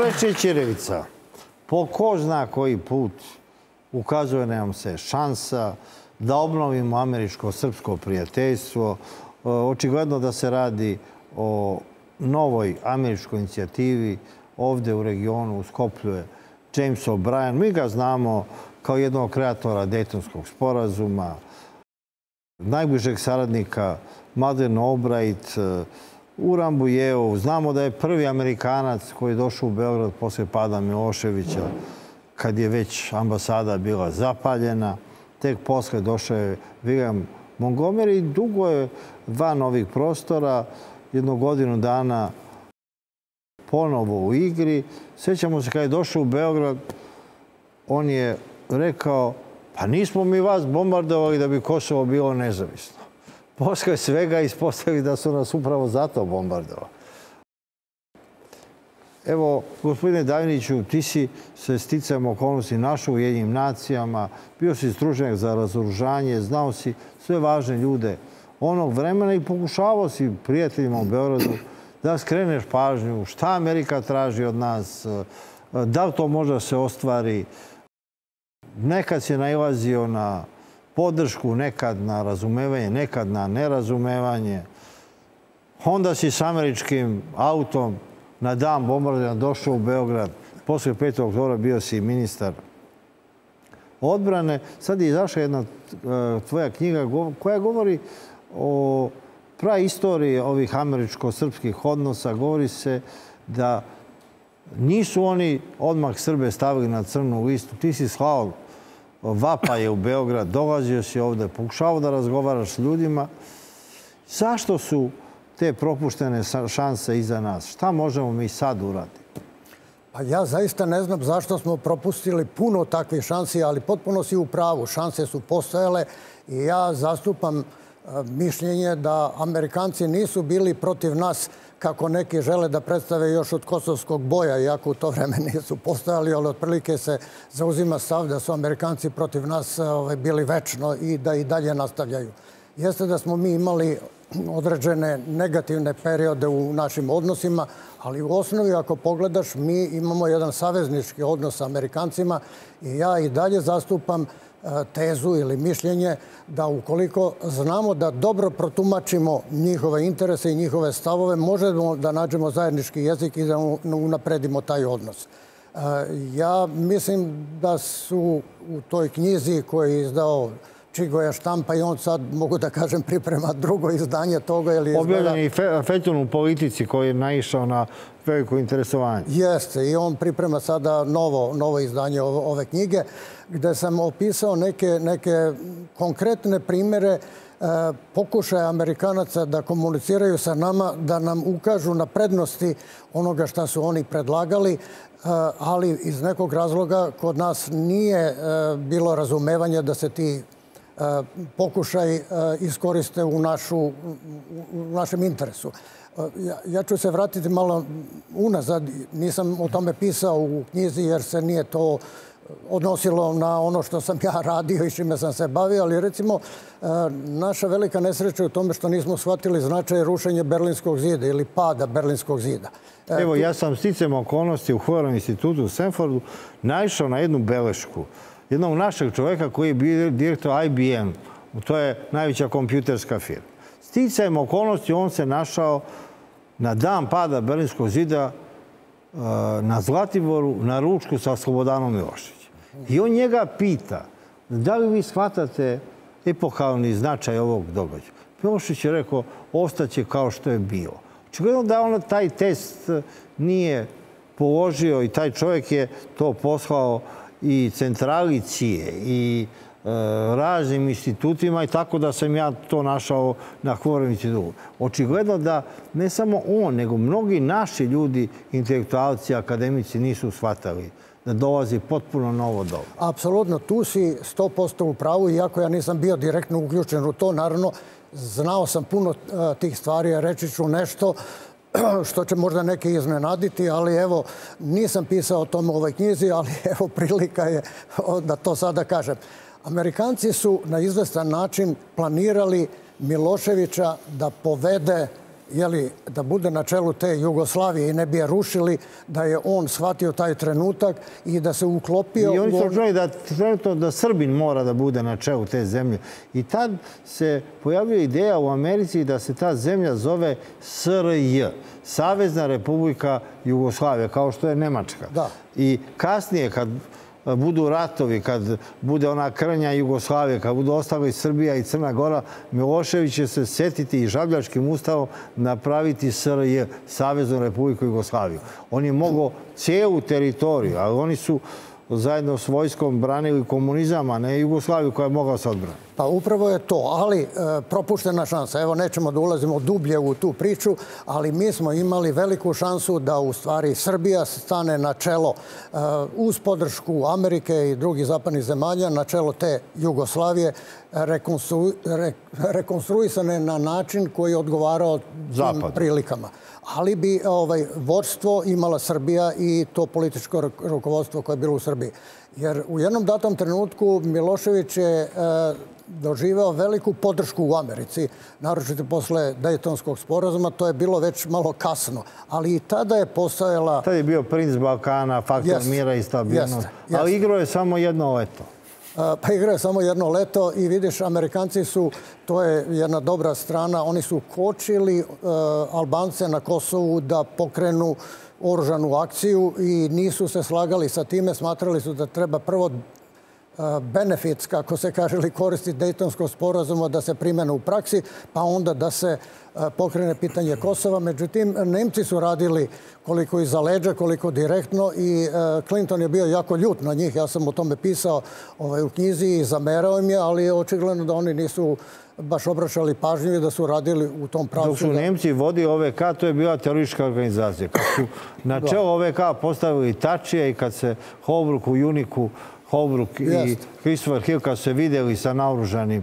Milešće Ćirilica, po ko zna koji put ukazuje nam se šansa da obnovimo američko-srpsko prijateljstvo. Očigledno da se radi o novoj američkoj inicijativi. Ovde u regionu u Skoplju je James O'Brien. Mi ga znamo kao jednog kreatora Dejtonskog sporazuma, najbližeg saradnika Madeleine Albright u Rambujeu. Znamo da je prvi Amerikanac koji je došao u Beograd posle pada Miloševića, kad je već ambasada bila zapaljena. Tek posle došao je William Montgomery. Dugo je van ovih prostora, jednu godinu dana ponovo u igri. Sjećamo se kad je došao u Beograd, on je rekao, pa nismo mi vas bombardovali da bi Kosovo bilo nezavisno. Posle svega ispostavili da su nas upravo zato bombardovali. Evo, gospodine Daviniću, ti si se sticajem okolnosti našao u Ujedinjenim nacijama, bio si stručnjak za razoružanje, znao si sve važne ljude onog vremena i pokušavao si prijateljima u Beogradu da skreneš pažnju šta Amerika traži od nas, da li to može da se ostvari. Nekad si nailazio na podršku, nekad na razumevanje, nekad na nerazumevanje. Onda si s američkim autom na dan bombardovanja došao u Beograd. Posle 5. oktobra bio si ministar odbrane. Sad je izašla jedna tvoja knjiga koja govori o praistoriji ovih američko-srpskih odnosa. Govori se da nisu oni odmah Srbe stavili na crnu listu. Ti si slao vapaje u Beograd, dolazio si ovde, pokušao da razgovaraš s ljudima. Zašto su te propuštene šanse iza nas? Šta možemo mi sad uraditi? Pa ja zaista ne znam zašto smo propustili puno takvih šansi, ali potpuno si u pravu. Šanse su postojale i ja zastupam mišljenje da Amerikanci nisu bili protiv nas kako neki žele da predstave još od kosovskog boja, iako u to vreme nisu postojali, ali otprilike se zauzima stav da su Amerikanci protiv nas bili večno i da i dalje nastavljaju. Jeste da smo mi imali određene negativne periode u našim odnosima, ali u osnovi ako pogledaš mi imamo jedan saveznički odnos sa Amerikancima i ja i dalje zastupam tezu ili mišljenje da ukoliko znamo da dobro protumačimo njihove interese i njihove stavove, možemo da nađemo zajednički jezik i da unapredimo taj odnos. Ja mislim da su u toj knjizi koju je izdao Čigoja štampa i on sad, mogu da kažem, priprema drugo izdanje toga. Objavljen je feljton u Politici koji je naišao na veliko interesovanje. Jeste, i on priprema sada novo izdanje ove knjige, gde sam opisao neke konkretne primere pokušaja Amerikanaca da komuniciraju sa nama, da nam ukažu na prednosti onoga šta su oni predlagali, ali iz nekog razloga kod nas nije bilo razumevanja da se ti pokušaj iskoriste u našem interesu. Ja ću se vratiti malo unazad. Nisam o tome pisao u knjizi jer se nije to odnosilo na ono što sam ja radio i čime sam se bavio, ali recimo naša velika nesreća je u tome što nismo shvatili značaj rušenja Berlinskog zida ili pada Berlinskog zida. Evo, ja sam sticajem okolnosti u Hooverovom institutu u Stanfordu naišao na jednu belešku jednog našeg čoveka koji je bio direktor IBM. To je najveća kompjuterska firma. Sticajem okolnosti on se našao na dan pada Berlinskog zida na Zlatiboru, na ručku sa Slobodanom Miloševićem. I on njega pita, da li vi shvatate epohalni značaj ovog događaja? Milošević je rekao, ostaće kao što je bilo. Očigledno da on taj test nije položio i taj čovjek je to poslao i centrali CIA i raznim institutima i tako da sam ja to našao na Hooverovom institutu. Očigledno da ne samo on, nego mnogi naši ljudi, intelektualci, akademici nisu shvatali da dolazi potpuno novo doba. Apsolutno, tu si 100% u pravu, iako ja nisam bio direktno uključen u to. Naravno, znao sam puno tih stvari, reći ću nešto što će možda neke iznenaditi, ali evo, nisam pisao o tome u ovoj knjizi, ali evo, prilika je da to sada kažem. Amerikanci su na izvestan način planirali Miloševića da povede da bude na čelu te Jugoslavije i ne bi je rušili, da je on shvatio taj trenutak i da se uklopio... I oni su računali da Srbin mora da bude na čelu te zemlje. I tad se pojavila ideja u Americi da se ta zemlja zove SRJ, Savezna Republika Jugoslavija, kao što je Nemačka. I kasnije, kad budu ratovi, kad bude ona krnja Jugoslavije, kad budu ostali Srbija i Crna Gora, Milošević će se setiti i Žabljačkim ustavom napraviti SRJ, Saveznu Republiku Jugoslaviju. On je mogao cijelu teritoriju, ali oni su zajedno s vojskom branili komunizam, a ne Jugoslaviju koja je mogla se odbraniti. Pa upravo je to, ali propuštena šansa. Evo, nećemo da ulazimo dublje u tu priču, ali mi smo imali veliku šansu da u stvari Srbija stane na čelo uz podršku Amerike i drugih zapadnih zemalja, na čelo te Jugoslavije, rekonstruisane na način koji je odgovarao tim prilikama. Ali bi vodstvo imala Srbija i to političko rukovodstvo koje je bilo u Srbiji. Jer u jednom datom trenutku Milošević je doživeo veliku podršku u Americi, naročito posle Dejtonskog sporazuma. To je bilo već malo kasno, ali i tada je postojala... Tad je bio princ Balkana, faktor mira i stabilnosti, ali igrao je samo jedno leto. Pa igrao je samo jedno leto i vidiš, Amerikanci su, to je jedna dobra strana, oni su kočili Albance na Kosovu da pokrenu oružanu akciju i nisu se slagali sa time, smatrali su da treba prvo benefits, kako se kaže, ili koristiti Dejtonskog sporazuma da se primene u praksi, pa onda da se pokrene pitanje Kosova. Međutim, Nemci su radili koliko iza leđa, koliko direktno i Clinton je bio jako ljut na njih. Ja sam o tome pisao u knjizi i zamerao im je, ali je očigledno da oni nisu baš obraćali pažnju i da su radili u tom pravcu. Dok su Nemci vodili OVK, to je bila teroristička organizacija. Kad su na čelo OVK postavili Tačija i kad se Holbrooke u Uniku, Holbrooke i Christopher Hill, kad su se vidjeli sa naoružanim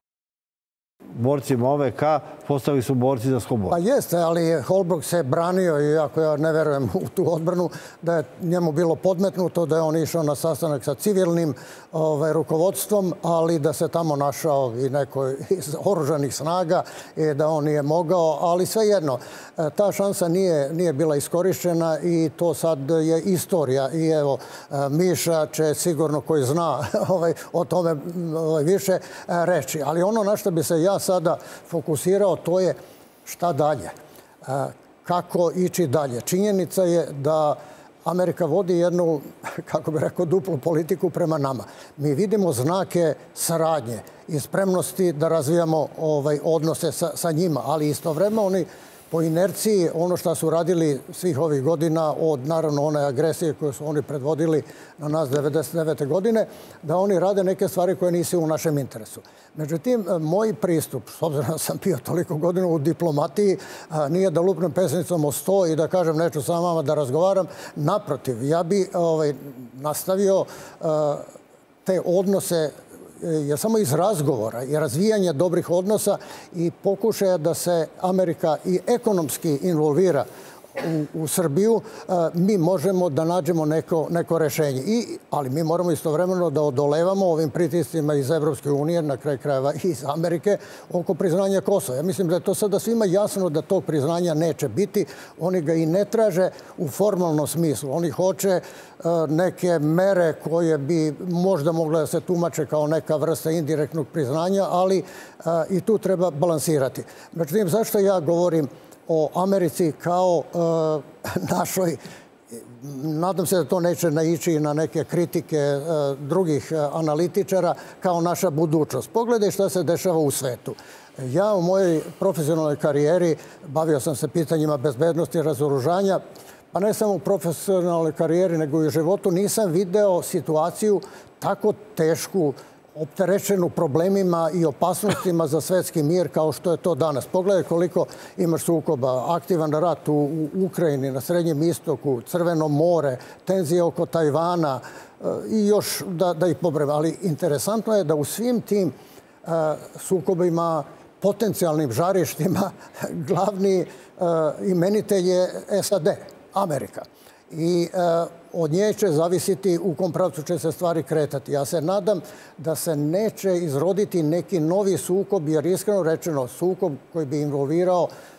borcima OVK, postali su borci za slobodu. Pa jeste, ali Holbrooke se branio i ako ja ne verujem u tu odbranu, da je njemu bilo podmetnuto da je on išao na sastanak sa civilnim rukovodstvom, ali da se tamo našao i neko iz oružanih snaga i da on nije mogao, ali svejedno, ta šansa nije bila iskorišćena i to sad je istorija. I evo, Miša će sigurno, koji zna o tome više, reći. Ali ono na što bi se ja sada fokusirao, to je šta dalje, kako ići dalje. Činjenica je da Amerika vodi jednu, kako bih rekao, duplu politiku prema nama. Mi vidimo znake saradnje i spremnosti da razvijamo odnose sa njima, ali istovremeno oni po inerciji, ono što su radili svih ovih godina, od naravno one agresije koje su oni predvodili na nas 1999. godine, da oni rade neke stvari koje nisu u našem interesu. Međutim, moj pristup, s obzirom da sam bio toliko godina u diplomatiji, nije da lupnem pesnicom o sto i da kažem neću sa vama da razgovaram. Naprotiv, ja bi nastavio te odnose je samo iz razgovora i razvijanja dobrih odnosa i pokušaja da se Amerika i ekonomski involvira u Srbiju, mi možemo da nađemo neko rešenje. Ali mi moramo istovremeno da odolevamo ovim pritiscima iz Evropske unije, na kraju krajeva i iz Amerike, oko priznanja Kosova. Ja mislim da je to sada svima jasno da tog priznanja neće biti. Oni ga i ne traže u formalnom smislu. Oni hoće neke mere koje bi možda mogle da se tumače kao neka vrsta indirektnog priznanja, ali i tu treba balansirati. Međutim, zašto ja govorim o Americi kao našoj, nadam se da to neće naići na neke kritike drugih analitičara, kao naša budućnost. Pogledaj šta se dešava u svetu. Ja u mojoj profesionalnoj karijeri bavio sam se pitanjima bezbednosti i razoružanja, pa ne samo u profesionalnoj karijeri, nego i u životu nisam video situaciju tako tešku, opterećenu problemima i opasnostima za svetski mir kao što je to danas. Pogledaj koliko imaš sukoba, aktivan rat u Ukrajini, na Srednjem istoku, Crveno more, tenzije oko Tajvana i još da ih pobrem. Ali interesantno je da u svim tim sukobima, potencijalnim žarištima, glavni imenitelj je SAD, Amerika. I od nje će zavisiti u kom pravcu će se stvari kretati. Ja se nadam da se neće izroditi neki novi sukob, jer iskreno rečeno sukob koji bi involvirao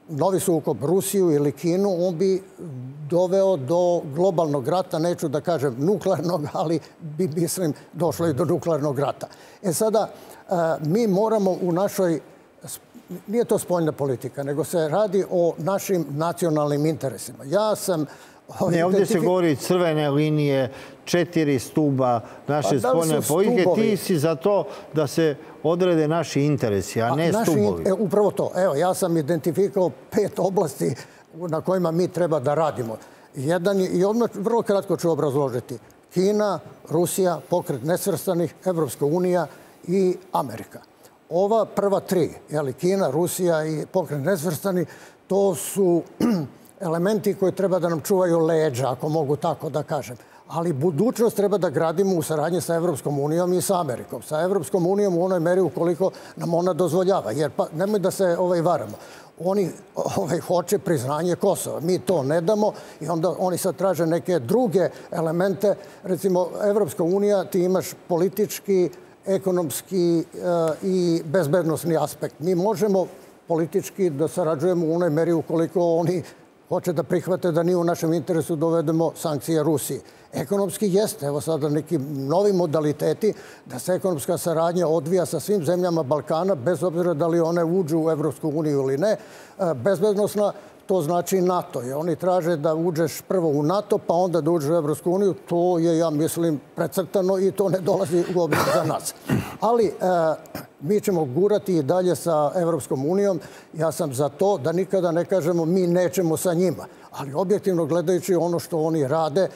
novi sukob Rusiju ili Kinu, on bi doveo do globalnog rata, neću da kažem nuklearnog, ali bi, mislim, došlo i do nuklearnog rata. Sada, mi moramo u našoj, nije to spoljna politika, nego se radi o našim nacionalnim interesima. Ja sam... Ne, ovdje se govori crvene linije, 4 stuba naše spoljne politike. Ti si za to da se odrede naši interesi, a ne stubovi. Upravo to. Evo, ja sam identifikao 5 oblasti na kojima mi treba da radimo. I odmah vrlo kratko ću obrazložiti. Kina, Rusija, Pokret nesvrstanih, Evropska unija i Amerika. Ova prva 3, Kina, Rusija i Pokret nesvrstanih, to su elementi koji treba da nam čuvaju leđa, ako mogu tako da kažem. Ali budućnost treba da gradimo u saradnji sa Evropskom unijom i sa Amerikom. Sa Evropskom unijom u onoj meri ukoliko nam ona dozvoljava. Jer nemoj da se varamo. Oni hoće priznanje Kosova. Mi to ne damo i onda oni sad traže neke druge elemente. Recimo, Evropska unija, ti imaš politički, ekonomski i bezbednosni aspekt. Mi možemo politički da sarađujemo u onoj meri ukoliko oni hoće da prihvate da nije u našem interesu dovedemo sankcije Rusiji. Ekonomski jeste. Evo sada neki novi modaliteti da se ekonomska saradnja odvija sa svim zemljama Balkana, bez obzira da li one uđu u Evropsku uniju ili ne. Bezbednosna, to znači NATO. I oni traže da uđeš prvo u NATO, pa onda da uđeš u Evropsku uniju. To je, ja mislim, precrtano i to ne dolazi u obzir za nas. Ali mi ćemo gurati i dalje sa Evropskom unijom. Ja sam za to da nikada ne kažemo mi nećemo sa njima. Ali objektivno gledajući ono što oni rade,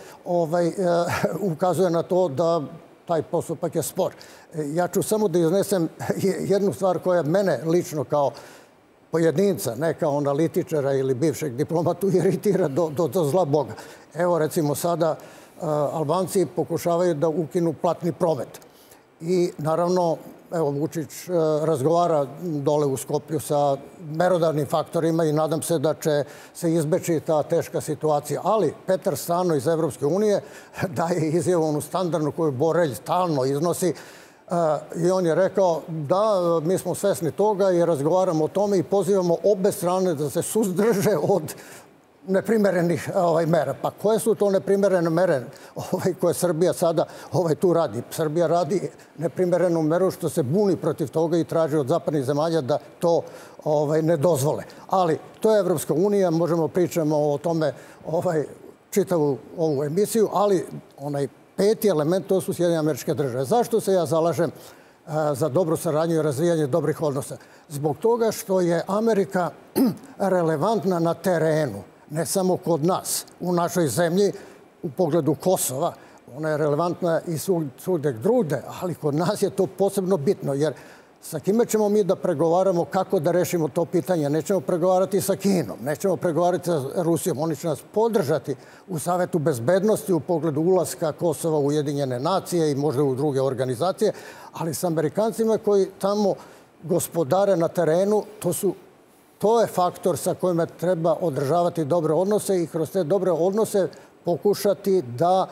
ukazuje na to da taj postupak je spor. Ja ću samo da iznesem jednu stvar koja mene lično kao pojedinca, ne kao analitičara ili bivšeg diplomatu, iritira do zla Boga. Evo, recimo, sada Albanci pokušavaju da ukinu platni promet. I, naravno, evo, Vučić razgovara dole u Skoplju sa merodavnim faktorima i nadam se da će se izbeći ta teška situacija. Ali Petar Stano iz Evropske unije daje izjavu onu standardnu koju Borelj stalno iznosi i on je rekao da mi smo svesni toga i razgovaramo o tome i pozivamo obe strane da se suzdrže od neprimerenih mera. Pa koje su to neprimerene mere koje Srbija sada tu radi? Srbija radi neprimerenu meru što se buni protiv toga i traži od zapadnih zemalja da to ne dozvole. Ali to je Evropska unija, možemo pričamo o tome čitavu ovu emisiju, ali onaj 5. element, to su Sjedinjene Američke Države. Zašto se ja zalažem za dobru saradnju i razvijanje dobrih odnosa? Zbog toga što je Amerika relevantna na terenu, ne samo kod nas, u našoj zemlji, u pogledu Kosova. Ona je relevantna i svugdje drugde, ali kod nas je to posebno bitno, jer sa kime ćemo mi da pregovaramo kako da rešimo to pitanje? Nećemo pregovarati sa Kinom, nećemo pregovarati sa Rusijom. Oni će nas podržati u Savetu bezbednosti u pogledu ulaska Kosova u Ujedinjene nacije i možda u druge organizacije, ali sa Amerikancima koji tamo gospodare na terenu, to je faktor sa kojima treba održavati dobre odnose i kroz te dobre odnose pokušati da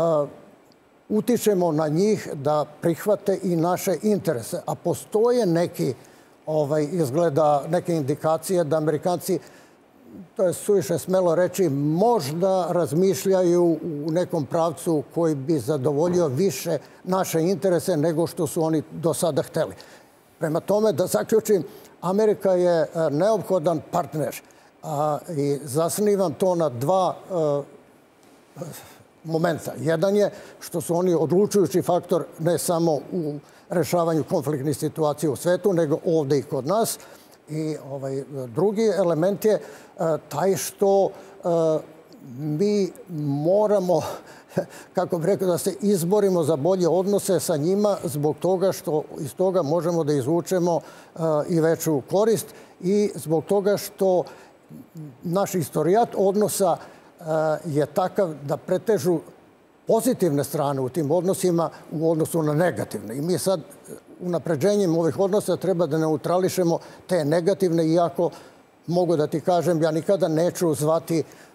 utičemo na njih da prihvate i naše interese. A postoje neki, izgleda, neke indikacije da Amerikanci, to je suviše smelo reći, možda razmišljaju u nekom pravcu koji bi zadovoljio više naše interese nego što su oni do sada hteli. Prema tome, da zaključim, Amerika je neophodan partner i zasnivam to na 2 momenta. Jedan je što su oni odlučujući faktor ne samo u rešavanju konfliktnih situacija u svetu, nego ovde i kod nas. I drugi element je taj što mi moramo, kako bih rekao, da se izborimo za bolje odnose sa njima zbog toga što iz toga možemo da izvučemo i veću korist i zbog toga što naš istorijat odnosa je takav da pretežu pozitivne strane u tim odnosima u odnosu na negativne. I mi sad unapređenjem ovih odnosa treba da neutrališemo te negativne, iako mogu da ti kažem, ja nikada neću zvati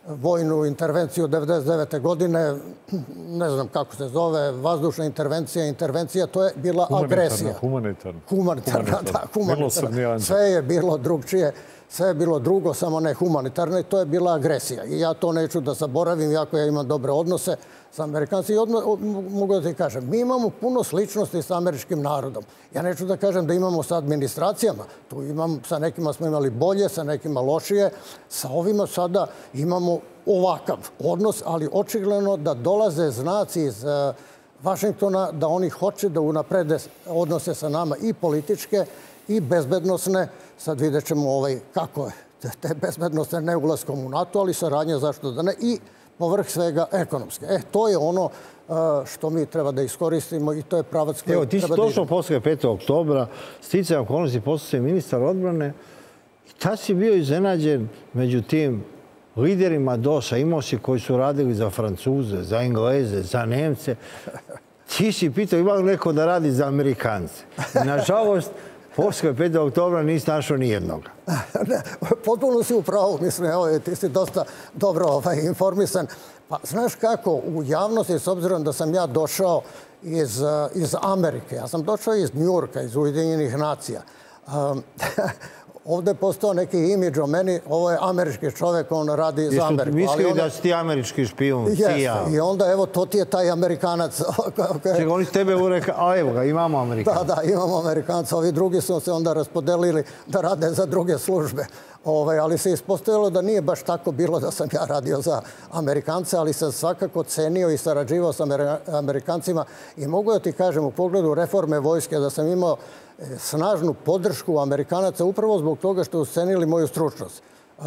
vojnu intervenciju 1999. godine, ne znam kako se zove, vazdušna intervencija, to je bila agresija. Humanitarna, da, humanitarna. Sve je bilo drugčije, sve je bilo drugo, samo ne humanitarno i to je bila agresija. I ja to neću da zaboravim, jako ja imam dobre odnose sa Amerikancima. I odmah mogu da ti kažem, mi imamo puno sličnosti sa američkim narodom. Ja neću da kažem da imamo sa administracijama. Tu imam, sa nekima smo imali bolje, sa nekima lošije. Sa ovima sada imamo ovakav odnos, ali očigledno da dolaze znaci iz Vašingtona da oni hoće da unaprede odnose sa nama i političke i bezbednosne. Sad vidjet ćemo kako je te bezbednosne ne ulaskom u NATO, ali saradnja zašto da ne i povrh svega ekonomske. To je ono što mi treba da iskoristimo i to je pravac koji treba da idemo. Evo, ti si došao posle 5. oktobra, sticajem okolnosti postao si ministar odbrane i tad si bio iznenađen među tim liderima DOS-a. Imao si koji su radili za Francuze, za Engleze, za Nemce. Ti si pitao ima li neko da radi za Amerikance. Nažalost, posle 5. oktobra nisi našao ni jednoga. Potpuno si u pravu. Mislim, evo, ti si dosta dobro informisan. Pa, znaš kako, u javnosti, s obzirom da sam ja došao iz Amerike, ja sam došao iz Njujorka, iz Ujedinjenih nacija. Ovdje je postao neki imidž o meni, ovo je američki čovjek, on radi za Ameriku. Mislili da si ti američki špijun, CIA. I onda, evo, to ti je taj Amerikanac. Čekaj, oni s tebe ureka, a evo ga, imamo Amerikanca. Da, imamo Amerikanca. Ovi drugi su se onda raspodelili da rade za druge službe. Ali se ispostavilo da nije baš tako bilo da sam ja radio za Amerikance, ali sam svakako cenio i sarađivao sa Amerikancima i mogu da ti kažem u pogledu reforme vojske da sam imao snažnu podršku Amerikanaca upravo zbog toga što su cenili moju stručnost.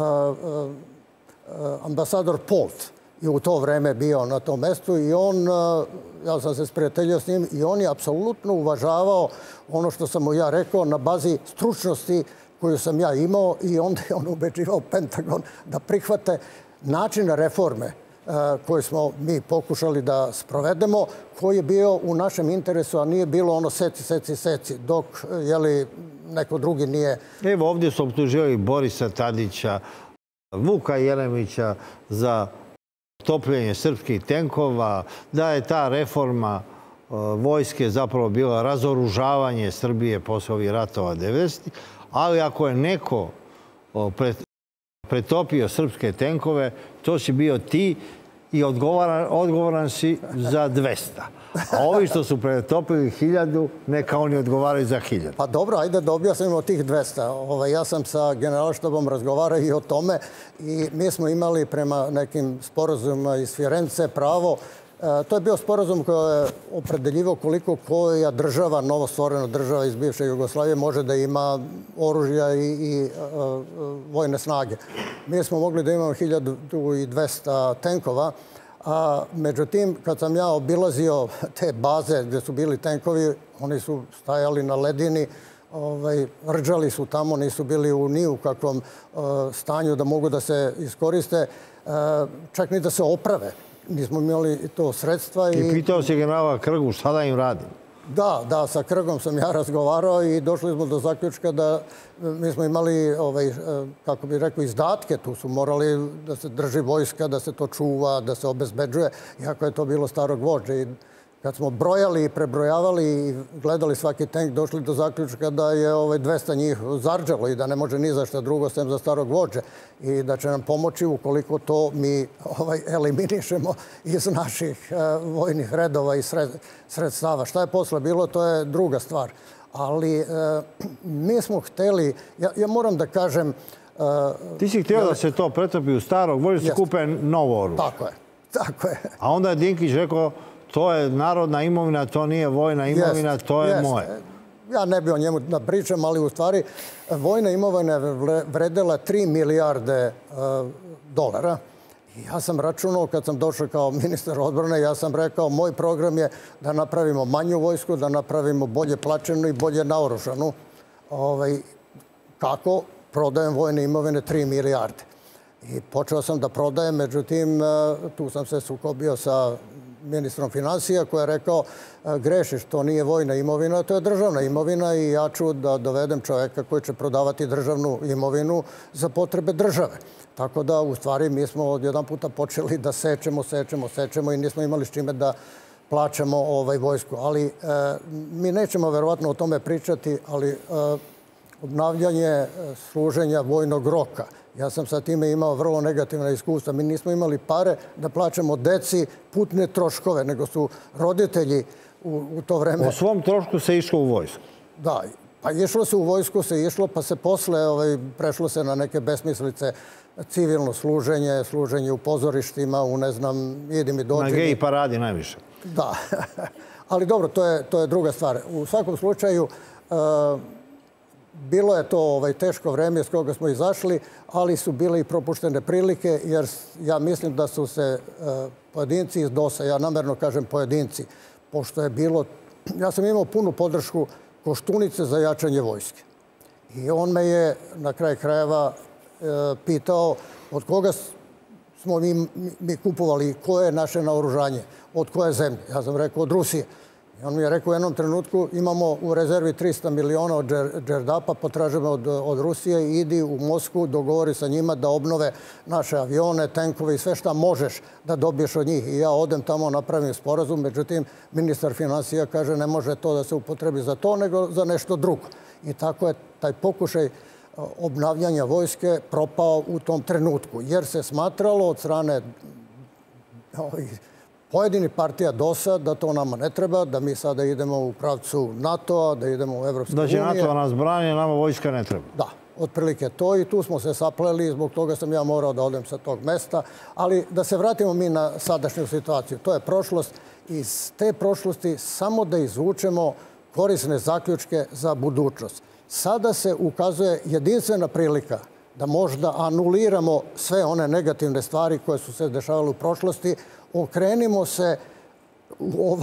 Ambasador Polt je u to vreme bio na tom mestu i on, ja sam se sprijateljio s njim i on je apsolutno uvažavao ono što sam mu ja rekao na bazi stručnosti koju sam ja imao i onda je on ubeđivao Pentagon da prihvate način reforme koji smo mi pokušali da sprovedemo, koji je bio u našem interesu, a nije bilo ono seci, dok neko drugi nije... Evo, ovdje su optužili Borisa Tadića, Vuka Jeremića za topljenje srpskih tenkova, da je ta reforma vojske zapravo bila razoružavanje Srbije posle ovih ratova 90-ih, ali ako je neko pretopio srpske tenkove, to si bio ti i odgovoran si za 200. A ovi što su pretopili 1000, neka oni odgovaraju za 1000. Pa dobro, ajde da objasnimo tih 200. Ja sam sa generalštabom razgovarao i o tome i mi smo imali prema nekim sporazumima iz Firence pravo. To je bio sporazum koji je opredeljivao koliko koja država, novostvorena država iz bivše Jugoslavije, može da ima oružja i vojne snage. Mi smo mogli da imamo 1200 tenkova, međutim, kad sam ja obilazio te baze gdje su bili tenkovi, oni su stajali na ledini, rđali su tamo, nisu bili ni u kakvom stanju da mogu da se iskoriste, čak ni da se oprave. Nismo imali to sredstva. I pitao si generala Krgu šta da im radim? Da, sa Krgom sam ja razgovarao i došli smo do zaključka da mi smo imali, kako bih rekao, izdatke. Tu su morali da se drži vojska, da se to čuva, da se obezbeđuje, iako je to bilo starog vođe. Kad smo brojali i prebrojavali i gledali svaki tank, došli do zaključka da je 200 njih zarđalo i da ne može ni za šta drugo sem za starog vođe i da će nam pomoći ukoliko to mi eliminišemo iz naših vojnih redova i sredstava. Šta je posle bilo, to je druga stvar. Ali mi smo hteli, ja moram da kažem... Ti si htio da se to pretopi u starog vođe, da se kupe novo oružje. Tako je. A onda je Dinkić rekao, to je narodna imovina, to nije vojna imovina, to je moje. Ja ne bi o njemu da pričam, ali u stvari vojna imovina je vredela 3 milijarde dolara. Ja sam računao, kad sam došao kao ministar odbrane, ja sam rekao, moj program je da napravimo manju vojsku, da napravimo bolje plaćenu i bolje naoružanu. Kako? Prodajem vojne imovine 3 milijarde. I počeo sam da prodajem, međutim, tu sam se sukobio sa ministrom financija koji je rekao grešiš, to nije vojna imovina, to je državna imovina i ja ću da dovedem čoveka koji će prodavati državnu imovinu za potrebe države. Tako da, u stvari, mi smo odjedan puta počeli da sečemo i nismo imali s čime da plaćamo vojsku. Ali mi nećemo verovatno o tome pričati, ali obnavljanje služenja vojnog roka. Ja sam sa time imao vrlo negativna iskustva. Mi nismo imali pare da plaćamo deci putne troškove, nego su roditelji u to vreme... O svom trošku se išlo u vojsku. Da, pa išlo se u vojsku, pa se posle prešlo se na neke besmislice, civilno služenje, služenje u pozorištima, u ne znam, idim i dođem. Na gej paradi najviše. Da, ali dobro, to je druga stvar. U svakom slučaju, bilo je to teško vreme s koga smo izašli, ali su bile i propuštene prilike, jer ja mislim da su se pojedinci iz DOS-a, ja namerno kažem pojedinci, pošto je bilo, ja sam imao punu podršku Koštunice za jačanje vojske. I on me je na kraj krajeva pitao od koga smo mi kupovali, koje je naše naoružanje, od koje zemlje. Ja sam rekao od Rusije. I on mi je rekao u jednom trenutku imamo u rezervi 300 miliona od Đerdapa, potražujemo od Rusije, idi u Moskvu, dogovori sa njima da obnove naše avione, tenkove i sve šta možeš da dobiješ od njih. I ja odem tamo, napravim sporazum, međutim, ministar financija kaže ne može to da se upotrebi za to, nego za nešto drugo. I tako je taj pokušaj obnavljanja vojske propao u tom trenutku, jer se smatralo od strane pojedini partija DOS-a da to nama ne treba, da mi sada idemo u pravcu NATO-a, da idemo u Evropske unije. Da će NATO nas brani, nama vojska ne treba. Da, otprilike to i tu smo se sapleli, zbog toga sam ja morao da odem sa tog mesta. Ali da se vratimo mi na sadašnju situaciju. To je prošlost. Iz te prošlosti samo da izvučemo korisne zaključke za budućnost. Sada se ukazuje jedinstvena prilika da možda anuliramo sve one negativne stvari koje su se dešavale u prošlosti, okrenimo se u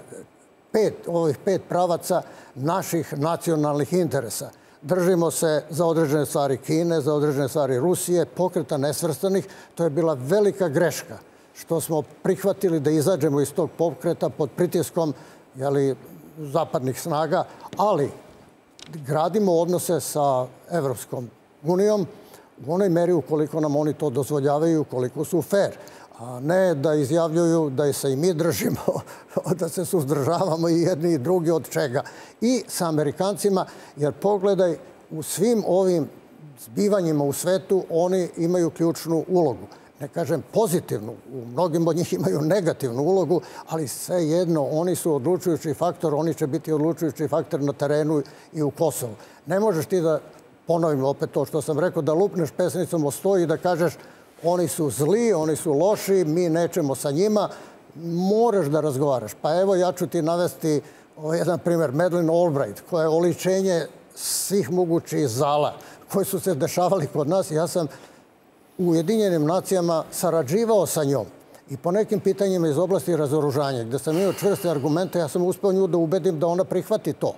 ovih 5 pravaca naših nacionalnih interesa. Držimo se za određene stvari Kine, za određene stvari Rusije, Pokreta nesvrstanih. To je bila velika greška što smo prihvatili da izađemo iz tog pokreta pod pritiskom zapadnih snaga, ali gradimo odnose sa Evropskom unijom u onoj meri ukoliko nam oni to dozvoljavaju, koliko su fair. A ne da izjavljuju da se i mi držimo, da se suzdržavamo i jedni i drugi od čega. I sa Amerikancima, jer pogledaj, u svim ovim zbivanjima u svetu oni imaju ključnu ulogu. Ne kažem pozitivnu, u mnogim od njih imaju negativnu ulogu, ali svejedno oni su odlučujući faktor, oni će biti odlučujući faktor na terenu i u Kosovu. Ne možeš ti da, ponovim opet to što sam rekao, da lupneš pesnicom o sto i da kažeš oni su zli, oni su loši, mi nećemo sa njima. Moraš da razgovaraš. Pa evo ja ću ti navesti jedan primjer, Madeleine Albright, koja je oličenje svih mogućih zala koji su se dešavali kod nas. Ja sam u Ujedinjenim nacijama sarađivao sa njom i po nekim pitanjima iz oblasti razoružanja, gde sam imao čvrste argumente, ja sam uspeo nju da ubedim da ona prihvati to.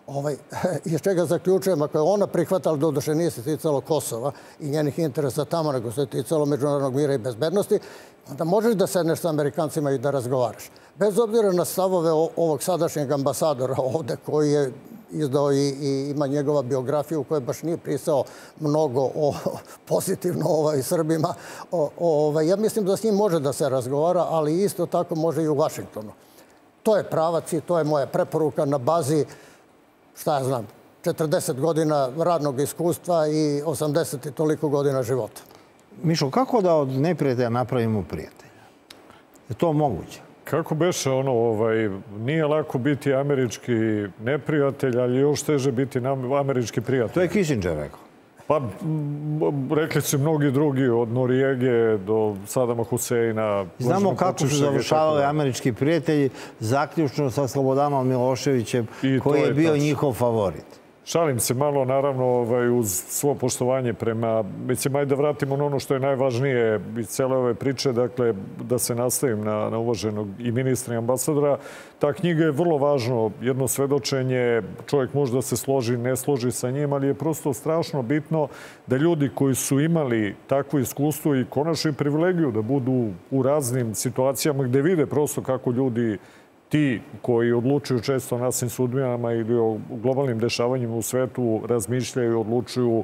Iz čega zaključujem, ako je ona prihvatala, doduše nije se ticalo Kosova i njenih interesa tamo, nego se ticalo međunarodnog mira i bezbednosti, onda možeš da sedneš sa Amerikancima i da razgovaraš. Bez obzira na stavove ovog sadašnjeg ambasadora ovde, koji je izdao i ima njegova biografiju koja baš nije pisao mnogo pozitivno Srbima. Ja mislim da s njim može da se razgovara, ali isto tako može i u Vašingtonu. To je pravac i to je moja preporuka na bazi, šta ja znam, 40 godina radnog iskustva i 80 i toliko godina života. Mišo, kako da od neprijatelja napravimo prijatelja? Je to moguće? Kako beše nije lako biti američki neprijatelj, ali još teže biti američki prijatelj. To je Kissinger rekao. Pa, rekli su mnogi drugi, od Norijege do Sadama Huseina. Znamo kako su završavali američki prijatelji, zaključno sa Slobodanom Miloševićem, koji je bio njihov favorit. Šalim se malo, naravno, uz svo poštovanje prema... Mislim, ajde da vratimo na ono što je najvažnije iz cele ove priče, dakle, da se nastavim na uvaženog i ministra i ambasadora. Ta knjiga je vrlo važno, jedno svedočenje, čovjek može da se složi, ne složi sa njim, ali je prosto strašno bitno da ljudi koji su imali takvo iskustvo i konačno i privilegiju da budu u raznim situacijama gde vide prosto kako ljudi ti koji odlučuju često o nasnim sudbinama ili o globalnim dešavanjima u svetu razmišljaju, odlučuju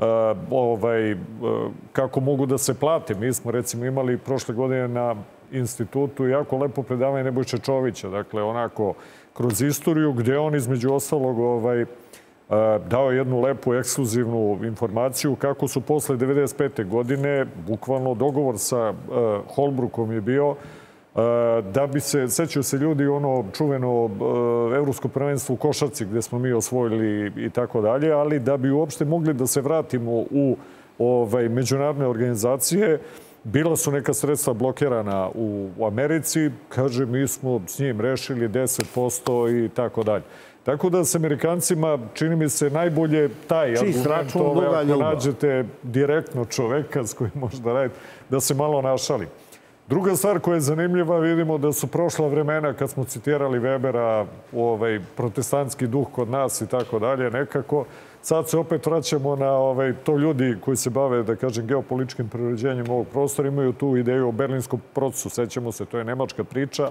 kako mogu da se plate. Mi smo recimo imali prošle godine na institutu jako lepo predavanje Nebojše Čovića, dakle onako kroz istoriju gdje on između ostalog dao jednu lepu ekskluzivnu informaciju kako su posle 1995. godine, bukvalno dogovor sa Holbrookom je bio, da bi se, sećaju se ljudi ono čuveno evropsko prvenstvo u košarci gdje smo mi osvojili i tako dalje, ali da bi uopšte mogli da se vratimo u međunarodne organizacije, bila su neka sredstva blokirana u Americi, kaže mi smo s njim rešili 10% i tako dalje. Tako da s Amerikancima čini mi se najbolje taj argument, ako nađete direktno čoveka s kojim možda radite, da se malo našali. Druga stvar koja je zanimljiva, vidimo da su prošla vremena kad smo citirali Webera, protestantski duh kod nas i tako dalje nekako. Sad se opet vraćamo na to ljudi koji se bave, da kažem, geopolitičkim prirođenjem ovog prostora, imaju tu ideju o berlinskom procesu. Sećamo se, to je nemačka priča,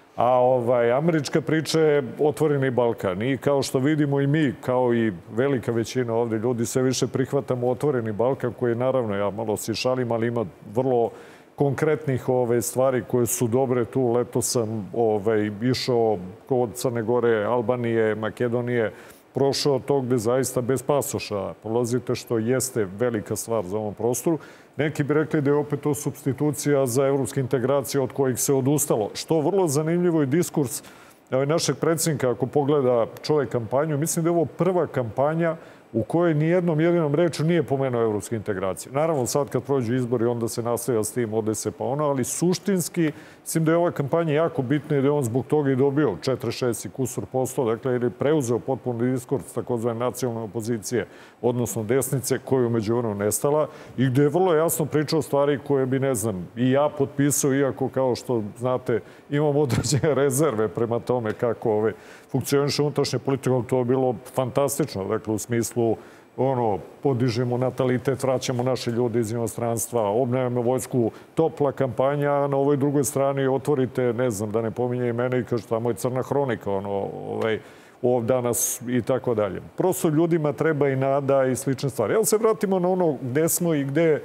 a američka priča je otvoreni Balkan. I kao što vidimo i mi, kao i velika većina ovdje ljudi, sve više prihvatamo otvoreni Balkan, koji je naravno, ja malo se šalim, ali ima vrlo konkretnih stvari koje su dobre tu. Leto sam išao kod Crne Gore, Albanije, Makedonije, prošao to gde zaista bez pasoša prolazite, što jeste velika stvar za ovom prostoru. Neki bi rekli da je opet to supstitucija za evropske integracije od kojih se odustalo. Što vrlo zanimljivo je diskurs našeg predsjednika, ako pogleda čovjek kampanju. Mislim da je ovo prva kampanja u kojoj nijednom jedinom reču nije pomenuo evropske integracije. Naravno, sad kad prođu izbori, onda se nastavlja s tim, ode se pa ono, ali suštinski, mislim da je ova kampanja jako bitna i da je on zbog toga i dobio 46 i kusur posto, dakle, jer je preuzeo potpuno diskurs takozvane nacionalne opozicije, odnosno desnice, koju je međuvremenu nestala i gde je vrlo jasno pričao stvari koje bi, ne znam, i ja potpisao, iako, kao što znate, imam određene rezerve prema tome kako funkcioniše unutrašnje politikom, to je bilo fantastično, dakle, u smislu podižemo natalitet, vraćamo naše ljude iz inostranstva, obnavljamo vojsku, topla kampanja, a na ovoj drugoj strani otvorite, ne znam, da ne pominje imene i kaže tamo je crna hronika, ovdje danas i tako dalje. Prosto ljudima treba i nada i slične stvari. Evo se vratimo na ono gde smo i gde,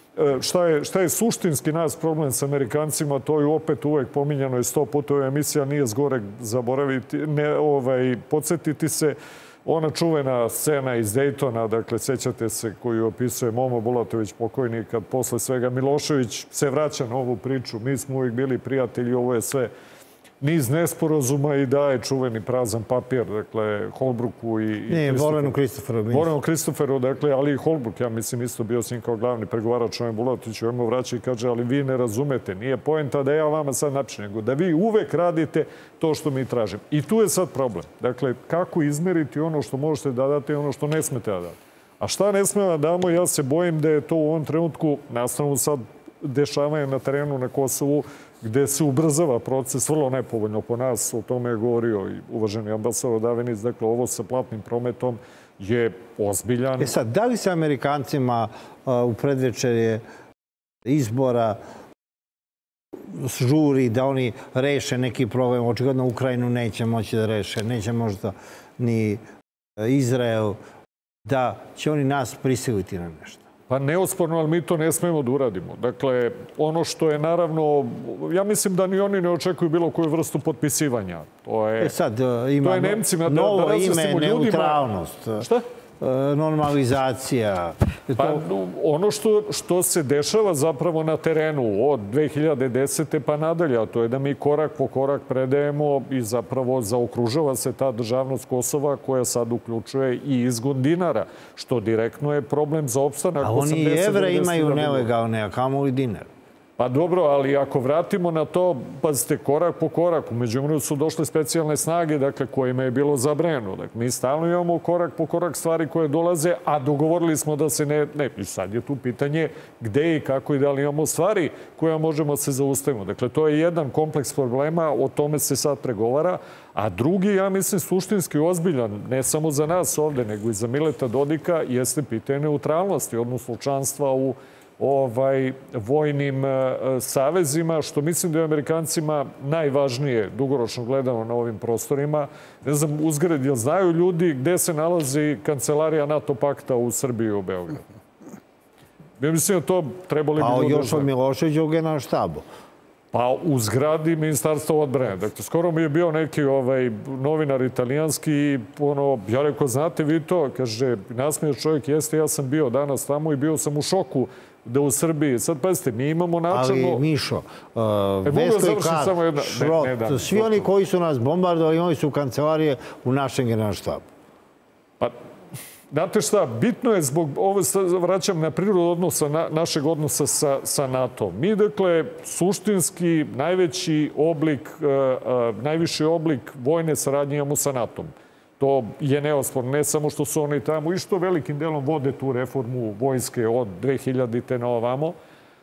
šta je suštinski nas problem s Amerikancima, to je opet uvek pominjano i 100 puta ova emisija, nije zgoreg zaboraviti, podsjetiti se. Ona čuvena scena iz Daytona, dakle, sećate se, koju opisuje Momo Bulatović, pokojnik, kad posle svega Milošević se vraća na ovu priču. Mi smo uvijek bili prijatelji, ovo je sve niz nesporazuma i daje čuveni prazan papir, dakle, Holbrooku i... Ne, Vorenu Kristoferu. Vorenu Kristoferu, dakle, ali i Holbrook, ja mislim, isto bio s njim kao glavni pregovarač ovim Bulatoviću, on mu vraća i kaže, ali vi ne razumete, nije poenta da ja vama sad napišem, nego da vi uvek radite to što mi tražimo. I tu je sad problem. Dakle, kako izmeriti ono što možete da date i ono što ne smete da date. A šta ne smemo da damo, ja se bojim da je to u ovom trenutku, nastavno sad dešavanje na terenu na Kosovu, gde se ubrzava proces, vrlo nepovoljno po nas, o tome je govorio i uvaženi ambasador Davenic, dakle, ovo sa platnim prometom je ozbiljan. Sad, da li se Amerikancima u predvečerje izbora žuri da oni reše neki problem? Očigledno Ukrajinu neće moći da reše, neće možda ni Izrael, da će oni nas prisiliti na nešto. Pa neosporno, ali mi to ne smemo da uradimo. Dakle, ono što je naravno, ja mislim da ni oni ne očekuju bilo koju vrstu potpisivanja. To je Nemcima da razjasnimo ljudima. Neutralnost. Šta? Normalizacija. Pa ono što se dešava zapravo na terenu od 2010. pa nadalje, a to je da mi korak po korak predajemo i zapravo zaokružava se ta državnost Kosova koja sad uključuje i izgon dinara, što direktno je problem za opstanak. A oni i evre imaju nelegalne, a kamo li dinar? Pa dobro, ali ako vratimo na to, pazite, korak po koraku. Međutim, su došle specijalne snage, dakle, kojima je bilo zabranjeno. Dakle, mi stalno imamo korak po korak stvari koje dolaze, a dogovorili smo da se ne... I sad je tu pitanje gde i kako i da li imamo stvari koje možemo se zaustaviti. Dakle, to je jedan kompleks problema, o tome se sad pregovara. A drugi, ja mislim, suštinski ozbiljan, ne samo za nas ovde, nego i za Mileta Dodika, jeste pitanje neutralnosti, odnosno članstva u vojnim savezima, što mislim da je Amerikancima najvažnije, dugoročno gledano na ovim prostorima. Ne znam, uzgred, jel znaju ljudi gde se nalazi kancelarija NATO pakta u Srbiji i u Beogradu? Ja mislim da to trebali bi ljudi da znaju. A još od Miloševića u generalštabu. Pa u zgradi Ministarstva odbrane. Dakle, skoro mi je bio neki novinar italijanski i ja rekao, znate vi to? Kaže, nasmiješ čovjek, jeste, ja sam bio danas tamo i bio sam u šoku da u Srbiji. Sad, pazite, mi imamo načelno... Ali, Mišo, Vesko i Šrot, svi oni koji su nas bombardovali, oni su u kancelarije u našem generalštabu. Pa, znate šta, bitno je zbog, ovo vraćam na prirodu odnosa, našeg odnosa sa NATO. Mi, dakle, suštinski najviši oblik vojne saradnje imamo sa NATO-om. To je neosporno, ne samo što su oni tamo i što velikim delom vode tu reformu vojske od 2000-te na ovamo.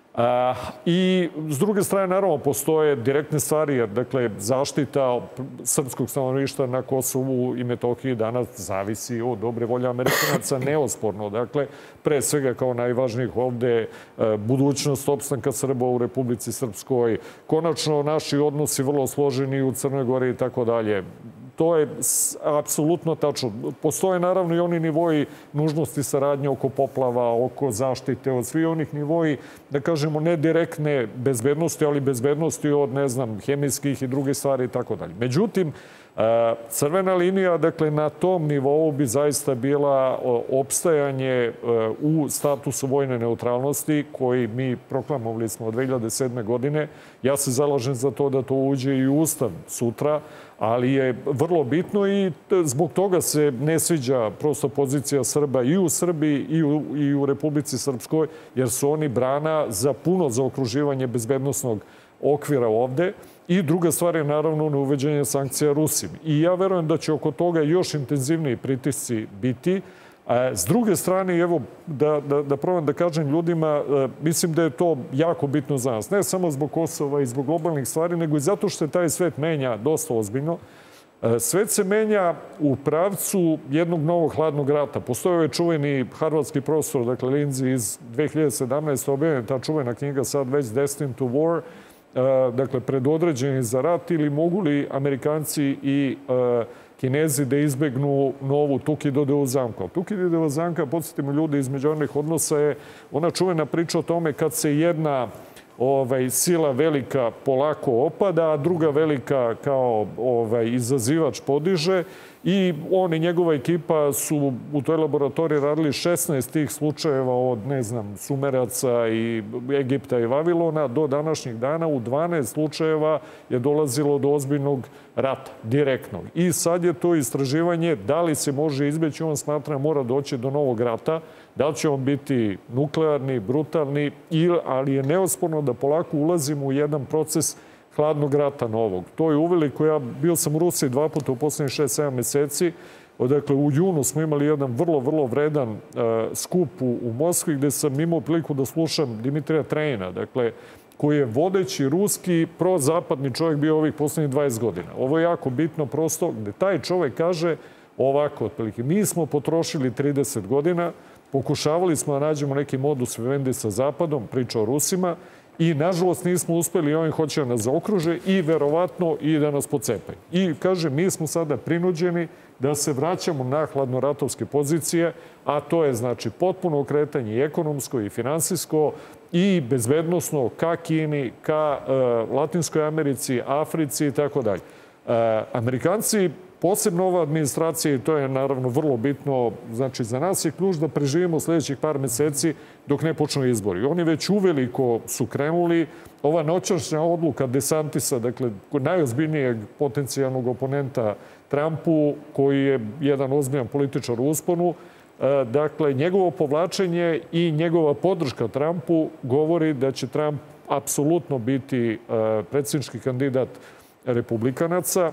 I s druge strane, naravno, postoje direktne stvari, jer, dakle, zaštita srpskog stanovništva na Kosovu i Metohiji danas zavisi od dobre volje Amerikanaca, neosporno. Dakle, pre svega kao najvažnijih ovde budućnost opstanka Srba u Republici Srpskoj, konačno naši odnosi vrlo složeni u Crnoj Gori i tako dalje. To je apsolutno tačno. Postoje naravno i oni nivoji nužnosti saradnje oko poplava, oko zaštite, od svih onih nivoji, da kažemo, ne direktne bezbednosti, ali bezbednosti od, ne znam, hemijskih i drugih stvari i tako dalje. Međutim, crvena linija, dakle, na tom nivou bi zaista bila opstajanje u statusu vojne neutralnosti, koji mi proklamovali smo od 2007. godine. Ja se zalažem za to da to uđe i u Ustav sutra, ali je vrlo bitno i zbog toga se ne sviđa prosto pozicija Srba i u Srbiji i u Republici Srpskoj, jer su oni brana za puno zaokruživanje bezbednosnog okvira ovde. I druga stvar je naravno neuvođenje sankcija Rusima. I ja verujem da će oko toga još intenzivniji pritisci biti. S druge strane, evo, da probam da kažem ljudima, mislim da je to jako bitno za nas. Ne samo zbog Kosova i zbog globalnih stvari, nego i zato što se taj svet menja dosta ozbiljno. Svet se menja u pravcu jednog novog hladnog rata. Postoje ovaj čuveni harvardski profesor, dakle Lindsay iz 2017. objavljena ta čuvena knjiga sad već Destined to War, dakle predodređeni za rat, ili mogu li Amerikanci i Kinezi da izbegnu novu Tukididova zamka. Tukididova zamka, podsjetimo ljudi, između onih odnosa je ona čuvena priča o tome kad se jedna sila velika polako opada, a druga velika kao izazivač podiže. I on i njegova ekipa su u toj laboratoriji radili 16 tih slučajeva od, ne znam, Sumeraca i Egipta i Vavilona do današnjih dana. U 12 slučajeva je dolazilo do ozbiljnog rata, direktnog. I sad je to istraživanje da li se može izbeći, on smatra mora doći do novog rata, da li će on biti nuklearni, brutalni, ali je neosporno da polako ulazimo u jedan proces hladnog rata novog. To je uveliko, bio sam u Rusiji 2 puta u poslednjih 6-7 meseci. Dakle, u junu smo imali jedan vrlo, vrlo vredan skup u Moskvi, gde sam imao priliku da slušam Dimitrija Trejina, dakle, koji je vodeći ruski prozapadni čovjek bio ovih poslednjih 20 godina. Ovo je jako bitno prosto, gde taj čovjek kaže ovako, otprilike, mi smo potrošili 30 godina, pokušavali smo da nađemo neki modus vivendi sa Zapadom, priča o Rusima, i, nažalost, nismo uspeli i oni hoće da nas zaokruže i verovatno i da nas pocepaju. I, kaže, mi smo sada prinuđeni da se vraćamo na hladnoratovske pozicije, a to je, znači, potpuno okretanje i ekonomsko i finansijsko i bezbednosno ka Kini, ka Latinskoj Americi, Africi i tako dalje. Amerikanci, posebno ova administracija, i to je naravno vrlo bitno, znači za nas je ključ da preživimo sljedećih par meseci dok ne počnu izbori. Oni već uveliko su krenuli. Ova noćašnja odluka DeSantisa, dakle najozbiljnijeg potencijalnog oponenta Trumpu, koji je jedan ozbiljan političar u usponu, dakle njegovo povlačenje i njegova podrška Trumpu govori da će Trump apsolutno biti predsjednički kandidat republikanaca.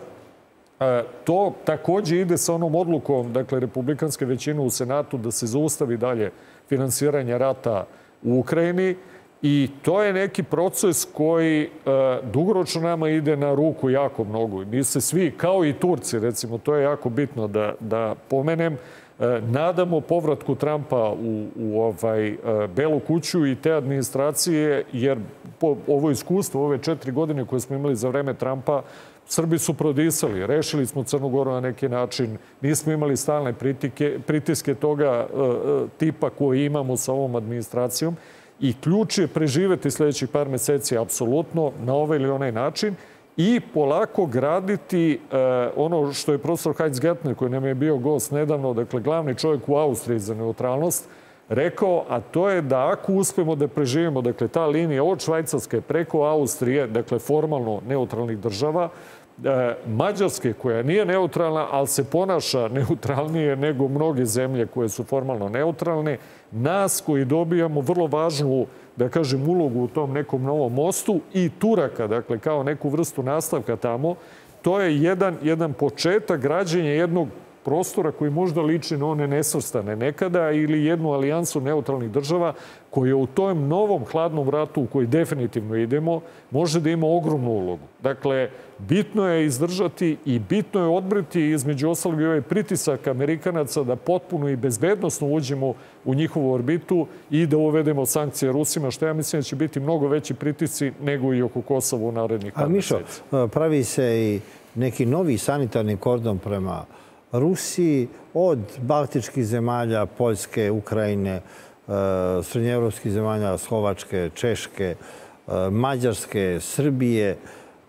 To također ide sa onom odlukom, dakle, republikanske većine u Senatu da se zaustavi dalje finansiranje rata u Ukrajini. I to je neki proces koji dugoročno nama ide na ruku jako mnogo. Mi se svi, kao i Turci, recimo, to je jako bitno da pomenem, nadamo povratku Trumpa u Belu kuću i te administracije, jer ovo iskustvo, ove 4 godine koje smo imali za vreme Trumpa, Srbi su prodisali. Rešili smo Crnu Goru na neki način. Nismo imali stalne pritiske toga tipa koje imamo sa ovom administracijom. I ključ je preživeti sljedećih par meseci apsolutno na ovaj ili onaj način i polako graditi ono što je profesor Heinz-Gärtner, koji nam je bio gost nedavno, dakle glavni čovjek u Austriji za neutralnost, rekao, a to je da ako uspemo da preživimo, dakle ta linija od Švajcarske preko Austrije, dakle formalno neutralnih država, Mađarske, koja nije neutralna, ali se ponaša neutralnije nego mnoge zemlje koje su formalno neutralne, nas koji dobijamo vrlo važnu, da kažem, ulogu u tom nekom novom mostu i Turaka, dakle, kao neku vrstu nastavka tamo, to je jedan početak građenja jednog prostora koji možda liči na one nesvrstane nekada ili jednu alijansu neutralnih država koja u tom novom hladnom ratu u koji definitivno idemo može da ima ogromnu ulogu. Dakle, bitno je izdržati i bitno je odbriti između ostalog i ovaj pritisak Amerikanaca da potpuno i bezbednosno uđemo u njihovu orbitu i da uvedemo sankcije Rusima, što ja mislim da će biti mnogo veći pritisci nego i oko Kosova u narednih par meseci. Mišo, pravi se i neki novi sanitarni kordon prema Rusiji, od baltičkih zemalja, Poljske, Ukrajine, srednjeevropskih zemalja, Slovačke, Češke, Mađarske, Srbije,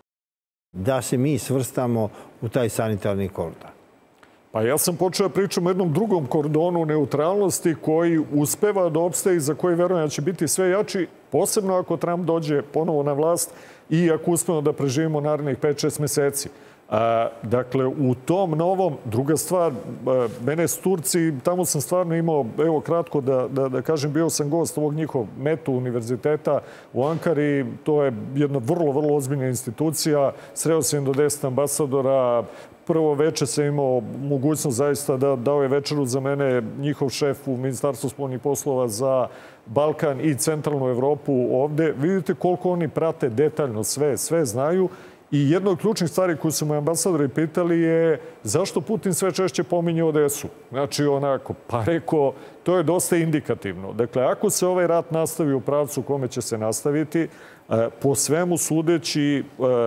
da se mi svrstamo u taj sanitarni kordon. Pa ja sam počeo da pričam o jednom drugom kordonu neutralnosti koji uspeva da opstaje i za koji verujem da će biti sve jači, posebno ako Trump dođe ponovo na vlast i ako uspemo da preživimo narednih 5-6 meseci. Dakle, u tom novom, druga stvar, mene s Turci, tamo sam stvarno imao, evo kratko da kažem, bio sam gost ovog njihov METU univerziteta u Ankari, to je jedna vrlo, vrlo ozbiljna institucija, sreo sam do 10 ambasadora, prvo večer sam imao mogućnost zaista da dao je večeru za mene njihov šef u Ministarstvu spoljnih poslova za Balkan i centralnu Evropu ovde. Vidite koliko oni prate detaljno sve znaju. I jedna od ključnih stvari koju su moji ambasadori pitali je zašto Putin sve češće pominje Odesu. Znači onako, pa rekao, to je dosta indikativno. Dakle, ako se ovaj rat nastavi u pravcu u kome će se nastaviti, po svemu sudeći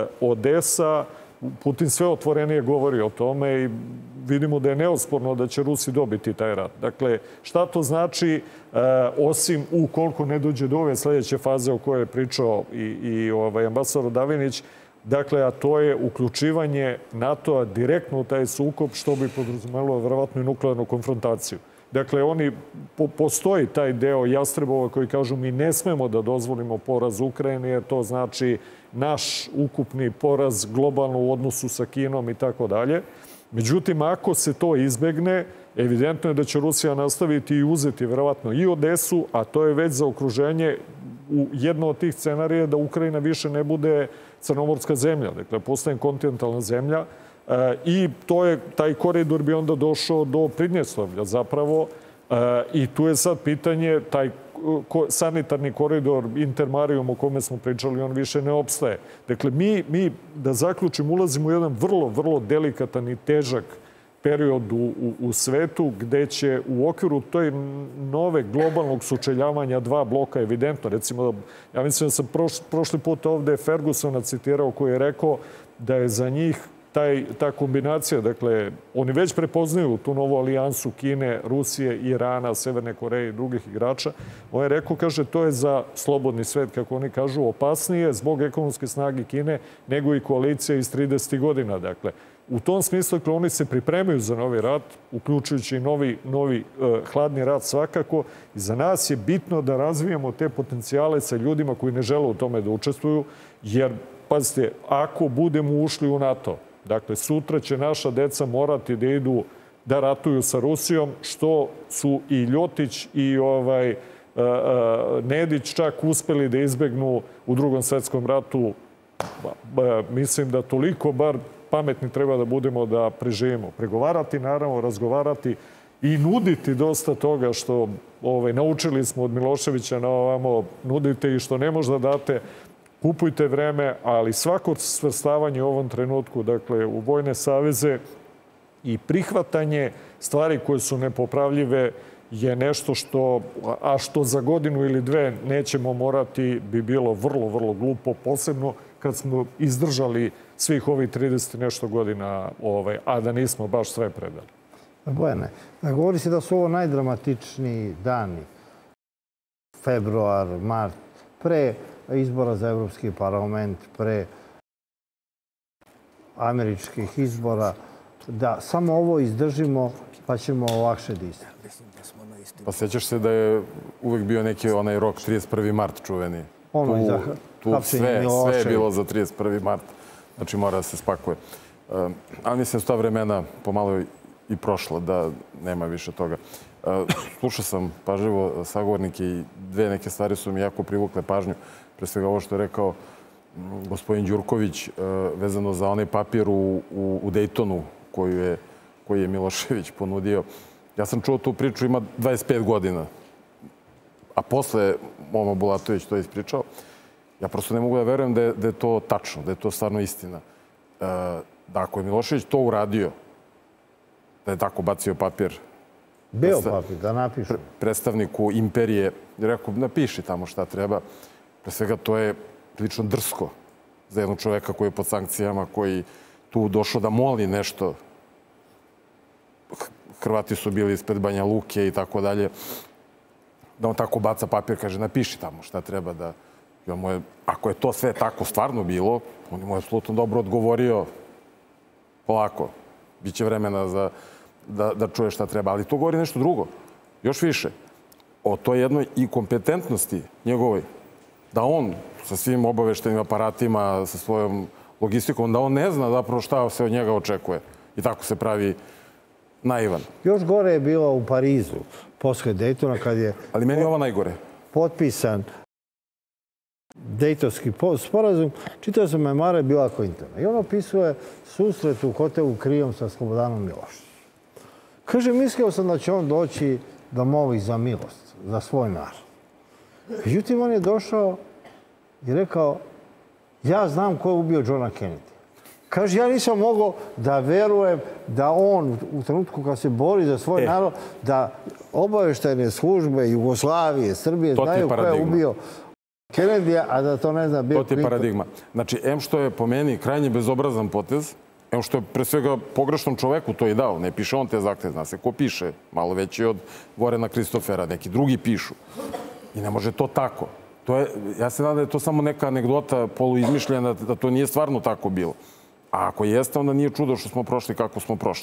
Odesa, Putin sve otvorenije govori o tome i vidimo da je neosporno da će Rusi dobiti taj rat. Dakle, šta to znači, osim ukoliko ne dođe do ove sljedeće faze o kojoj je pričao i ambasador Davinić, dakle, a to je uključivanje NATO-a direktno u taj sukob, što bi podrazumelo verovatno i nuklearnu konfrontaciju. Dakle, postoji taj deo Jastrebova koji kažu mi ne smemo da dozvolimo poraz Ukrajine, jer to znači naš ukupni poraz globalno u odnosu sa Kinom i tako dalje. Međutim, ako se to izbegne, evidentno je da će Rusija nastaviti i uzeti verovatno i Odesu, a to je već za okruženje u jedno od tih scenarija da Ukrajina više ne bude crnomorska zemlja, dakle, postaje kontinentalna zemlja i taj koridor bi onda došao do Pridnjestrovlja zapravo i tu je sad pitanje, taj sanitarni koridor Intermarium o kome smo pričali, on više ne opstaje. Dakle, mi da zaključim, ulazimo u jedan vrlo, vrlo delikatan i težak period u svetu gde će u okviru toj nove globalnog sučeljavanja dva bloka evidentno. Recimo, ja mislim da sam prošli put ovde Fergusona citirao koji je rekao da je za njih ta kombinacija, dakle, oni već prepoznaju tu novu alijansu Kine, Rusije, Irana, Severne Koreje i drugih igrača. On je rekao, kaže, to je za slobodni svet, kako oni kažu, opasnije zbog ekonomske snage Kine nego i koalicija iz 30. godina. Dakle, u tom smislu oni se pripremaju za novi rat, uključujući i novi hladni rat svakako. I za nas je bitno da razvijamo te potencijale sa ljudima koji ne žele u tome da učestvuju, jer, pazite, ako budemo ušli u NATO, dakle, sutra će naša deca morati da idu da ratuju sa Rusijom, što su i Ljotić i Nedić čak uspeli da izbegnu u Drugom svetskom ratu. Mislim da toliko bar pametni treba da budemo da preživimo. Pregovarati, naravno, razgovarati i nuditi dosta toga što naučili smo od Miloševića na ovamo, nudite i što ne možda date, kupujte vreme, ali svako svrstavanje u ovom trenutku, dakle, u vojne saveze i prihvatanje stvari koje su nepopravljive je nešto što za godinu ili dve nećemo morati, bi bilo vrlo, vrlo glupo, posebno kad smo izdržali svih ovih 30 nešto godina, a da nismo baš sve predali. Bojane, govori se da su ovo najdramatičniji dani. Februar, mart, pre izbora za Evropski parlament, pre američkih izbora, da samo ovo izdržimo pa ćemo lakše disati. Pa sjećaš se da je uvek bio neki onaj rok 31. mart čuveni. Tu sve je bilo za 31. mart. Znači mora da se spakuje. Ali mislim da su ta vremena pomalo i prošla, da nema više toga. Slušao sam pažljivo sagovornike i dve neke stvari su mi jako privukle pažnju. Pre svega ovo što je rekao gospodin Đurković vezano za onaj papir u Dejtonu koji je Milošević ponudio. Ja sam čuo tu priču, ima 25 godina. A posle Momo Bulatović to je ispričao. Ja prosto ne mogu da verujem da je to tačno, da je to stvarno istina. Da ako je Milošević to uradio, da je tako bacio papir Beo papir, da napišu. Predstavniku imperije, je rekao, napiši tamo šta treba. Pre svega to je prilično drsko za jednog čoveka koji je pod sankcijama, koji tu došao da moli nešto. Hrvati su bili ispred Banja Luke i tako dalje. Da on tako baca papir, kaže, napiši tamo šta treba da... Ako je to sve tako stvarno bilo, on je mu apsolutno dobro odgovorio polako. Biće vremena da čuje šta treba. Ali to govori nešto drugo. Još više. O toj jednoj i kompetentnosti njegovoj. Da on sa svim obaveštenim aparatima, sa svojom logistikom, da on ne zna zapravo šta se od njega očekuje. I tako se pravi naivan. Još gore je bilo u Parizu, posle Dejtona, kad je... Ali meni je ovo najgore. Potpisan Dejtonski sporazum, čitao sam memare Bila Klintona. I on opisuje susret u hotelu Krijom sa Slobodanom Miloševićem. Kaže, mislio sam da će on doći da moli za milost, za svoj narod. Međutim, on je došao i rekao, ja znam ko je ubio Johna Kennedy. Kaže, ja nisam mogao da verujem da on, u trenutku kad se bori za svoj narod, da obaveštajne službe Jugoslavije, Srbije znaju ko je ubio Kennedy, a da to ne zna Bill Clinton. To je paradigma. Znači, em što je po meni krajnje bezobrazan potez, em što je pre svega pogrešnom čoveku to i dao. Ne piše on te zahteve, zna se ko piše. Malo veći od Vorena Kristofera, neki drugi pišu. I ne može to tako. Ja se nadam da je to samo neka anegdota poluizmišljena, da to nije stvarno tako bilo. A ako jeste, onda nije čudo što smo prošli kako smo prošli.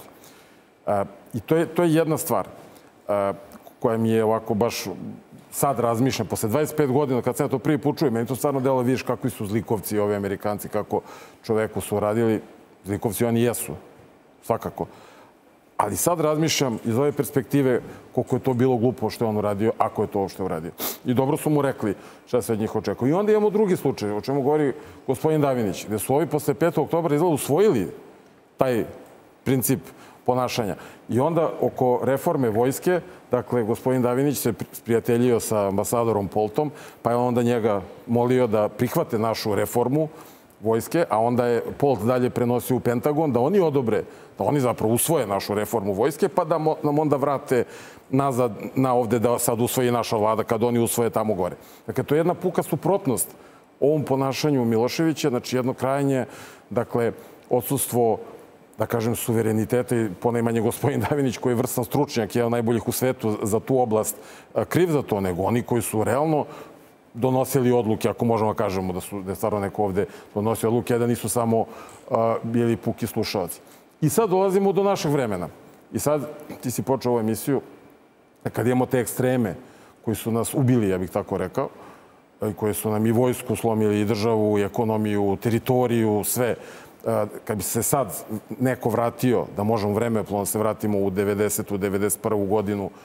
I to je jedna stvar koja mi je ovako baš sad razmišljam. Posle 25 godina, kad sam to prvi put čujem, meni to stvarno delo, vidiš kakvi su zlikovci ovi Amerikanci, kako čoveku su radili. Zlikovci oni jesu, svakako. Ali sad razmišljam iz ove perspektive koliko je to bilo glupo što je on uradio, ako je to uopšte uradio. I dobro su mu rekli šta se od njih očekuje. I onda imamo drugi slučaj, o čemu govori gospodin Davinić, gde su ovi posle 5. oktobra izgleda usvojili taj princip ponašanja. I onda oko reforme vojske, dakle, gospodin Davinić se prijateljio sa ambasadorom Poltom, pa je onda njega molio da prihvate našu reformu vojske, a onda je Polt dalje prenosio u Pentagon, da oni odobre, da oni zapravo usvoje našu reformu vojske, pa da nam onda vrate nazad na ovde da sad usvoji naša vlada, kad oni usvoje tamo gore. Dakle, to je jedna puka suprotnost ovom ponašanju Miloševića, znači jedno krajnje, dakle, odsustvo, da kažem, suvereniteta i ponajmanje gospodin Davinić, koji je vrstan stručnjak, jedan najboljih u svetu za tu oblast, kriv za to, nego oni koji su realno donosili odluke, ako možemo da kažemo da je stvarno neko ovde donosio odluke, a da nisu samo bili puki slušalci. I sad dolazimo do našeg vremena. I sad ti si počeo ovu emisiju, kad imamo te ekstreme koji su nas ubili, ja bih tako rekao, koji su nam i vojsku slomili, i državu, i ekonomiju, teritoriju, sve. Kad bi se sad neko vratio, da možemo vremeplno se vratimo u 90. u 91. godinu,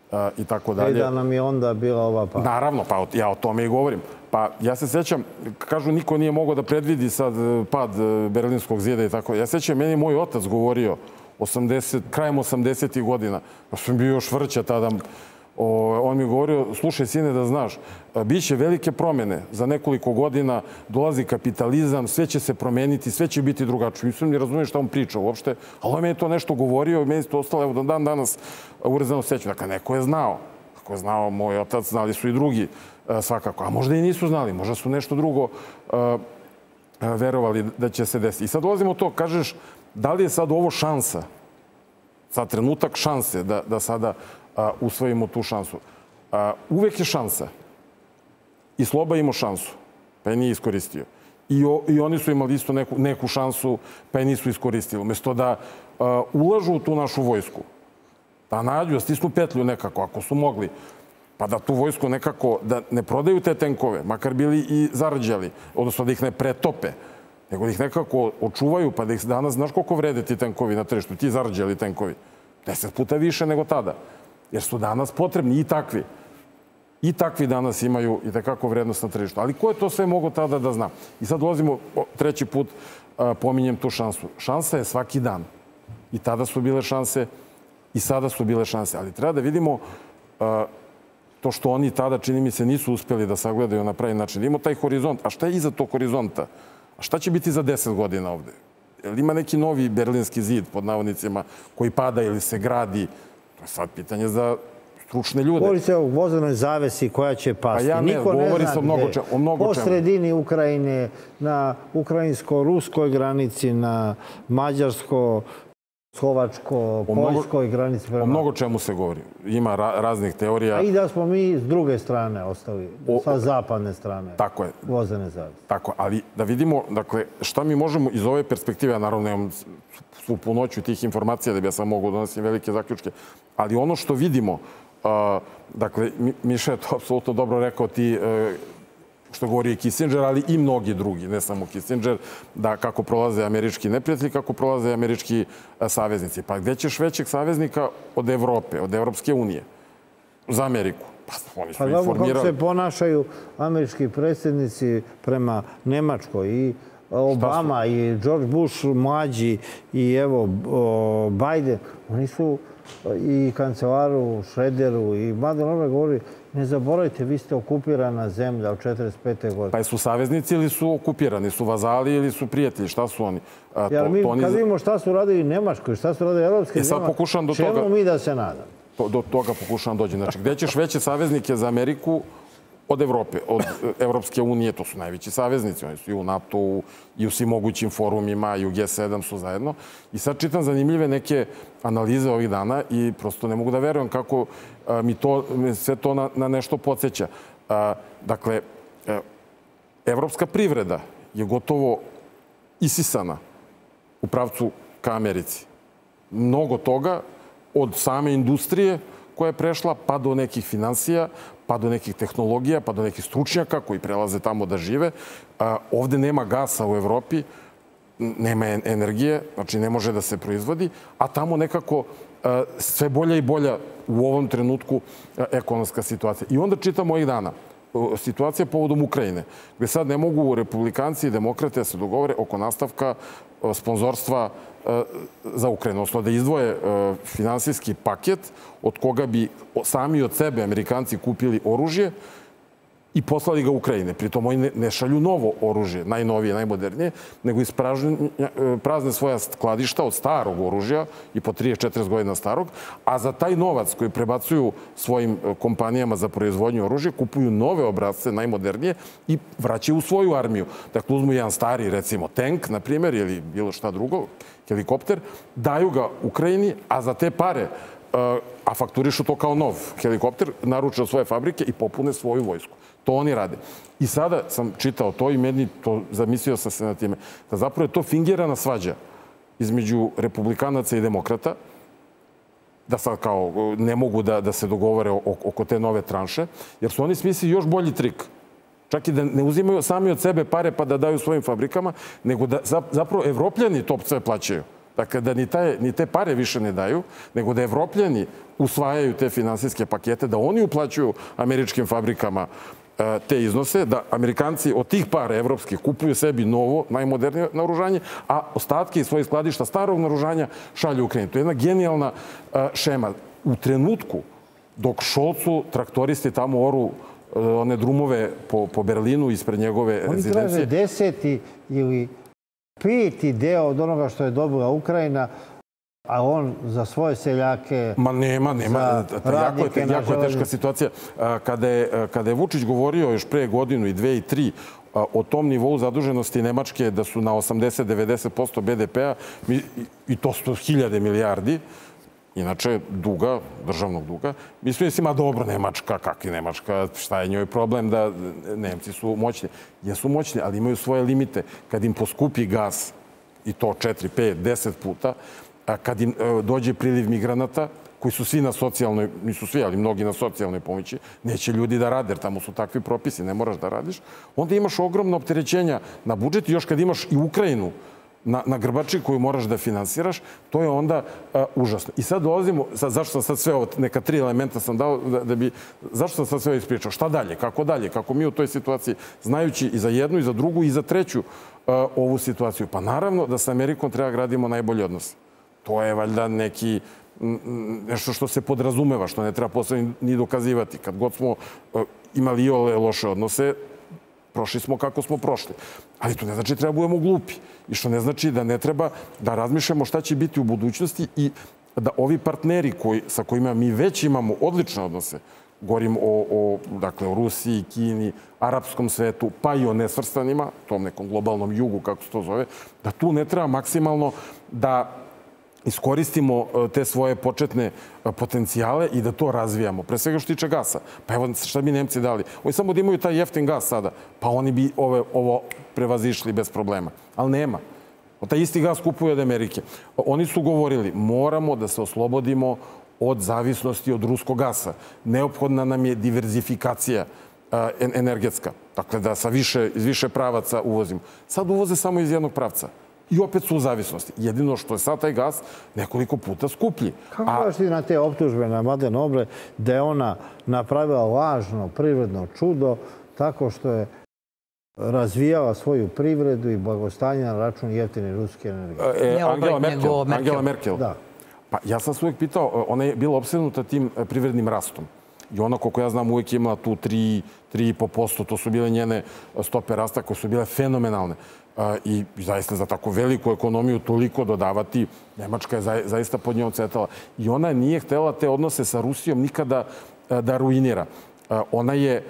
i tako dalje. I da nam je onda bila ova pad. Naravno, pa ja o tome i govorim. Pa ja se sjećam, kažu niko nije mogao da predvidi sad pad Berlinskog zida i tako. Ja se sjećam, meni je moj otac govorio krajem 80. godina, pa sam bio još vrća tada, on mi je govorio, slušaj sine da znaš, biće velike promjene, za nekoliko godina dolazi kapitalizam, sve će se promeniti, sve će biti drugačije. Mislim, ne razumijem šta on priča uopšte, ali on mi je to nešto govorio i meni se to ostalo, evo dan danas urezano sjećam. Dakle, neko je znao. Ako je znao moj otac, znali su i drugi svakako. A možda i nisu znali, možda su nešto drugo verovali da će se desiti. I sad dolazimo to, kažeš, da li je sad ovo šansa, sad trenutak šanse da sada usvojimo tu šansu. Uvek je šansa. I Sloba imao šansu, pa je nije iskoristio. I oni su imali isto neku šansu, pa je nisu iskoristili. Umjesto da ulažu u tu našu vojsku, da nađu, da stisnu petlju nekako, ako su mogli, pa da tu vojsku nekako, da ne prodaju te tenkove, makar bili i zarđali, odnosno da ih ne pretope, nego da ih nekako očuvaju, pa da ih danas, znaš koliko vrede ti tenkovi na tržištu, ti zarđali tenkovi? 10 puta više nego tada. Jer su danas potrebni i takvi. I takvi danas imaju i takako vrednost na tržištu. Ali ko je to sve mogao tada da zna? I sad dolazimo, treći put pominjem tu šansu. Šansa je svaki dan. I tada su bile šanse, i sada su bile šanse. Ali treba da vidimo to što oni tada, čini mi se, nisu uspjeli da sagledaju na pravi način. Imamo taj horizont. A šta je iza tog horizonta? A šta će biti za 10 godina ovde? Ima neki novi berlinski zid, pod navodnicima, koji pada ili se gradi? To je sad pitanje za stručne ljude. Govori se o vozenoj zavesi koja će pasti. Pa ja ne, govori se o mnogo čemu. Po sredini Ukrajine, na ukrajinsko-ruskoj granici, na mađarsko slovačko-poljskoj granici. O mnogo čemu se govori. Ima raznih teorija. A i da smo mi s druge strane ostali, sa zapadne strane. Tako je. Vozene zavese. Tako, ali da vidimo, dakle, šta mi možemo iz ove perspektive, ja naravno nemam svu punoću tih informacija da bi ja sam mogu donositi velike zaključke, ali ono što vidimo, dakle, Miša je to apsolutno dobro rekao, ti što govori i Kissinger, ali i mnogi drugi, ne samo Kissinger, da kako prolaze američki neprijatelji, kako prolaze američki saveznici. Pa gde ćeš većeg saveznika od Evrope, od Evropske unije, za Ameriku? Pa oni su informirali. Kako se ponašaju američki predsjednici prema Nemačkoj i Obama i George Bush mlađi i evo Biden, oni su i kancelaru Schröderu i Mladen Orban govori ne zaboravite, vi ste okupirana zemlja od 45. godine. Pa su saveznici ili su okupirani? Su vazali ili su prijatelji? Šta su oni? Jer mi kad vidimo šta su radili Nemačkoj, šta su radili evropske zemlje, čemu mi da se nadam? Do toga pokušavam dođi. Znači, gde ćeš veće saveznike za Ameriku od Evrope, od Evropske unije? To su najveći saveznici. Oni su i u NATO-u, i u svim mogućim forumima, i u G7 su zajedno. I sad čitam zanimljive neke analize ovih dana i prosto ne mogu da verujem kako mi sve to na nešto podsjeća. Dakle, evropska privreda je gotovo isisana u pravcu ka Americi. Mnogo toga od same industrije koja je prešla, pa do nekih finansija, pa do nekih tehnologija, pa do nekih stručnjaka koji prelaze tamo da žive. Ovde nema gasa u Evropi, nema energije, znači ne može da se proizvodi, a tamo nekako sve bolja i bolja u ovom trenutku ekonomska situacija. I onda čitamo ovih dana situacija povodom Ukrajine, gde sad ne mogu republikanci i demokrate da se dogovore oko nastavka sponzorstva za Ukrajinu, odnosno da izdvoje finansijski paket od koga bi sami od sebe Amerikanci kupili oružje i poslali ga Ukrajine. Pritom oni ne šalju novo oružje, najnovije, najmodernije, nego prazne svoja skladišta od starog oružja i po 30-40 godina starog, a za taj novac koji prebacuju svojim kompanijama za proizvodnju oružja, kupuju nove obrazce, najmodernije, i vraćaju u svoju armiju. Dakle, uzmu jedan stari, recimo, tank, na primjer, ili bilo šta drugo, helikopter, daju ga Ukrajini, a za te pare, a fakturišu to kao nov helikopter, naruče od svoje fabrike i popune svoju vojsku. To oni rade. I sada sam čitao to i meni to, zamislio sam se na time, da zapravo je to fingirana svađa između republikanaca i demokrata, da sad kao ne mogu da se dogovore oko te nove tranše, jer su oni smislili još bolji trik. Čak i da ne uzimaju sami od sebe pare pa da daju svojim fabrikama, nego da zapravo Evropljani to sve plaćaju. Dakle, da ni te pare više ne daju, nego da Evropljani usvajaju te finansijske pakete, da oni uplaćuju američkim fabrikama te iznose, da Amerikanci od tih para evropskih kupuju sebi novo, najmodernije naoružanje, a ostatke iz svojih skladišta starog naoružanja šalju u Ukrajinu. To je jedna genijalna šema. U trenutku dok Šolcu traktoristi tamo oru one drumove po Berlinu ispred njegove rezidencije. Oni traže 10. ili 5. deo od onoga što je dobila Ukrajina, a on za svoje seljake... Ma nema. Jako je teška situacija. Kada je Vučić govorio još pre godinu i 2 i 3 o tom nivou zaduženosti Nemačke da su na 80-90% BDP-a i to 100.000 milijardi, inače duga, državnog duga, mislim da dobro, Nemačka, kakvi Nemačka, šta je njoj problem da Nemci su moćni. Jesu moćni, ali imaju svoje limite. Kad im poskupi gas, i to 4, 5, 10 puta, kad im dođe priliv migranata, koji su svi na socijalnoj, nisu svi, ali mnogi na socijalnoj pomoći, neće ljudi da rade, jer tamo su takvi propisi, ne moraš da radiš, onda imaš ogromno opterećenja na budžet i još kad imaš i Ukrajinu na grbači koju moraš da finansiraš, to je onda užasno. I sad dolazimo, zašto sam sad sve ovo, neka 3 elementa sam dao, zašto sam sad sve ovo ispričao? Šta dalje? Kako mi u toj situaciji, znajući i za jednu, i za drugu, i za treću ovu situaciju? Pa naravno da sa Amerikom treba gradimo najbolji odnos. To je valjda nešto što se podrazumeva, što ne treba posebno ni dokazivati. Kad god smo imali i ove loše odnose, prošli smo kako smo prošli. Ali to ne znači da treba budemo glupi. I što ne znači da ne treba da razmišljamo šta će biti u budućnosti i da ovi partneri sa kojima mi već imamo odlične odnose, govorim o Rusiji, Kini, arapskom svetu, pa i o nesvrstanima, tom nekom globalnom jugu, kako se to zove, da tu ne treba maksimalno da iskoristimo te svoje početne potencijale i da to razvijamo. Pre svega što tiče gasa. Pa evo šta bi Nemci dali. Oni samo da imaju taj jeftin gas sada, pa oni bi ovo prevazišli bez problema. Ali nema. Taj isti gas kupuju od Amerike. Oni su govorili, moramo da se oslobodimo od zavisnosti od ruskog gasa. Neophodna nam je diverzifikacija energetska. Dakle, da iz više pravaca uvozimo. Sad uvoze samo iz jednog pravca. I opet su u zavisnosti. Jedino što je sad taj gas nekoliko puta skuplji. Kako gledaš ti na te optužbe na Mladen Obre da je ona napravila lažno privredno čudo tako što je razvijala svoju privredu i blagostanje na račun jeftine ruske energije? Angela Merkel. Da. Pa ja sam se uvijek pitao, ona je bila opsednuta tim privrednim rastom. I ona, koliko ja znam, uvijek imala tu 3,5%. To su bile njene stope rasta koje su bile fenomenalne. I zaista za tako veliku ekonomiju toliko dodavati, Nemačka je zaista pod njom cvetala. I ona nije htjela te odnose sa Rusijom nikada da ruinira. Ona je,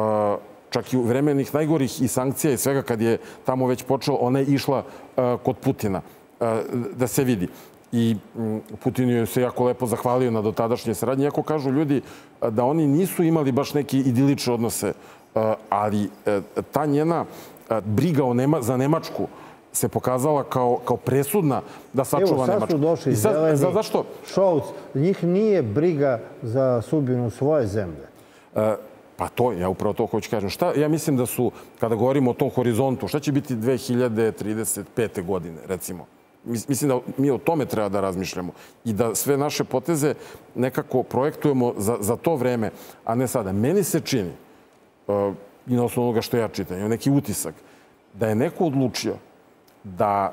čak i u vremenih najgorih i sankcija i svega kad je tamo već počelo, ona je išla kod Putina da se vidi. I Putin joj se jako lepo zahvalio na dotadašnje saradnje. Iako kažu ljudi da oni nisu imali baš neki idilične odnose, ali ta njena briga za Nemačku se pokazala kao presudna da sačuva Nemačku. Evo, sad su došli zeleni, Scholz, njih nije briga za sudbinu svoje zemlje. Pa to, ja upravo to hoću kažem. Ja mislim da su, kada govorimo o tom horizontu, šta će biti 2035. godine, recimo? Mislim da mi o tome treba da razmišljamo i da sve naše poteze nekako projektujemo za to vreme, a ne sada. Meni se čini, i na osnovu onoga što ja čitam, je neki utisak, da je neko odlučio da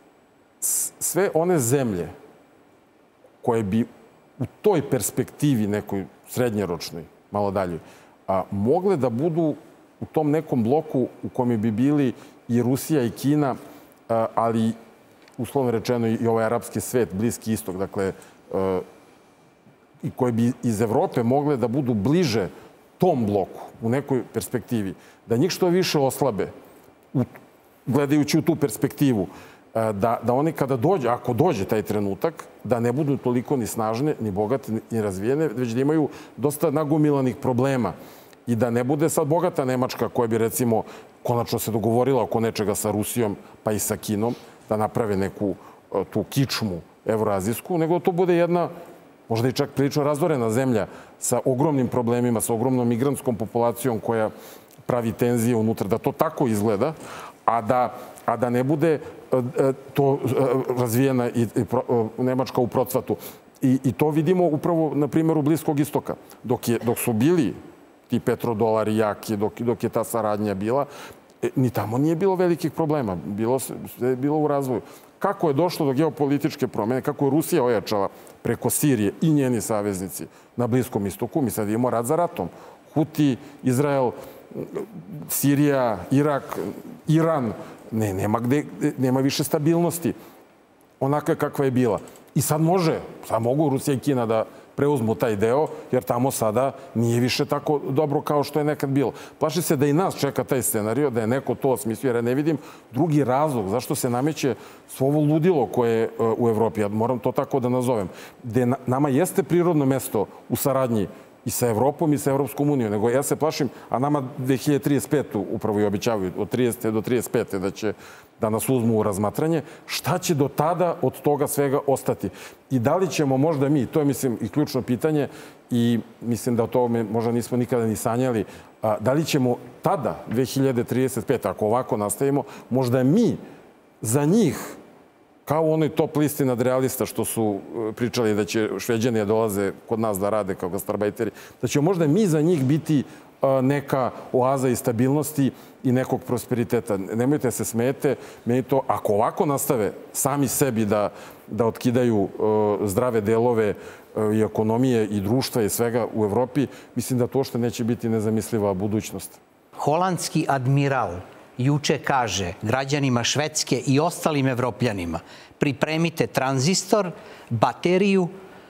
sve one zemlje koje bi u toj perspektivi nekoj srednjeročnoj, malo dalje, mogle da budu u tom nekom bloku u kojem bi bili i Rusija i Kina, ali uslovno rečeno i ovaj arapski svet, Bliski istok, dakle, i koje bi iz Evrope mogle da budu bliže tom bloku u nekoj perspektivi, da njih što više oslabe, gledajući u tu perspektivu, da oni kada dođe, ako dođe taj trenutak, da ne budu toliko ni snažne, ni bogate, ni razvijene, već da imaju dosta nagomilanih problema i da ne bude sad bogata Nemačka koja bi, recimo, konačno se dogovorila oko nečega sa Rusijom pa i sa Kinom, da naprave neku tu kičmu evroazijsku, nego to bude jedna, možda i čak prilično razorena zemlja sa ogromnim problemima, sa ogromnom migrantskom populacijom koja pravi tenzije unutra, da to tako izgleda, a da ne bude to razvijena i Nemačka u procvatu. I to vidimo upravo na primjeru Bliskog istoka. Dok su bili ti petrodolari jaki, dok je ta saradnja bila, ni tamo nije bilo velikih problema. Bilo u razvoju. Kako je došlo do geopolitičke promjene, kako je Rusija ojačala preko Sirije i njeni saveznici na Bliskom istoku, mi sad imamo rat za ratom. Huti, Izrael, Sirija, Irak, Iran, nema više stabilnosti onakve kakva je bila. I sad mogu Rusija i Kina da preuzmu taj deo, jer tamo sada nije više tako dobro kao što je nekad bilo. Plaši se da i nas čeka taj scenario, da je neko to osmislio, jer ja ne vidim drugi razlog zašto se nameće svo ovo ludilo koje je u Evropi. Ja moram to tako da nazovem. Gde nama jeste prirodno mesto u saradnji i sa Evropom i sa Evropskom unijom, nego ja se plašim, a nama 2035. upravo i obećavaju od 30. do 35. da će da nas uzmu u razmatranje, šta će do tada od toga svega ostati? I da li ćemo možda mi, to je mislim i ključno pitanje i mislim da o tome možda nismo nikada ni sanjali, da li ćemo tada, 2035. ako ovako nastavimo, možda mi za njih, kao u onoj top listi nadrealista što su pričali da će Šveđani dolaze kod nas da rade kao gastarbajteri, da će možda mi za njih biti neka oaza i stabilnosti i nekog prosperiteta. Nemojte se smete, meni to, ako ovako nastave sami sebi da otkidaju zdrave delove i ekonomije i društva i svega u Evropi, mislim da to što neće biti nezamisliva budućnost. Holandski admiral juče kaže građanima Švedske i ostalim Evropljanima: pripremite tranzistor, bateriju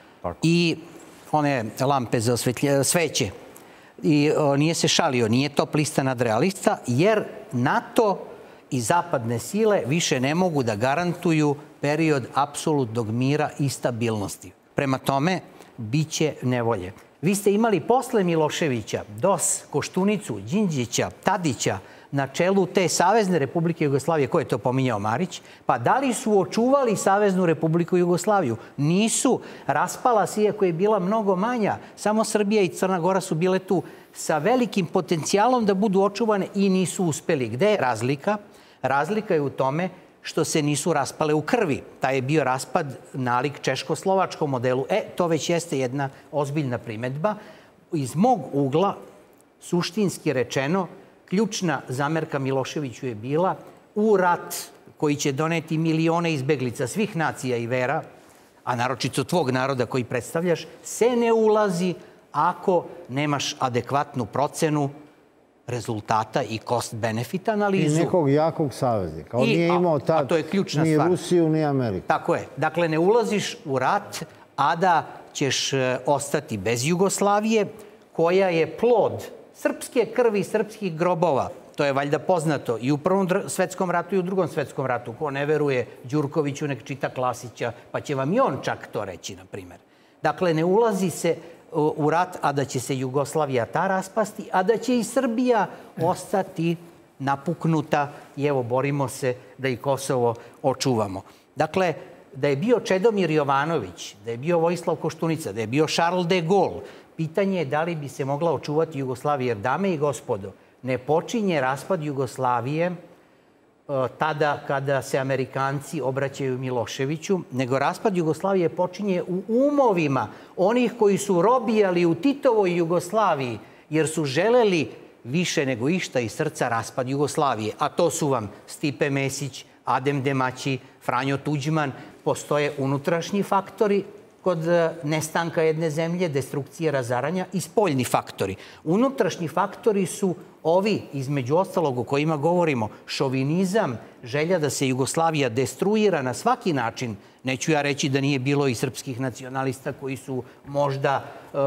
i one lampe za sveće. I nije se šalio, nije top lista nadrealista, jer NATO i zapadne sile više ne mogu da garantuju period apsolutnog mira i stabilnosti. Prema tome, bit će nevolje. Vi ste imali posle Miloševića, DOS, Koštunicu, Đinđića, Tadića, na čelu te Savezne Republike Jugoslavije, ko je to pominjao Marić, pa da li su očuvali Saveznu Republiku Jugoslaviju? Nisu. Raspala se, iako je bila mnogo manja. Samo Srbija i Crna Gora su bile tu sa velikim potencijalom da budu očuvane i nisu uspeli. Gde je razlika? Razlika je u tome što se nisu raspale u krvi. Taj je bio raspad nalik češko-slovačkom modelu. To već jeste jedna ozbiljna primedba. Iz mog ugla, suštinski rečeno, ključna zamerka Miloševiću je bila u rat koji će doneti milione izbeglica svih nacija i vera, a naročito tvog naroda koji predstavljaš, se ne ulazi ako nemaš adekvatnu procenu rezultata i cost-benefit analizu. I nekog jakog saveznika. On nije imao tad ni Rusiju, ni Ameriku. Tako je. Dakle, ne ulaziš u rat, a da ćeš ostati bez Jugoslavije, koja je plod srpske krvi, srpskih grobova. To je valjda poznato i u Prvom svetskom ratu i u Drugom svetskom ratu. Ko ne veruje Đurkoviću, nek čita Klasića, pa će vam i on čak to reći, na primjer. Dakle, ne ulazi se u rat, a da će se Jugoslavija ta raspasti, a da će i Srbija ostati napuknuta i evo, borimo se da i Kosovo očuvamo. Dakle, da je bio Čedomir Jovanović, da je bio Vojislav Koštunica, da je bio Charles de Gaulle, pitanje je da li bi se mogla očuvati Jugoslavija. Jer, dame i gospodo, ne počinje raspad Jugoslavije tada kada se Amerikanci obraćaju Miloševiću, nego raspad Jugoslavije počinje u umovima onih koji su robijali u Titovoj Jugoslaviji, jer su želeli više nego išta iz srca raspad Jugoslavije. A to su vam Stipe Mesić, Adem Demaći, Franjo Tuđman. Postoje unutrašnji faktori kod nestanka jedne zemlje, destrukcije, razaranja, i spoljni faktori. Unutrašnji faktori su ovi, između ostalog, o kojima govorimo: šovinizam, želja da se Jugoslavija destruira na svaki način. Neću ja reći da nije bilo i srpskih nacionalista koji su možda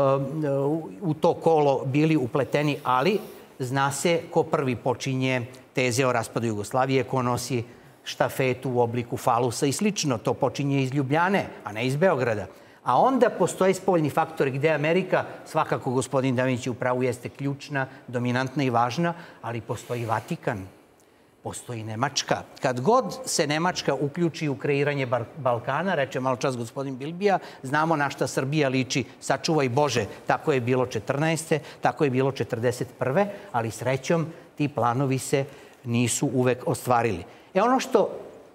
u to kolo bili upleteni, ali zna se ko prvi počinje teze o raspadu Jugoslavije, ko nosi štafetu u obliku falusa i slično. To počinje iz Ljubljane, a ne iz Beograda. A onda postoje spoljni faktori gde Amerika, svakako gospodin Damjanić je u pravu, jeste ključna, dominantna i važna, ali postoji Vatikan, postoji Nemačka. Kad god se Nemačka uključi u kreiranje Balkana, reče malo čas gospodin Bilbija, znamo na šta Srbija liči, sačuvaj Bože. Tako je bilo 14. tako je bilo 41. ali srećom ti planovi se nisu uvek ostvarili. Ono što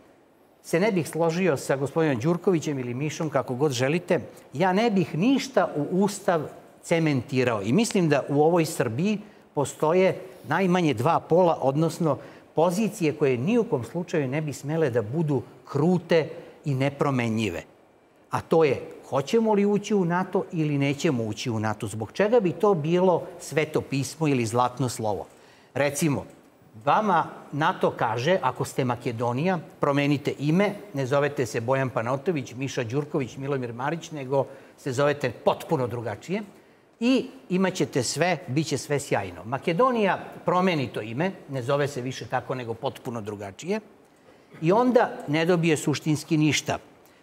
se ne bih složio sa gospodinom Đurkovićem ili Mišom, kako god želite, ja ne bih ništa u Ustav cementirao. I mislim da u ovoj Srbiji postoje najmanje dva pola, odnosno pozicije koje ni u kom slučaju ne bi smele da budu krute i nepromenjive. A to je, hoćemo li ući u NATO ili nećemo ući u NATO? Zbog čega bi to bilo sveto pismo ili zlatno slovo? Recimo, vama NATO kaže, ako ste Makedonija, promenite ime, ne zovete se Bojan Panotović, Miša Đurković, Milomir Marić, nego se zovete potpuno drugačije i imaćete sve, bit će sve sjajno. Makedonija promeni to ime, ne zove se više tako, nego potpuno drugačije i onda ne dobije suštinski ništa.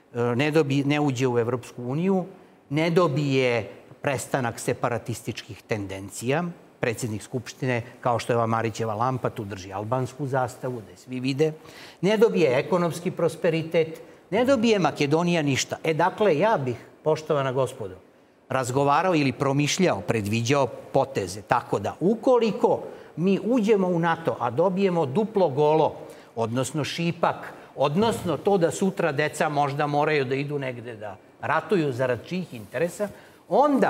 Ne uđe u Evropsku uniju, ne dobije prestanak separatističkih tendencija. Predsjednik Skupštine, kao što je ova Marićeva lampa, tu drži albansku zastavu, da je svi vide. Ne dobije ekonomski prosperitet, ne dobije Makedonija ništa. Dakle, ja bih, poštovana gospodo, razgovarao ili promišljao, predviđao poteze. Tako da, ukoliko mi uđemo u NATO, a dobijemo duplo golo, odnosno šipak, odnosno to da sutra deca možda moraju da idu negde da ratuju zarad čijih interesa, onda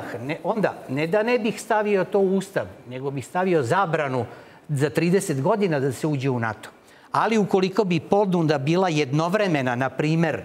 ne da ne bih stavio to u Ustav, nego bih stavio zabranu za 30 godina da se uđe u NATO. Ali ukoliko bi ponuda bila jednovremena, na primer,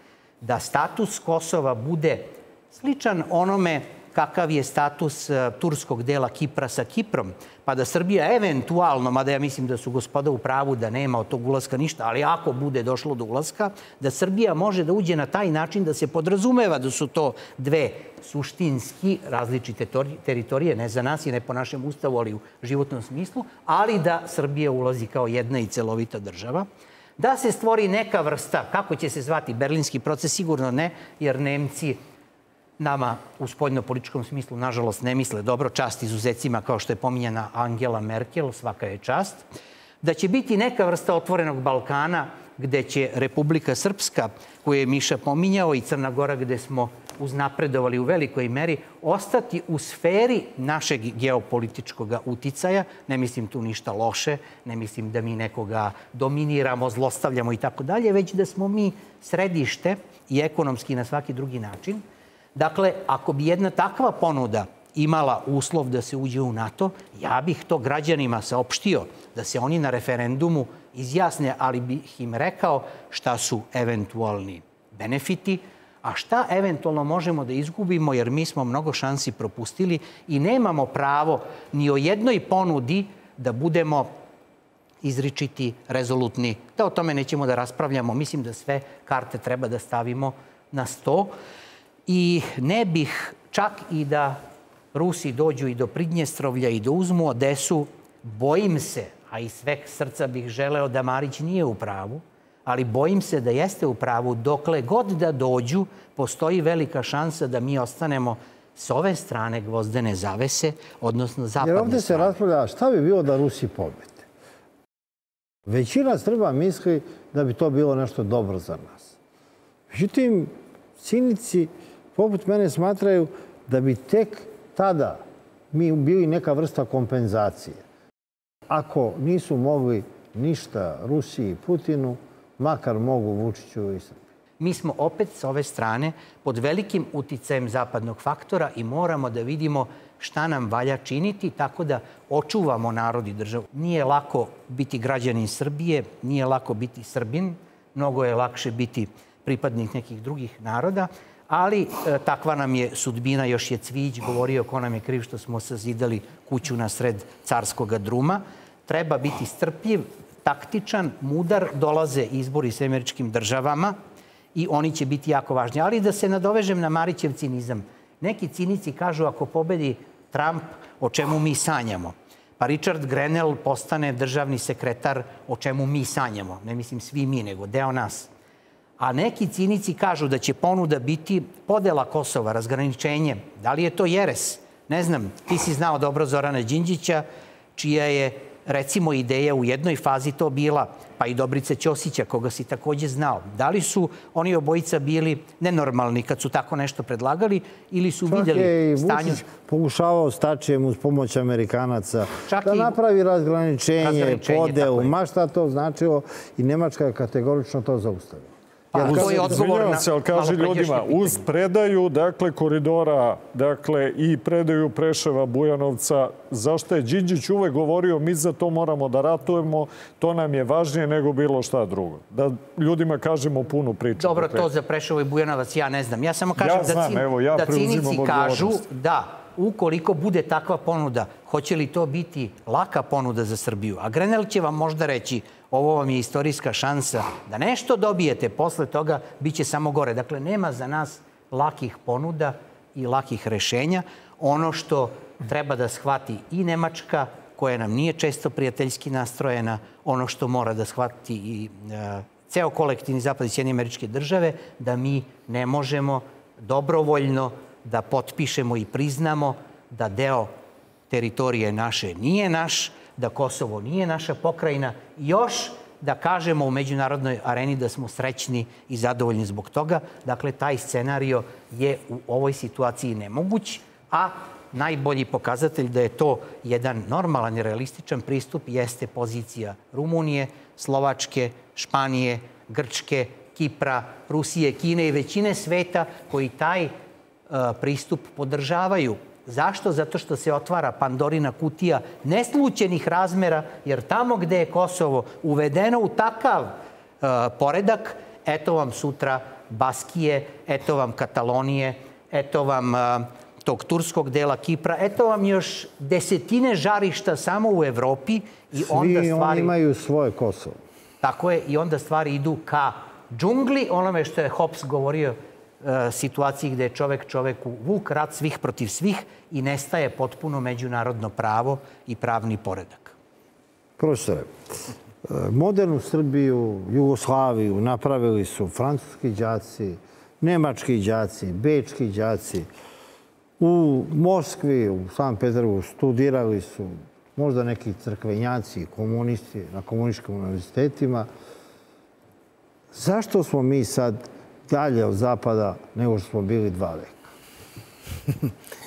da status Kosova bude sličan onome kakav je status turskog dela Kipra sa Kiprom, pa da Srbija eventualno, mada ja mislim da su gospoda u pravu da nema od tog ulaska ništa, ali ako bude došlo do ulaska, da Srbija može da uđe na taj način da se podrazumeva da su to dve suštinski različite teritorije, ne za nas i ne po našem ustavu, ali u životnom smislu, ali da Srbija ulazi kao jedna i celovita država, da se stvori neka vrsta, kako će se zvati berlinski proces, sigurno ne, jer Nemci nama u spoljnopolitičkom smislu, nažalost, ne misle dobro, čast izuzecima kao što je pominjana Angela Merkel, svaka je čast, da će biti neka vrsta otvorenog Balkana gde će Republika Srpska, koju je Miša pominjao, i Crna Gora, gde smo uznapredovali u velikoj meri, ostati u sferi našeg geopolitičkog uticaja. Ne mislim tu ništa loše, ne mislim da mi nekoga dominiramo, zlostavljamo i tako dalje, već da smo mi središte i ekonomski i na svaki drugi način. Dakle, ako bi jedna takva ponuda imala uslov da se uđe u NATO, ja bih to građanima saopštio, da se oni na referendumu izjasne, ali bih im rekao šta su eventualni benefiti, a šta eventualno možemo da izgubimo, jer mi smo mnogo šansi propustili i nemamo pravo ni o jednoj ponudi da budemo izričiti, rezolutni. Da o tome nećemo da raspravljamo. Mislim da sve karte treba da stavimo na sto. I ne bih, čak i da Rusi dođu i do Pridnjestrovlja i da uzmu Odesu, bojim se, a iz sveg srca bih želeo da Marić nije u pravu, ali bojim se da jeste u pravu. Dokle god da dođu, postoji velika šansa da mi ostanemo s ove strane gvozdene zavese, odnosno zapadne strane. Jer ovdje se raspravlja šta bi bilo da Rusi pobede. Većina Srba misli da bi to bilo nešto dobro za nas. Međutim, cinici poput mene smatraju da bi tek tada mi bili neka vrsta kompenzacije. Ako nisu mogli ništa Rusiji i Putinu, makar mogu Vučiću i Srbiji. Mi smo opet s ove strane pod velikim uticajem zapadnog faktora i moramo da vidimo šta nam valja činiti tako da očuvamo narod i državu. Nije lako biti građanin Srbije, nije lako biti Srbin, mnogo je lakše biti pripadnik nekih drugih naroda, ali takva nam je sudbina. Još je Cvijić govorio ko nam je kriv što smo sazidali kuću na sred carskog druma. Treba biti strpljiv, taktičan, mudar, dolaze izbori s Američkim državama i oni će biti jako važni. Ali da se nadovežem na Marićev cinizam. Neki cinici kažu ako pobedi Trump, o čemu mi sanjamo. Pa Richard Grenell postane državni sekretar, o čemu mi sanjamo. Ne mislim svi mi, nego deo nas. A neki cinici kažu da će ponuda biti podela Kosova, razgraničenje. Da li je to jeres? Ne znam. Ti si znao dobro Zorana Đinđića, čija je recimo, ideja u jednoj fazi to bila, pa i Dobrice Ćosića, koga si takođe znao. Da li su oni obojica bili nenormalni kad su tako nešto predlagali ili su vidjeli stanje? Vučić pokušavao s Tačijem uz pomoć Amerikanaca da napravi razgraničenje, podelu, ma šta to značilo i Nemačka je kategorično to zaustavila. Pa to je odgovor na ali kaže ljudima, uz predaju, dakle, koridora, dakle, i predaju Preševa, Bujanovca, zašto je Đinđić uvek govorio mi za to moramo da ratujemo, to nam je važnije nego bilo šta drugo. Da ljudima kažemo punu priču. Dobro, to za Preševo i Bujanovac ja ne znam. Ja samo kažem da cinici kažu da ukoliko bude takva ponuda, hoće li to biti laka ponuda za Srbiju? A Grenell će vam možda reći ovo vam je istorijska šansa da nešto dobijete, posle toga bit će samo gore. Dakle, nema za nas lakih ponuda i lakih rešenja. Ono što treba da shvati i Nemačka, koja nam nije često prijateljski nastrojena, ono što mora da shvati i ceo kolektivni Zapad i Sjedinjene Američke Države, da mi ne možemo dobrovoljno da potpišemo i priznamo da deo teritorije naše nije naš, da Kosovo nije naša pokrajina i još da kažemo u međunarodnoj areni da smo srećni i zadovoljni zbog toga. Dakle, taj scenario je u ovoj situaciji nemoguć, a najbolji pokazatelj da je to jedan normalan i realističan pristup jeste pozicija Rumunije, Slovačke, Španije, Grčke, Kipra, Rusije, Kine i većine sveta koji taj pristup podržavaju. Zašto? Zato što se otvara Pandorina kutija neslućenih razmera, jer tamo gde je Kosovo uvedeno u takav poredak, eto vam sutra Baskije, eto vam Katalonije, eto vam tog turskog dela Kipra, eto vam još desetine žarišta samo u Evropi. Svi oni imaju svoje Kosovo. Tako je, i onda stvari idu ka džungli, onome što je Hobbes govorio, situaciji gde je čovek čoveku vuk, rat svih protiv svih i nestaje potpuno međunarodno pravo i pravni poredak. Profesore, modernu Srbiju, Jugoslaviju napravili su francuski đaci, nemački đaci, bečki đaci. U Moskvi, u Sankt Petersburgu studirali su možda neki crkvenjaci, komunisti na komunističkim univerzitetima. Zašto smo mi sad dalje od Zapada nego što smo bili 2 veka?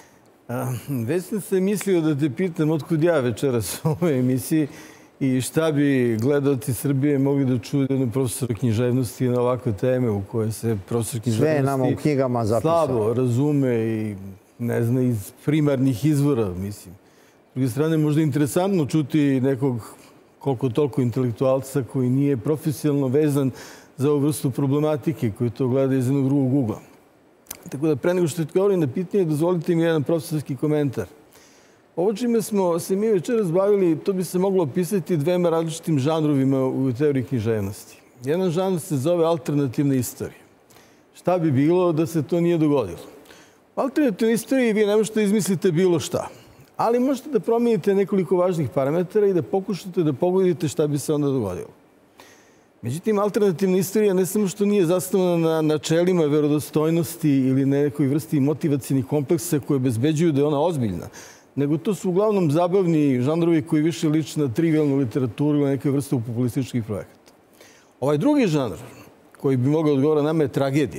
Već sam se mislio da te pitam otkud ja večeras u ovoj emisiji i šta bi gledalci Srbije mogli da čuju jednu profesora književnosti na ovakve teme u kojoj se profesor književnosti sve nama u knjigama zapisano. Slabo razume i ne zna iz primarnih izvora, mislim. S druge strane, možda je interesantno čuti nekog koliko toliko intelektualca koji nije profesionalno vezan za ovu vrstu problematike, koji to gleda iz jednog drugog ugla. Tako da, pre nego što odgovorim na pitanje, dozvolite mi jedan profesorski komentar. Ovo čime smo se mi večeras bavili, to bi se moglo opisati 2 različitim žanrovima u teoriji književnosti. Jedan žanr se zove alternativna istorija. Šta bi bilo da se to nije dogodilo? U alternativnoj istoriji vi ne možete izmisliti bilo šta, ali možete da promijenite nekoliko važnih parametara i da pokušate da pogodite šta bi se onda dogodilo. Međutim, alternativna istorija ne samo što nije zasnovana na načelima verodostojnosti ili nekoj vrsti motivacijnih kompleksa koje obezbeđuju da je ona ozbiljna, nego to su uglavnom zabavni žanrovi koji više liče na trivialnu literaturu ili neke vrste populističkih projekata. Ovaj drugi žanr koji bi mogao odgovoriti nama je tragedija.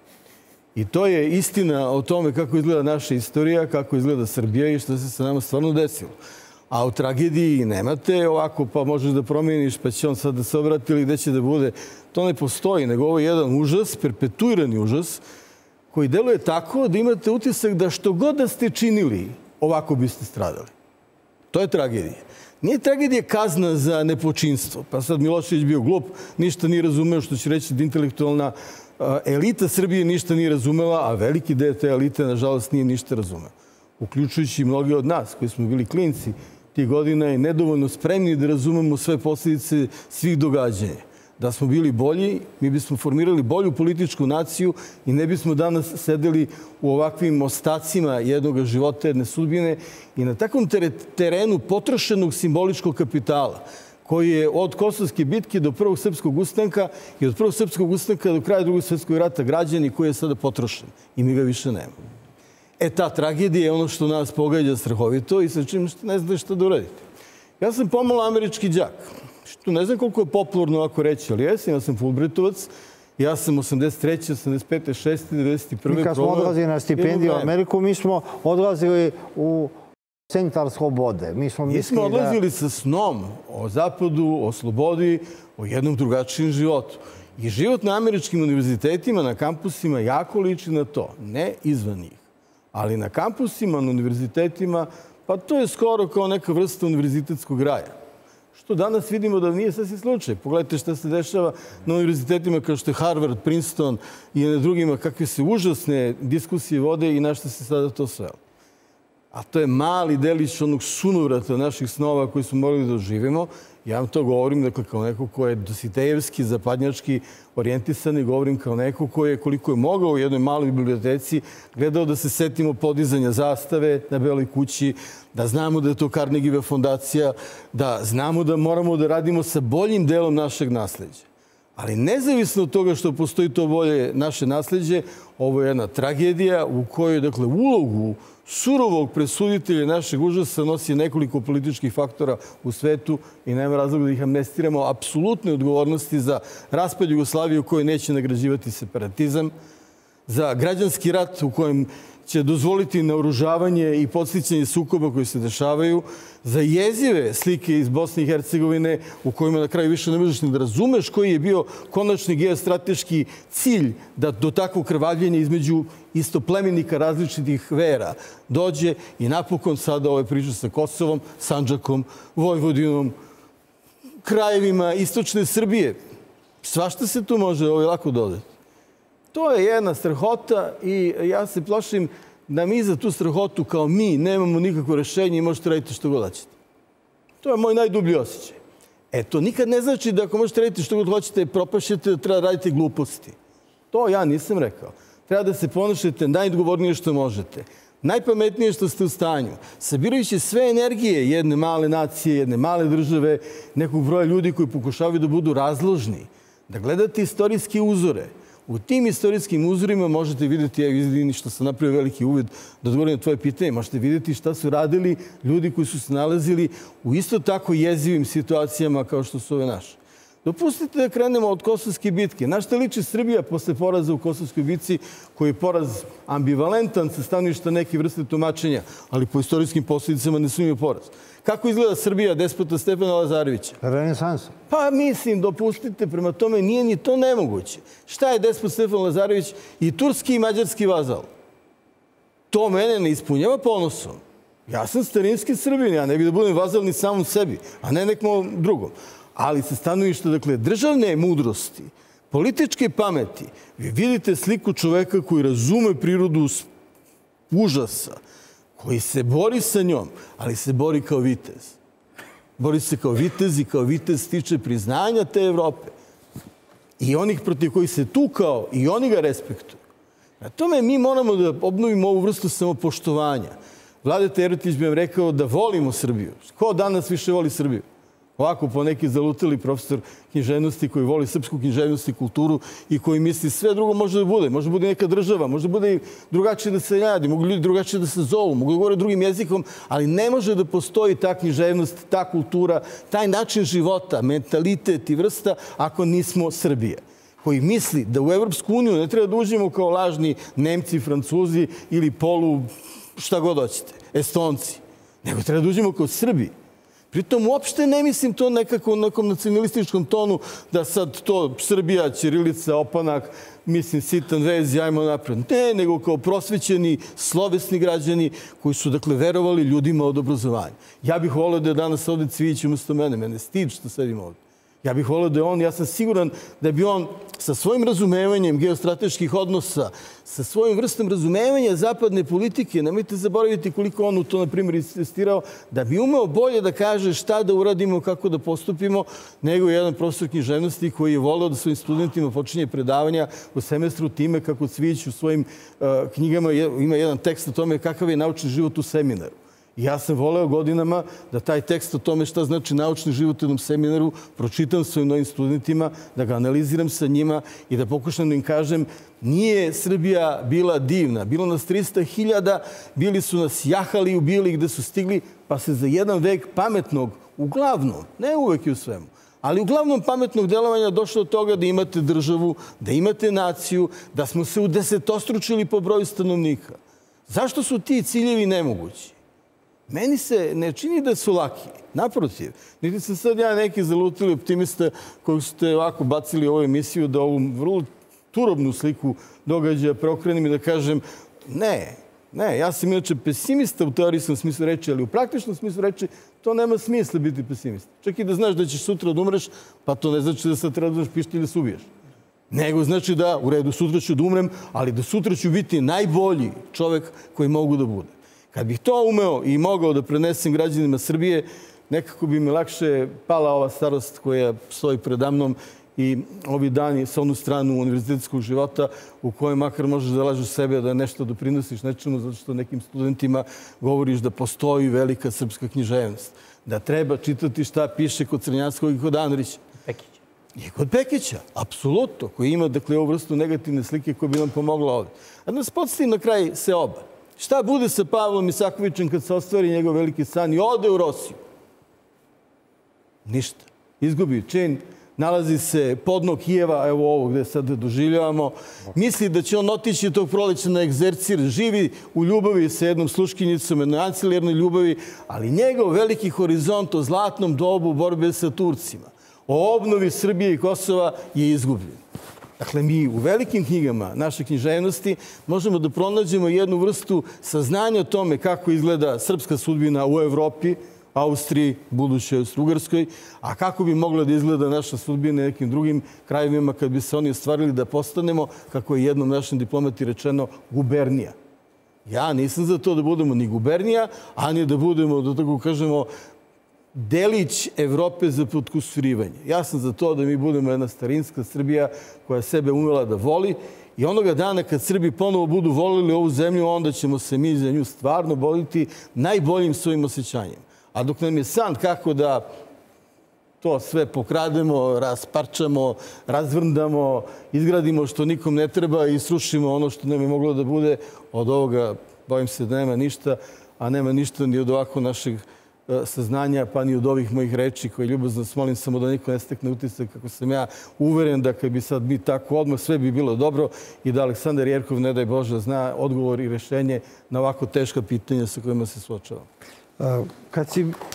I to je istina o tome kako izgleda naša istorija, kako izgleda Srbija i što se sa nama stvarno desilo. A u tragediji nemate ovako pa možeš da promijeniš pa će on sad da se obrati ili gde će da bude. To ne postoji, nego ovo je jedan užas, perpetuirani užas, koji deluje tako da imate utisak da što god da ste činili, ovako biste stradali. To je tragedija. Nije tragedija kazna za nepočinstvo. Pa sad Milošević bio glup, ništa nije razumeo, što će reći da intelektualna elita Srbije ništa nije razumela, a veliki deo te elite, nažalost, nije ništa razumeo. Uključujući i mnogi od nas koji smo bili klinci tih godina i nedovoljno spremni da razumemo sve posljedice svih događanja. Da smo bili bolji, mi bismo formirali bolju političku naciju i ne bismo danas sedeli u ovakvim ostacima jednog života, jedne sudbine i na takvom terenu potrošenog simboličkog kapitala koji je od Kosovske bitke do Prvog srpskog ustanka i od Prvog srpskog ustanka do kraja Drugog svjetskog rata građani koji je sada potrošen i mi ga više nemamo. Ta tragedija je ono što nas pogađa strahovito i sa čim ne znate šta da uradite. Ja sam pomalo američki đak. Što ne znam koliko je popularno ovako reći, ali ja sam Fulbrightovac. Ja sam 83. 85. 6. 91. Mi kad smo odlazili na stipendiju u Ameriku, mi smo odlazili u centar slobode. Mi smo odlazili sa snom o zapadu, o slobodi, o jednom drugačijem životu. I život na američkim univerzitetima, na kampusima, jako liči na to. Ne izvan njih. Ali na kampusima, na univerzitetima, pa to je skoro kao neka vrsta univerzitetskog raja. Što danas vidimo da nije sasvim slučaj. Pogledajte šta se dešava na univerzitetima kao što je Harvard, Princeton i na drugima, kakve se užasne diskusije vode i na što se sada to svelo. A to je mali delić onog sunovrata naših snova koji smo morali da oživimo. Ja vam to govorim dakle, kao neko ko je dositejevski, zapadnjački orijentisan i govorim kao neko ko je, koliko je mogao u jednoj maloj biblioteci, gledao da se setimo podizanja zastave na Beloj kući, da znamo da je to Carnegieva fondacija, da znamo da moramo da radimo sa boljim delom našeg nasleđa. Ali nezavisno od toga što postoji to bolje naše nasleđe, ovo je jedna tragedija u kojoj, dakle, ulogu surovog presuditelja našeg užasa nosi nekoliko političkih faktora u svetu i nema razloga da ih amnestiramo apsolutne odgovornosti za raspad Jugoslavije u kojoj neće nagrađivati separatizam, za građanski rat u kojem će dozvoliti naoružavanje i podsticanje sukoba koji se dešavaju, za jezive slike iz Bosne i Hercegovine u kojima na kraju više ne možeš ni da razumeš koji je bio konačni geostrateški cilj da do takvog krvavljenja između istoplemenika različitih vera dođe i napokon sada ove priče sa Kosovom, Sandžakom, Vojvodinom, krajevima istočne Srbije. Svašta se tu može lako dodati. To je jedna strahota i ja se plašim da mi za tu strahotu kao mi nemamo nikakvo rešenje i možete raditi što god hoćete. To je moj najdublji osjećaj. To nikad ne znači da ako možete raditi što god hoćete, propašćete da treba raditi gluposti. To ja nisam rekao. Treba da se ponašate najodgovornije što možete. Najpametnije što ste u stanju. Sabirajući sve energije jedne male nacije, jedne male države, nekog broja ljudi koji pokušavaju da budu razložni, da gledate istorijske uzore. U tim istorijskim uzorima možete vidjeti, ja vidim što sam napravio veliki uved da odgovorim na tvoje pitanje, možete vidjeti šta su radili ljudi koji su se nalazili u isto tako jezivim situacijama kao što su ove naše. Dopustite da krenemo od Kosovske bitke. Na šta liči Srbija posle poraza u Kosovskoj bitci, koji je poraz ambivalentan sa stanovišta neke vrste tumačenja, ali po istorijskim posljedicama ne sumnjiv poraz. Kako izgleda Srbija despota Stefana Lazarevića? Renesansa. Pa mislim, dopustite, prema tome nije ni to nemoguće. Šta je despot Stefan Lazarević i turski i mađarski vazal? To mene ne ispunjava ponosom. Ja sam starinski Srbin, ja ne bih da budem vazal ni samom sebi, a ne nekom drugom. Ali sa stanovišta, dakle, državne mudrosti, političke pameti, vi vidite sliku čoveka koji razume prirodu užasa, koji se bori sa njom, ali se bori kao vitez. Bori se kao vitez i kao vitez stiče priznanja te Evrope. I onih protiv kojih se tukao i oni ga respektuju. Na tome mi moramo da obnovimo ovu vrstu samopoštovanja. Vladeta Jerotić bi vam rekao da volimo Srbiju. Ko danas više voli Srbiju? Ovako po neki zaluteli profesor književnosti koji voli srpsku književnost i kulturu i koji misli sve drugo može da bude. Može da bude neka država, može da bude i drugačije da se radi, mogu ljudi drugačije da se zovu, mogu da govore drugim jezikom, ali ne može da postoji ta književnost, ta kultura, taj način života, mentalitet i vrsta ako nismo Srbija. Koji misli da u Evropsku uniju ne treba da uđemo kao lažni Nemci, Francuzi ili polu šta god hoćete, Estonci, nego treba da uđemo kao Srbi. Pritom uopšte ne mislim to nekako u nekom nacionalističkom tonu da sad to Srbija, ćirilica, opanak, mislim sitan vez, ajmo napred. Ne, nego kao prosvećeni, slovesni građani koji su, dakle, verovali ljudima od obrazovanja. Ja bih volio da je danas ovdje Cvijić umjesto mene. Mene stid što sedim ovdje. Ja bih volio da je on, ja sam siguran da bi on sa svojim razumevanjem geostrateških odnosa, sa svojim vrstom razumevanja zapadne politike, nemojte zaboraviti koliko on u to, na primjer, insistirao, da bi umeo bolje da kaže šta da uradimo, kako da postupimo, nego jedan profesor književnosti koji je volio da svojim studentima počinje predavanja u semestru time kako Cvijić u svojim knjigama ima jedan tekst o tome kakav je naučni život u seminaru. Ja sam voleo godinama da taj tekst o tome šta znači naučni život u jednom seminaru pročitam svojim novim studentima, da ga analiziram sa njima i da pokušam da im kažem nije Srbija bila divna. Bilo nas 300.000, bili su nas jahali i ubili gde su stigli, pa se za jedan vek pametnog, uglavnom, ne uvek i u svemu, ali uglavnom pametnog delovanja došlo do toga da imate državu, da imate naciju, da smo se udesetostručili po broju stanovnika. Zašto su ti ciljevi nemogući? Meni se ne čini da su laki. Naprotiv, niti sam sad ja neki zalutili optimista kojeg ste ovako bacili u ovu emisiju da ovu vrlo turobnu sliku događaja preokrenem i da kažem ne, ja sam inače pesimista u teorijskom smislu reči, ali u praktičnom smislu reči to nema smisla biti pesimista. Čak i da znaš da ćeš sutra da umreš, pa to ne znači da sad treba da uzmeš pištolj ili se ubiješ. Nego znači da u redu sutra ću da umrem, ali da sutra ću biti najbolji čovek koji mogu da bude. Kad bih to umeo i mogao da prenesem građanima Srbije, nekako bi mi lakše pala ova starost koja stoji predamnom i ovi dani sa onu stranu univerzitetskog života u kojoj makar možeš da lažeš sebe da nešto doprinosiš nečemu zato što nekim studentima govoriš da postoji velika srpska književnost. Da treba čitati šta piše kod Crnjanskog i kod Andrića. Pekića. I kod Pekića, apsolutno, koji ima dakle ovu vrstu negativne slike koja bi nam pomogla ovdje. A da nas podsjetim na kraj Seoba. Šta bude sa Pavlom Isakovićem kad se ostvari njegov veliki san i ode u Rosiju? Ništa. Izgubi čin, nalazi se podno Kijeva, evo ovo gde sad doživljavamo. Misli da će on otići tog proleća na egzercir, živi u ljubavi sa jednom sluškinjicom, jednoj ancilarnoj ljubavi, ali njegov veliki horizont o zlatnom dobu borbe sa Turcima, o obnovi Srbije i Kosova je izgubljen. Dakle, mi u velikim knjigama naše književnosti možemo da pronađemo jednu vrstu saznanja o tome kako izgleda srpska sudbina u Evropi, Austriji, budućoj Austro-Ugarskoj, a kako bi mogla da izgleda naša sudbina u nekim drugim krajevima kad bi se oni ostvarili da postanemo, kako je jednom našem diplomati rečeno, gubernija. Ja nisam za to da budemo ni gubernija, a ni da budemo, da tako kažemo, delić Evrope za potkusurivanje. Ja sam za to da mi budemo jedna starinska Srbija koja sebe umela da voli i onoga dana kad Srbi ponovo budu volili ovu zemlju, onda ćemo se mi za nju stvarno boriti najboljim svojim osjećanjem. A dok nam je san kako da to sve pokrademo, rasparčamo, razvrndamo, izgradimo što nikom ne treba i srušimo ono što nam je moglo da bude, od ovoga bojim se da nema ništa, a nema ništa ni od ovako našeg saznanja, pa ni od ovih mojih reči koje ljubazno molim samo da niko ne stekne utisak kako sam ja uveren da kad bi sad mi tako odmah sve bi bilo dobro i da Aleksandar Jerkov, ne daj Bože, zna odgovor i rešenje na ovako teška pitanja sa kojima se suočavam. Kad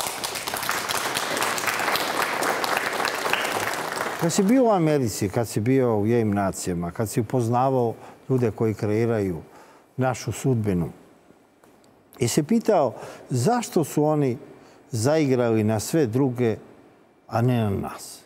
si bio u Americi, kad si bio u Ujedinjenim nacijama, kad si upoznavao ljude koji kreiraju našu sudbinu, i se pitao zašto su oni zaigrali na sve druge, a ne na nas?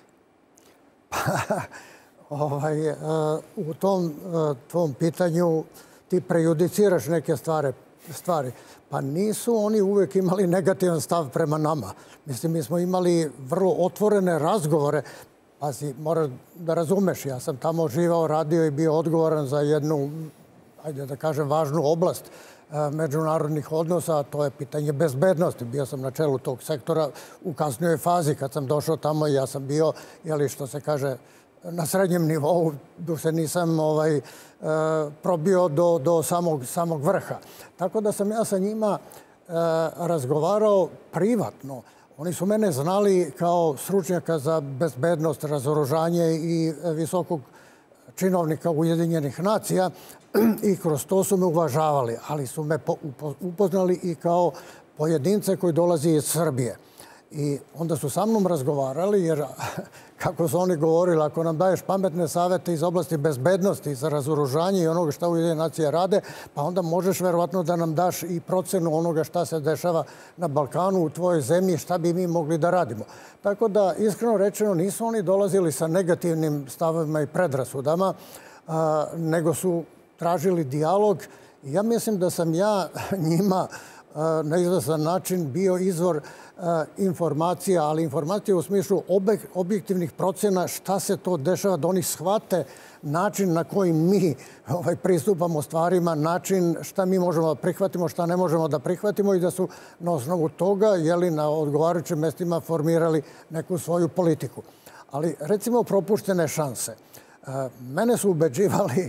U tom tvom pitanju ti prejudiciraš neke stvari. Pa nisu oni uvek imali negativan stav prema nama. Mislim, mi smo imali vrlo otvorene razgovore. Pazi, moraš da razumeš, ja sam tamo živao, radio i bio odgovoran za jednu, ajde da kažem, važnu oblast međunarodnih odnosa, a to je pitanje bezbednosti. Bio sam na čelu tog sektora u kasnijoj fazi. Kad sam došao tamo, ja sam bio, što se kaže, na srednjem nivou, dok se nisam probio do samog vrha. Tako da sam ja sa njima razgovarao privatno. Oni su mene znali kao stručnjaka za bezbednost, razoružanje i visokog činovnika Ujedinjenih nacija i kroz to su me uvažavali, ali su me upoznali i kao pojedince koji dolazi iz Srbije. I onda su sa mnom razgovarali, jer kako su oni govorili, ako nam daješ pametne savete iz oblasti bezbednosti za razoružanje i onoga šta Ujedinjene nacije rade, pa onda možeš verovatno da nam daš i procenu onoga šta se dešava na Balkanu, u tvojoj zemlji, šta bi mi mogli da radimo. Tako da, iskreno rečeno, nisu oni dolazili sa negativnim stavovima i predrasudama, nego su tražili dijalog. Ja mislim da sam ja njima na izvestan način bio izvor informacija, ali informacija u smislu objektivnih procena šta se to dešava, da oni shvate način na koji mi pristupamo stvarima, način šta mi možemo da prihvatimo, šta ne možemo da prihvatimo i da su na osnovu toga na odgovarajućim mestima formirali neku svoju politiku. Ali recimo propuštene šanse. Mene su ubeđivali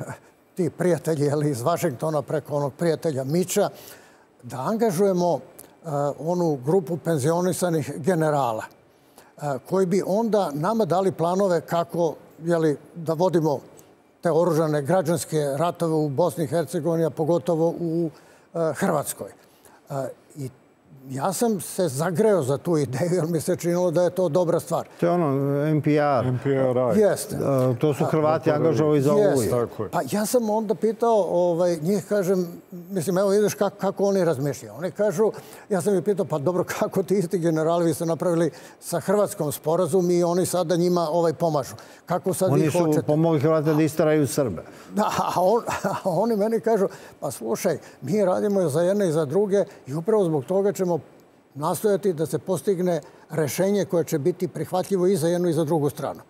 ti prijatelji iz Vašingtona preko onog prijatelja Mića da angažujemo onu grupu penzionisanih generala koji bi onda nama dali planove kako da vodimo te oružane građanske ratove u Bosni i Hercegovini, a pogotovo u Hrvatskoj. I ja sam se zagreo za tu ideju jer mi se činilo da je to dobra stvar. To je ono NPR. Jeste. To su Hrvati angažovali za ovu. Pa ja sam onda pitao njih, kažem, mislim, evo vidiš kako oni razmišljaju. Oni kažu, ja sam ih pitao, pa dobro, kako ti isti generali vi ste napravili sa Hrvatskom sporazum i oni sada njima pomažu. Kako sad vi hoćete? Oni su pomogli Hrvate da istaraju Srbe. Da, a oni meni kažu, pa slušaj, mi radimo za jedne i za druge i upravo zbog toga ćemo nastojati da se postigne rešenje koje će biti prihvatljivo i za jednu i za drugu stranu.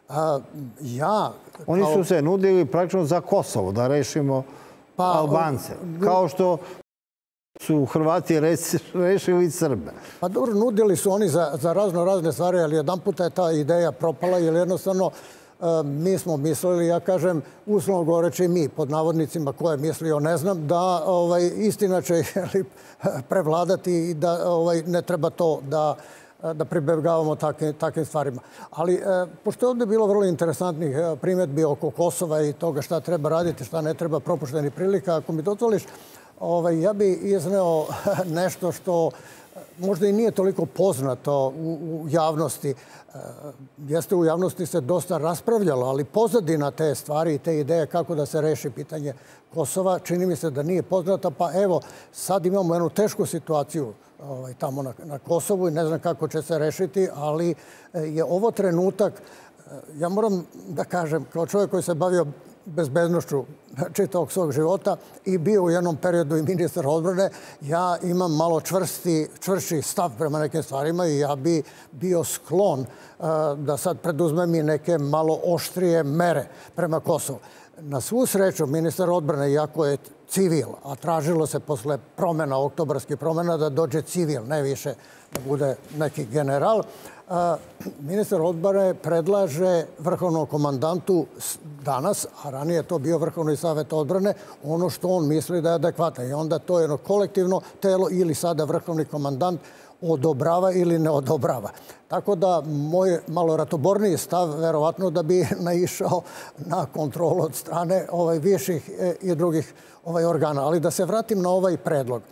Oni su se nudili praktično za Kosovo, da rešimo Albance. Kao što su Hrvati rešili Srbe. Pa dobro, nudili su oni za razne stvari, ali jedan puta je ta ideja propala, jer jednostavno mi smo mislili, ja kažem, uslovno govoreći mi, pod navodnicima ko je mislio, ne znam, da istina će prevladati i da ne treba to da pribegavamo takvim stvarima. Ali, pošto je ovdje bilo vrlo interesantnih primjedbi oko Kosova i toga šta treba raditi, šta ne treba, propuštenih prilika, ako mi dozvoliš, ja bi izneo nešto što možda i nije toliko poznato u javnosti. Jeste, u javnosti se dosta raspravljalo, ali pozadina te stvari i te ideje kako da se reši pitanje Kosova, čini mi se da nije poznata. Pa evo, sad imamo jednu tešku situaciju tamo na Kosovu i ne znam kako će se rešiti, ali je ovo trenutak, ja moram da kažem, kao čovjek koji se bavio bezbednošću čitavog svog života i bio u jednom periodu i ministar odbrane, ja imam malo čvršći stav prema nekim stvarima i ja bi bio sklon da sad preduzmem i neke malo oštrije mere prema Kosovu. Na svu sreću, ministar odbrane, iako je civil, a tražilo se posle promjena, oktobarskih promjena, da dođe civil, ne više da bude neki general, ministar odbrane predlaže vrhovnom komandantu danas, a ranije je to bio Vrhovni savjet odbrane, ono što on misli da je adekvatno. I onda to je jedno kolektivno telo ili sada vrhovni komandant odobrava ili ne odobrava. Tako da moj malo ratoborniji stav verovatno da bi naišao na kontrolu od strane viših i drugih organa. Ali da se vratim na ovaj predlog.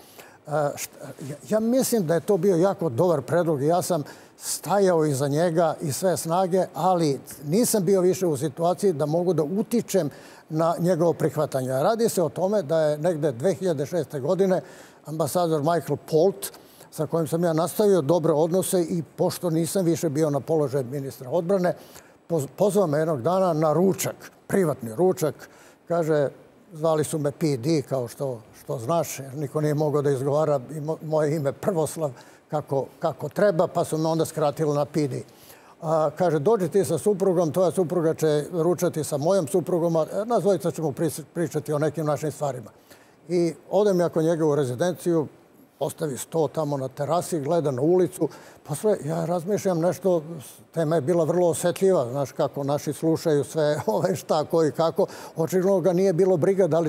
Ja mislim da je to bio jako dobar predlog i ja sam stajao iza njega i sve snage, ali nisam bio više u situaciji da mogu da utičem na njegovo prihvatanje. Radi se o tome da je negde 2006. godine ambasador Michael Polt, sa kojim sam ja nastavio dobre odnose i pošto nisam više bio na položaju ministra odbrane, pozvao me jednog dana na ručak, privatni ručak. Kaže, zvali su me PD, kao što znaš, jer niko nije mogao da izgovara moje ime Prvoslav kako treba, pa su me onda skratili na PD. Kaže, dođi ti sa suprugom, tvoja supruga će ručati sa mojom suprugom, a nas dvojica ćemo pričati o nekim našim stvarima. I odem ja kod njega u rezidenciju, ostavi sto tamo na terasi, gleda na ulicu. Posle ja razmišljam nešto, tema je bila vrlo osjetljiva, znaš kako naši slušaju sve šta, ko i kako. Očigledno ga nije bilo briga da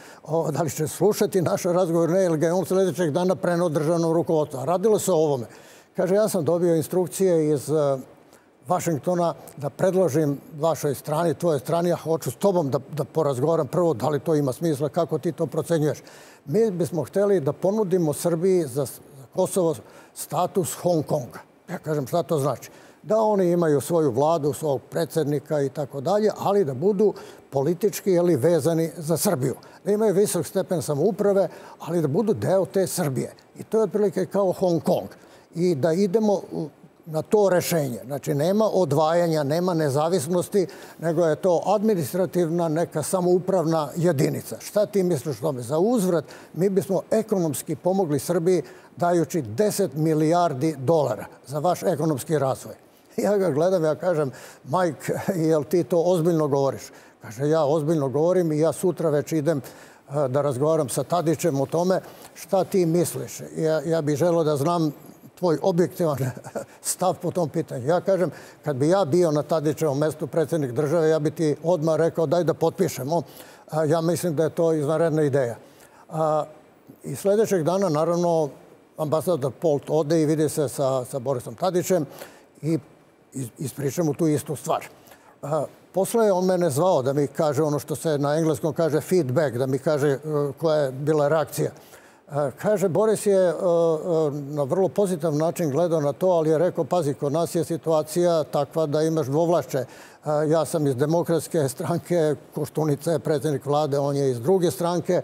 li će slušati naš razgovor, ne, ili ga je on sljedećeg dana preneo državnom rukovodstvu. Radilo se o ovome. Kaže, ja sam dobio instrukcije iz Vašingtona da predložim vašoj strani, tvojoj strani, ja hoću s tobom da porazgovaram prvo da li to ima smisla, kako ti to procenjuješ. Mi bismo htjeli da ponudimo Srbiji za Kosovo status Hong Konga. Ja kažem, šta to znači? Da oni imaju svoju vladu, svog predsjednika i tako dalje, ali da budu politički vezani za Srbiju. Da imaju visok stepen samouprave, ali da budu deo te Srbije. I to je otprilike kao Hong Kong. I da idemo na to rešenje. Znači, nema odvajanja, nema nezavisnosti, nego je to administrativna neka samoupravna jedinica. Šta ti misliš o tome? Za uzvrat mi bismo ekonomski pomogli Srbiji dajući 10 milijardi dolara za vaš ekonomski razvoj. Ja ga gledam, ja kažem, Mike, jel ti to ozbiljno govoriš? Kaže, ja ozbiljno govorim i ja sutra već idem da razgovaram sa Tadićem o tome šta ti misliš. Ja bih želeo da znam tvoj objektivan stav po tom pitanju. Ja kažem, kad bi ja bio na Tadićevom mestu predsjednik države, ja bi ti odmah rekao daj da potpišemo. Ja mislim da je to izvanredna ideja. I sljedećeg dana, naravno, ambasador Polt ode i vidi se sa Borisom Tadićem i ispriča mu tu istu stvar. Posle je on mene zvao da mi kaže ono što se na engleskom kaže feedback, da mi kaže koja je bila reakcija. Kaže, Boris je na vrlo pozitivan način gledao na to, ali je rekao, pazi, kod nas je situacija takva da imaš dvovlašće. Ja sam iz Demokratske stranke, Koštunica je predsjednik vlade, on je iz druge stranke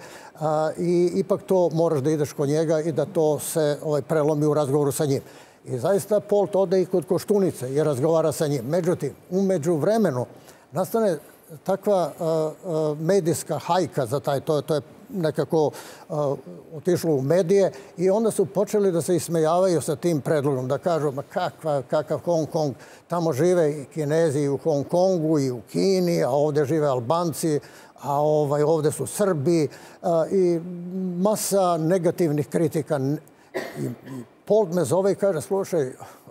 i ipak to moraš da ideš kod njega i da to se prelomi u razgovoru sa njim. I zaista Polt ode i kod Koštunice i razgovara sa njim. Međutim, umeđu vremenu nastane takva medijska hajka za taj, to je nekako otišlo u medije i onda su počeli da se ismejavaju sa tim predlogom, da kažu ma kakav Hong Kong, tamo žive i Kinezi i u Hong Kongu i u Kini, a ovdje žive Albanci, a ovdje su Srbi i masa negativnih kritika. I Polt me zove i kaže, slušaj,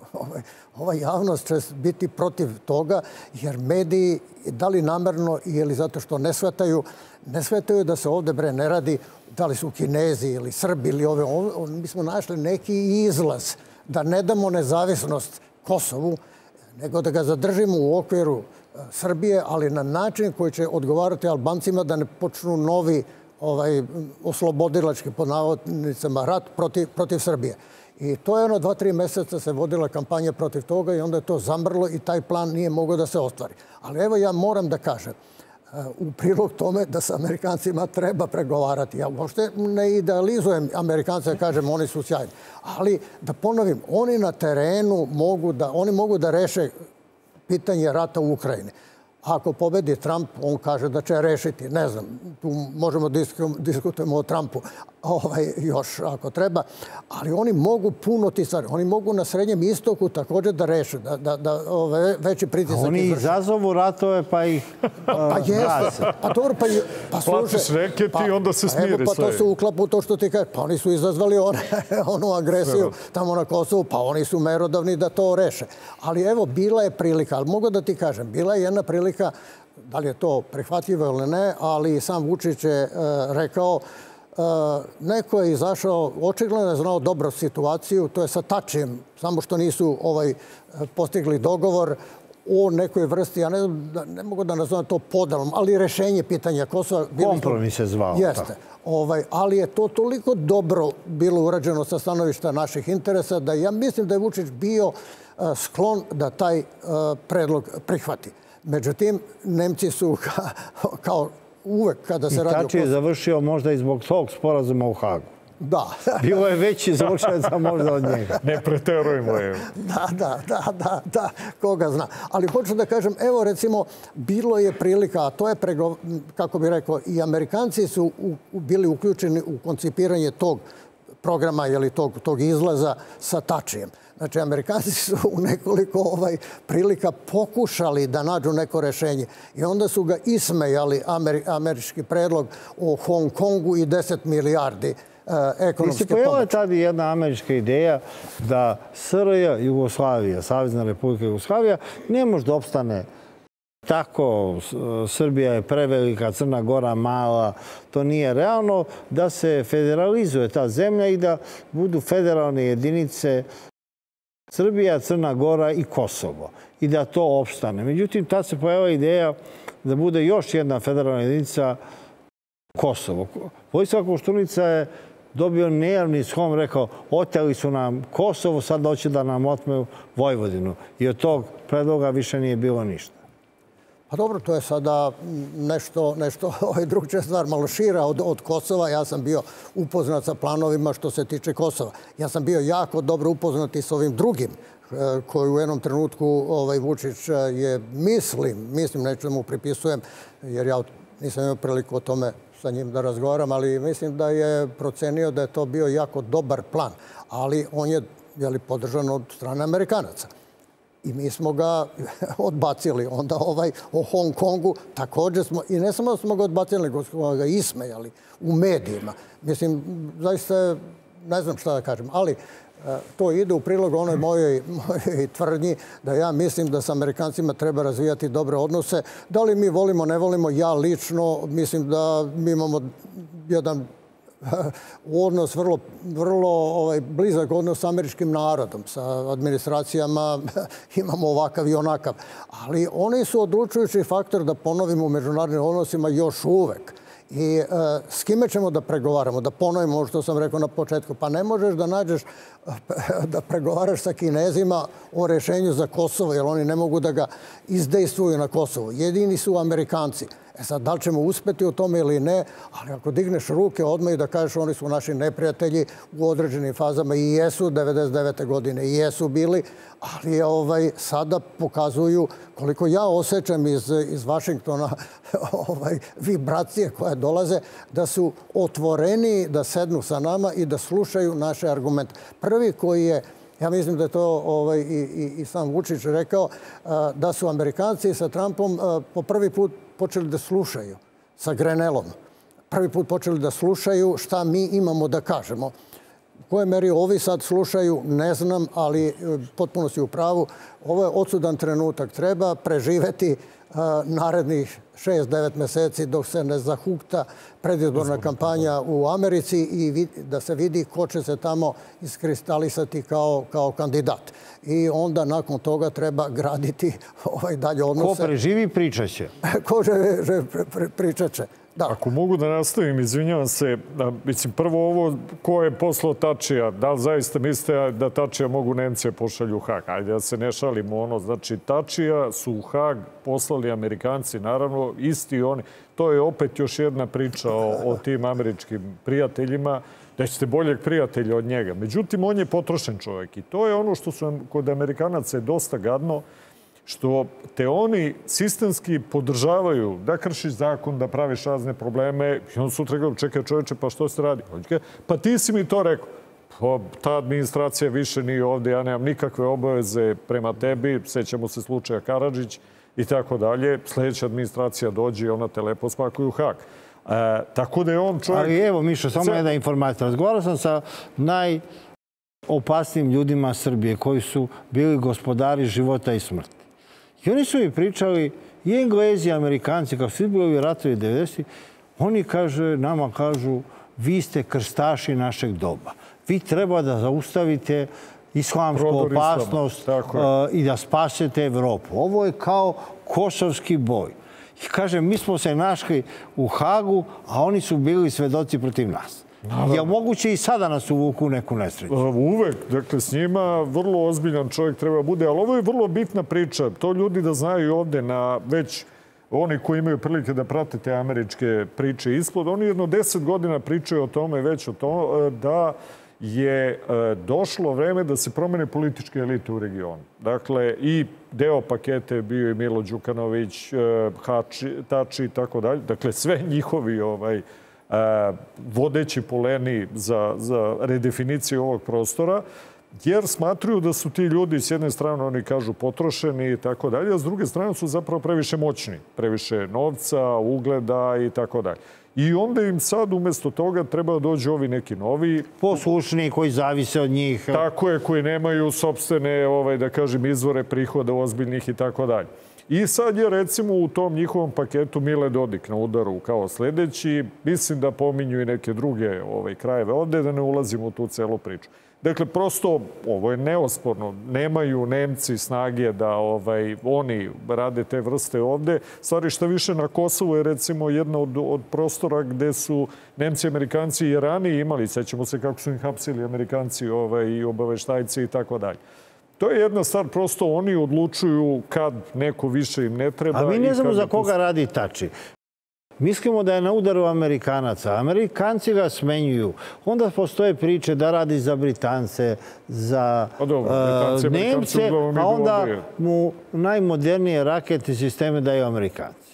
ova javnost će biti protiv toga jer mediji, da li namerno ili zato što ne shvataju da se ovdje ne radi da li su Kinezi ili Srbi ili ove. Mi smo našli neki izlaz da ne damo nezavisnost Kosovu, nego da ga zadržimo u okviru Srbije, ali na način koji će odgovarati Albancima da ne počnu novi oslobodilački pod navodnicama rat protiv Srbije. I to je 2-3 mjeseca se vodila kampanja protiv toga i onda je to zamrlo i taj plan nije mogao da se ostvari. Ali evo ja moram da kažem u prilog tome da sa Amerikancima treba pregovarati. Ja uopšte ne idealizujem Amerikance, da kažem oni su sjajni. Ali da ponovim, oni na terenu mogu da reše pitanje rata u Ukrajini. Ako pobedi Trump, on kaže da će rešiti. Ne znam, tu možemo diskutujemo o Trumpu još ako treba. Ali oni mogu puno ti stvari. Oni mogu na Srednjem istoku također da reše, da veći pritisak izvrši. Oni izazovu ratove pa ih gase. Pa dobro, pa slušaj. Platiš reket i onda se smiri sve. Pa to se uklapa u to što ti kaže. Pa oni su izazvali onu agresiju tamo na Kosovu, pa oni su merodavni da to reše. Ali evo, bila je prilika, ali mogu da ti kažem, bila je jedna prilika, da li je to prihvatljivo ili ne, ali sam Vučić je rekao, neko je izašao, očigledno je znao dobro situaciju, to je sa Tačijem, samo što nisu postigli dogovor o nekoj vrsti, ja ne mogu da nazovem to podelom, ali rešenje pitanja Kosova. Kompromis se zvao. Jeste. Ali je to toliko dobro bilo urađeno sa stanovišta naših interesa da ja mislim da je Vučić bio sklon da taj predlog prihvati. Međutim, Nemci su kao uvek kada se radi o Tači je završio možda i zbog tog sporazuma u Hagu. Da. Bilo je veći završenica možda od njega. Ne preterujemo je. Da, koga zna. Ali hoću da kažem, evo recimo, bilo je prilika, a to je, kako bih rekao, i Amerikanci su bili uključeni u koncipiranje tog programa ili tog izlaza sa Tačijem. Znači, Amerikanci su u nekoliko prilika pokušali da nađu neko rešenje i onda su ga ismejali američki predlog o Hong Kongu i 10 milijardi ekonomske pomoći. Pojela je tada jedna američka ideja da SRJ, Jugoslavija, Savezna Republika Jugoslavija, ne može da opstane tako. Srbija je prevelika, Crna Gora mala, to nije realno, da se federalizuje ta zemlja i da budu federalne jedinice Srbija, Crna Gora i Kosovo i da to opstane. Međutim, tad se pojavila ideja da bude još jedna federalna jedinica Kosovo. Vojislav Koštunica je dobio nejavni shom, rekao, oteli su nam Kosovo, sad hoće da nam otmeju Vojvodinu. I od tog predloga više nije bilo ništa. Pa dobro, to je sada nešto drugčija stvar, malo šira od Kosova. Ja sam bio upoznat sa planovima što se tiče Kosova. Ja sam bio jako dobro upoznat i s ovim drugim, koji u jednom trenutku Vučić je, mislim, neću da mu pripisujem, jer ja nisam imao priliku o tome sa njim da razgovaram, ali mislim da je procenio da je to bio jako dobar plan. Ali on je podržan od strane Amerikanaca. I mi smo ga odbacili. Onda o Hong Kongu također smo, i ne samo da smo ga odbacili, nego smo ga ismejali u medijima. Mislim, zaista ne znam šta da kažem, ali to ide u prilog onoj mojoj tvrdnji da ja mislim da sa Amerikancima treba razvijati dobre odnose. Da li mi volimo, ne volimo, ja lično mislim da mi imamo jedan odnos, vrlo blizak odnos sa američkim narodom. Sa administracijama imamo ovakav i onakav. Ali oni su odlučujući faktor, da ponovimo, u međunarodnim odnosima još uvek. I s kime ćemo da pregovaramo? Da ponovimo ovo što sam rekao na početku. Pa ne možeš da nađeš da pregovaraš sa Kinezima o rešenju za Kosovo, jer oni ne mogu da ga izdejstvuju na Kosovo. Jedini su Amerikanci. E sad, da li ćemo uspeti u tome ili ne, ali ako digneš ruke odmah i da kažeš oni su naši neprijatelji u određenim fazama, i jesu 99. godine, i jesu bili, ali sada pokazuju, koliko ja osjećam iz Vašingtona, vibracije koje dolaze, da su otvoreni da sednu sa nama i da slušaju naše argumente. Prvi koji je, ja mislim da je to i sam Vučić rekao, da su Amerikanci sa Trumpom po prvi put počeli da slušaju sa Grenelom. Prvi put počeli da slušaju šta mi imamo da kažemo. U kojoj meri ovi sad slušaju, ne znam, ali potpuno si u pravu. Ovo je odsudan trenutak. Treba preživeti narednih 6-9 meseci dok se ne zahukta predizborna kampanja u Americi i da se vidi ko će se tamo iskristalisati kao kandidat. I onda nakon toga treba graditi dalje odnose. Ko preživi, pričat će. Ko pričat će. Da. Ako mogu da nastavim, izvinjavam se, mislim, prvo ovo, ko je poslao Tačija, da li zaista mislite da Tačija mogu Nemce pošalju u Hag? Ajde da se ne šalimo, znači Tačija su u Hag poslali Amerikanci, naravno, isti oni. To je opet još jedna priča o tim američkim prijateljima, da ćete boljeg prijatelja od njega. Međutim, on je potrošen čovjek i to je ono što su kod Amerikanaca je dosta gadno, što te oni sistemski podržavaju da kršiš zakon, da praviš razne probleme i on sutra ga čekaj čovječe, pa što se radi? Pa ti si mi to rekao. Ta administracija više nije ovdje, ja nemam nikakve obaveze prema tebi, sećamo se slučaja Karadžić i tako dalje. Sljedeća administracija dođe i ona te lepo spakuje u Hag. Tako da je on čovjek... Ali evo, Mišo, samo jedna informacija. Razgovarao sam sa najopasnijim ljudima Srbije koji su bili gospodari života i smrti. I oni su mi pričali, i Englezi, i Amerikanci, kao svi bili ratovi 90. Oni nama kažu, vi ste krstaši našeg doba. Vi treba da zaustavite islamsku opasnost i da spasete Evropu. Ovo je kao kosovski boj. I kaže, mi smo se našli u Hagu, a oni su bili svedoci protiv nas. Je moguće i sada nas uvuku u neku nesreću? Uvek. Dakle, s njima vrlo ozbiljan čovjek treba bude, ali ovo je vrlo bitna priča. To ljudi da znaju ovdje na već oni koji imaju prilike da prate te američke priče ispod. Oni jedno 10 godina pričaju o tome, već o tome, da je došlo vreme da se promene političke elite u regionu. Dakle, i deo pakete je bio i Milo Đukanović, Tači i tako dalje. Dakle, sve njihovi vodeći poleni za redefiniciju ovog prostora, jer smatruju da su ti ljudi, s jedne strane oni kažu potrošeni i tako dalje, a s druge strane su zapravo previše moćni, previše novca, ugleda i tako dalje. I onda im sad umjesto toga treba da dođu ovi neki novi... Poslušni koji zavise od njih. Tako je, koji nemaju sopstvene, da kažem, izvore prihoda ozbiljnih i tako dalje. I sad je recimo u tom njihovom paketu Mile Dodik na udaru kao sljedeći. Mislim da pominju i neke druge krajeve ovdje, da ne ulazimo u tu celu priču. Dakle, prosto, ovo je neosporno. Nemaju Nemci snage da oni rade te vrste ovdje. Stvari što više na Kosovu je recimo jedna od prostora gde su Nemci, Amerikanci i ranije imali. Sećamo se kako su im hapsili Amerikanci i obaveštajci i tako dalje. To je jedna stvar, prosto oni odlučuju kad neko više im ne treba. A mi ne znamo za koga radi Tači. Mislimo da je na udaru Amerikanaca. Amerikanci ga smenjuju. Onda postoje priče da radi za Britance, za Nemce, a onda mu najmodernije rakete sisteme daju Amerikanci.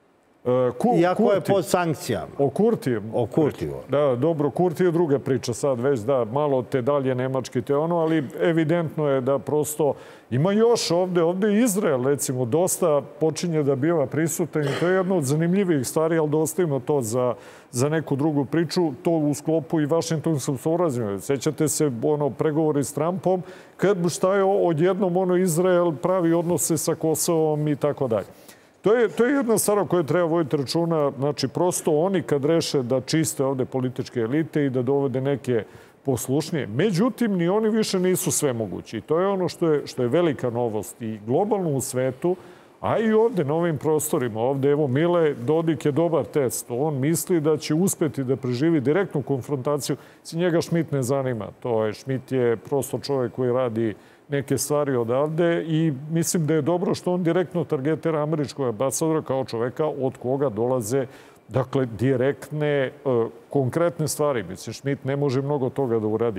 Iako je pod sankcijama. O Kurtiju? O Kurtiju. Da, dobro, Kurti je druga priča sad već, da, malo te dalje nemački te ono, ali evidentno je da prosto ima još ovdje je Izrael, recimo, dosta počinje da biva prisutan i to je jedna od zanimljivih stvari, ali da ostavimo to za neku drugu priču, to u sklopu i Vašingtonskog sporazuma. Sećate se pregovori s Trumpom, šta je odjednom Izrael pravi odnose sa Kosovom i tako dalje. To je jedna stvar o kojoj treba voditi računa. Znači, prosto oni kad reše da čiste ovde političke elite i da dovode neke poslušnije. Međutim, ni oni više nisu sve mogući. I to je ono što je velika novost i globalno u svetu, a i ovde na ovim prostorima. Ovde, evo, Mile Dodik je dobar test. On misli da će uspeti da preživi direktnu konfrontaciju. Njega Schmidt ne zanima. Schmidt je prosto čovjek koji radi neke stvari odavde i mislim da je dobro što on direktno targetira američkog ambasadora kao čoveka od koga dolaze dakle direktne, konkretne stvari. Mislim, Schmidt ne može mnogo toga da uradi.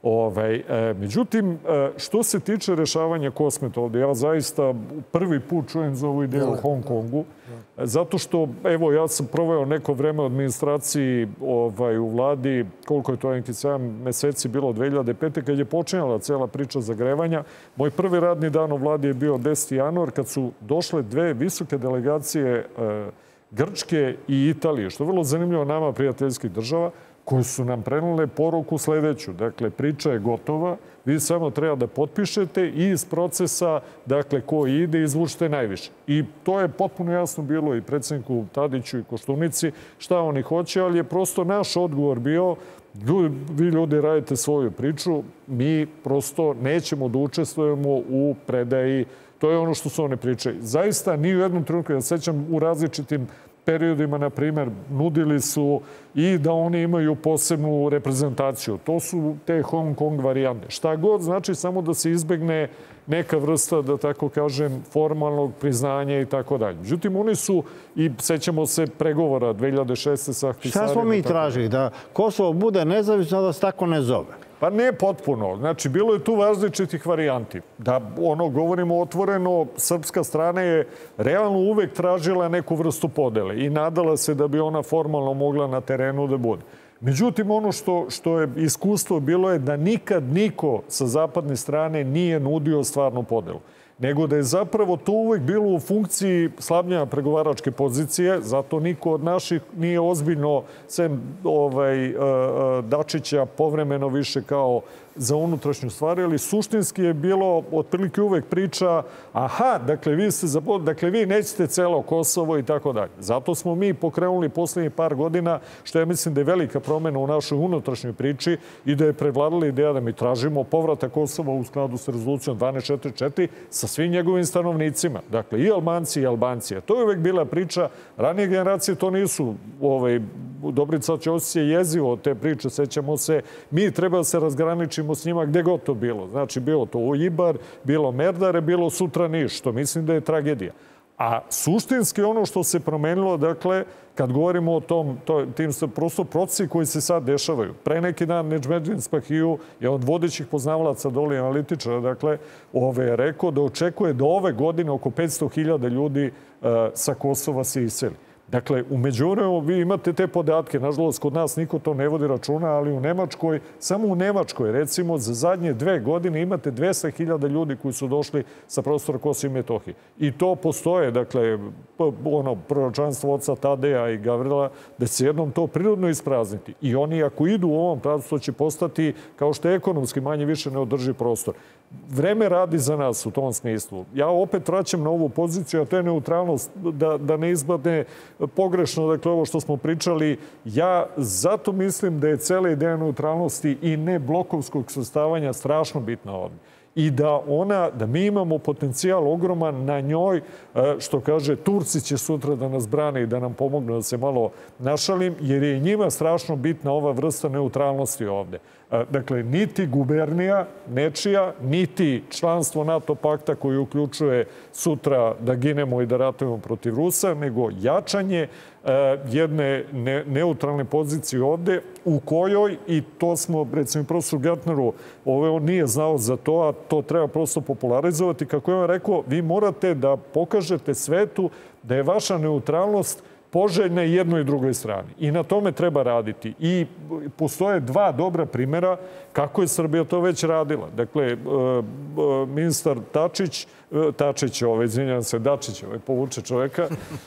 Međutim, što se tiče rešavanja Kosmeta ovde, ja zaista prvi put čujem za ovu ideju u Hong Kongu, zato što, evo, ja sam proveo neko vreme u administraciji u vladi, koliko je to nekih 7 meseci bilo od 2005. kad je počinjala cela priča zagrevanja. Moj prvi radni dan u vladi je bio 10. januar, kad su došle dve visoke delegacije Grčke i Italije, što je vrlo zanimljivo nama prijateljskih država, koje su nam prenele poruku sledeću. Dakle, priča je gotova, vi samo treba da potpišete i iz procesa, dakle, ko ide, izvučite najviše. I to je potpuno jasno bilo i predsjedniku Tadiću i Koštunici šta oni hoće, ali je prosto naš odgovor bio vi ljudi radite svoju priču, mi prosto nećemo da učestvujemo u predaji. To je ono što su one pričaju. Zaista, ni u jednom trenutku, ja sećam u različitim periodima, na primjer, nudili su i da oni imaju posebnu reprezentaciju. To su te Hong Kong varijante. Šta god znači samo da se izbegne neka vrsta, da tako kažem, formalnog priznanja i tako dalje. Međutim, oni su, i sećamo se pregovora 2006. sa Ahtisarima. Šta smo mi tražili? Da Kosovo bude nezavisno, da se tako ne zove? Pa ne potpuno. Znači, bilo je tu različitih varijanti. Da, govorimo otvoreno, srpska strana je realno uvek tražila neku vrstu podele i nadala se da bi ona formalno mogla na terenu da bude. Međutim, ono što je iskustvo bilo je da nikad niko sa zapadne strane nije nudio stvarnu podelu. Nego da je zapravo to uvek bilo u funkciji slabljenja pregovaračke pozicije, zato niko od naših nije ozbiljno, sem Dačića, povremeno više kao za unutrašnju stvari, ali suštinski je bilo otprilike uvek priča dakle vi nećete celo Kosovo i tako dalje. Zato smo mi pokrenuli poslednjih par godina, što ja mislim da je velika promena u našoj unutrašnjoj priči i da je prevladala ideja da mi tražimo povratak Kosova u skladu sa rezolucijom 1244 sa svim njegovim stanovnicima. Dakle, i Albanci i Albancije. To je uvek bila priča. Ranije generacije to nisu. Dobrica Ćosić je jezivo te priče, sećamo se. Mi treba da se razgraničimo s njima gde god to bilo. Znači, bilo to u Ibar, bilo Merdare, bilo sutra Niš, što mislim da je tragedija. A suštinski ono što se promenilo, dakle, kad govorimo o tim prosto procesi koji se sad dešavaju. Pre neki dan Nedžmedin Spahiju je od vodećih poznavalaca doli analitičara, dakle, je rekao da očekuje da ove godine oko 500.000 ljudi sa Kosova se iseli. Dakle, u međuvremenu vi imate te podatke. Nažalost, kod nas niko to ne vodi računa, ali u Nemačkoj, samo u Nemačkoj, recimo, za zadnje 2 godine imate 200.000 ljudi koji su došli sa prostora Kosova i Metohije. I to postoje, dakle, proročanstvo oca Tadeja i Gavrila, da će jednom to prirodno isprazniti. I oni, ako idu u ovom pravcu, to će postati, kao što je ekonomski manje više neodrživ prostor. Vreme radi za nas u tom smislu. Ja opet vraćam na ovu poziciju, a to je neutralnost, da ne izbadne pogrešno, dakle, ovo što smo pričali. Ja zato mislim da je cela ideja neutralnosti i ne blokovskog sastavanja strašno bitna ovdje. I da mi imamo potencijal ogroman na njoj, što kaže, Turci će sutra da nas brane i da nam pomognu, da se malo našalim, jer je njima strašno bitna ova vrsta neutralnosti ovde. Dakle, niti gubernija nečija, niti članstvo NATO pakta koji uključuje sutra da ginemo i da ratujemo protiv Rusa, nego jačanje jedne neutralne pozicije ovde u kojoj, i to smo, recimo, profesor Gertneru, on nije znao za to, a to treba prosto popularizovati, kako je on rekao, vi morate da pokažete svetu da je vaša neutralnost poželjne jednoj i drugoj strani. I na tome treba raditi. I postoje dva dobra primjera kako je Srbija to već radila. Dakle, ministar Dačić, povuče čoveka,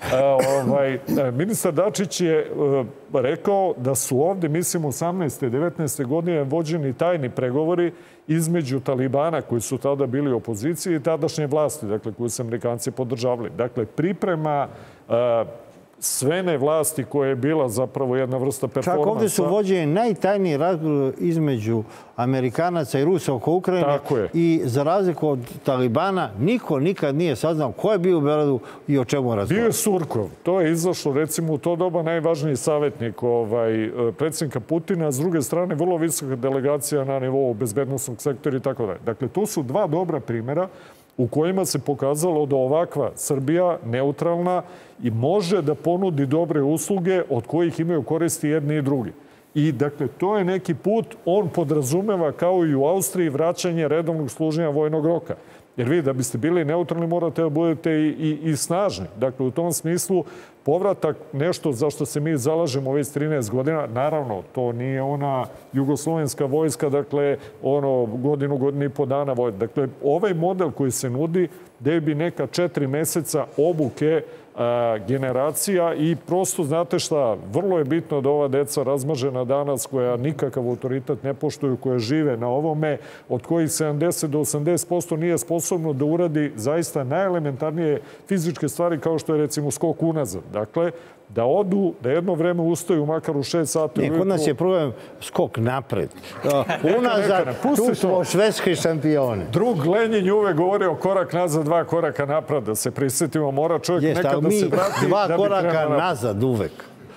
ministar Dačić je rekao da su ovde, mislim, 18. 19. godine vođeni tajni pregovori između Talibana, koji su tada bili u opoziciji, i tadašnje vlasti, dakle, koju su Amerikanci podržavali. Dakle, priprema svene vlasti koja je bila zapravo jedna vrsta performansa. Čak ovdje su vođeni najtajniji razgovor između Amerikanaca i Rusa oko Ukrajine. I za razliku od Talibana, niko nikad nije saznao ko je bio u Beogradu i o čemu razgovara. Bio je Surkov. To je izašlo, recimo, u to doba najvažniji savjetnik predsjednika Putina. S druge strane, vrlo visoka delegacija na nivou bezbednostnog sektora i tako dalje. Dakle, to su dva dobra primjera u kojima se pokazalo da ovakva Srbija, neutralna, i može da ponudi dobre usluge od kojih imaju koristi jedni i drugi. I, dakle, to je neki put, on podrazumeva, kao i u Austriji, vraćanje redovnog služenja vojnog roka. Jer vi, da biste bili neutralni, morate da budete i snažni. Dakle, u tom smislu, povratak, nešto za što se mi zalažemo već 13 godina, naravno, to nije ona jugoslovenska vojska, dakle, godinu i po dana vojska. Dakle, ovaj model koji se nudi, gde bi neka 4 meseca obuke generacija i prosto, znate šta, vrlo je bitno da ova deca razmažena danas, koja nikakav autoritet ne poštuju, koja žive na ovome, od kojih 70 do 80% nije sposobno da uradi zaista najelementarnije fizičke stvari, kao što je, recimo, skok unazad. Dakle, da odu, da jedno vreme ustaju makar u 6 sati. Ne, kod nas je problem skok napred. Unazad, tu smo švedski šampioni. Drug Lenin je uvek govorio korak nazad, 2 koraka napred. Da se prisjetimo, mora čovjek nekad da se vrati. 2 koraka nazad uvek.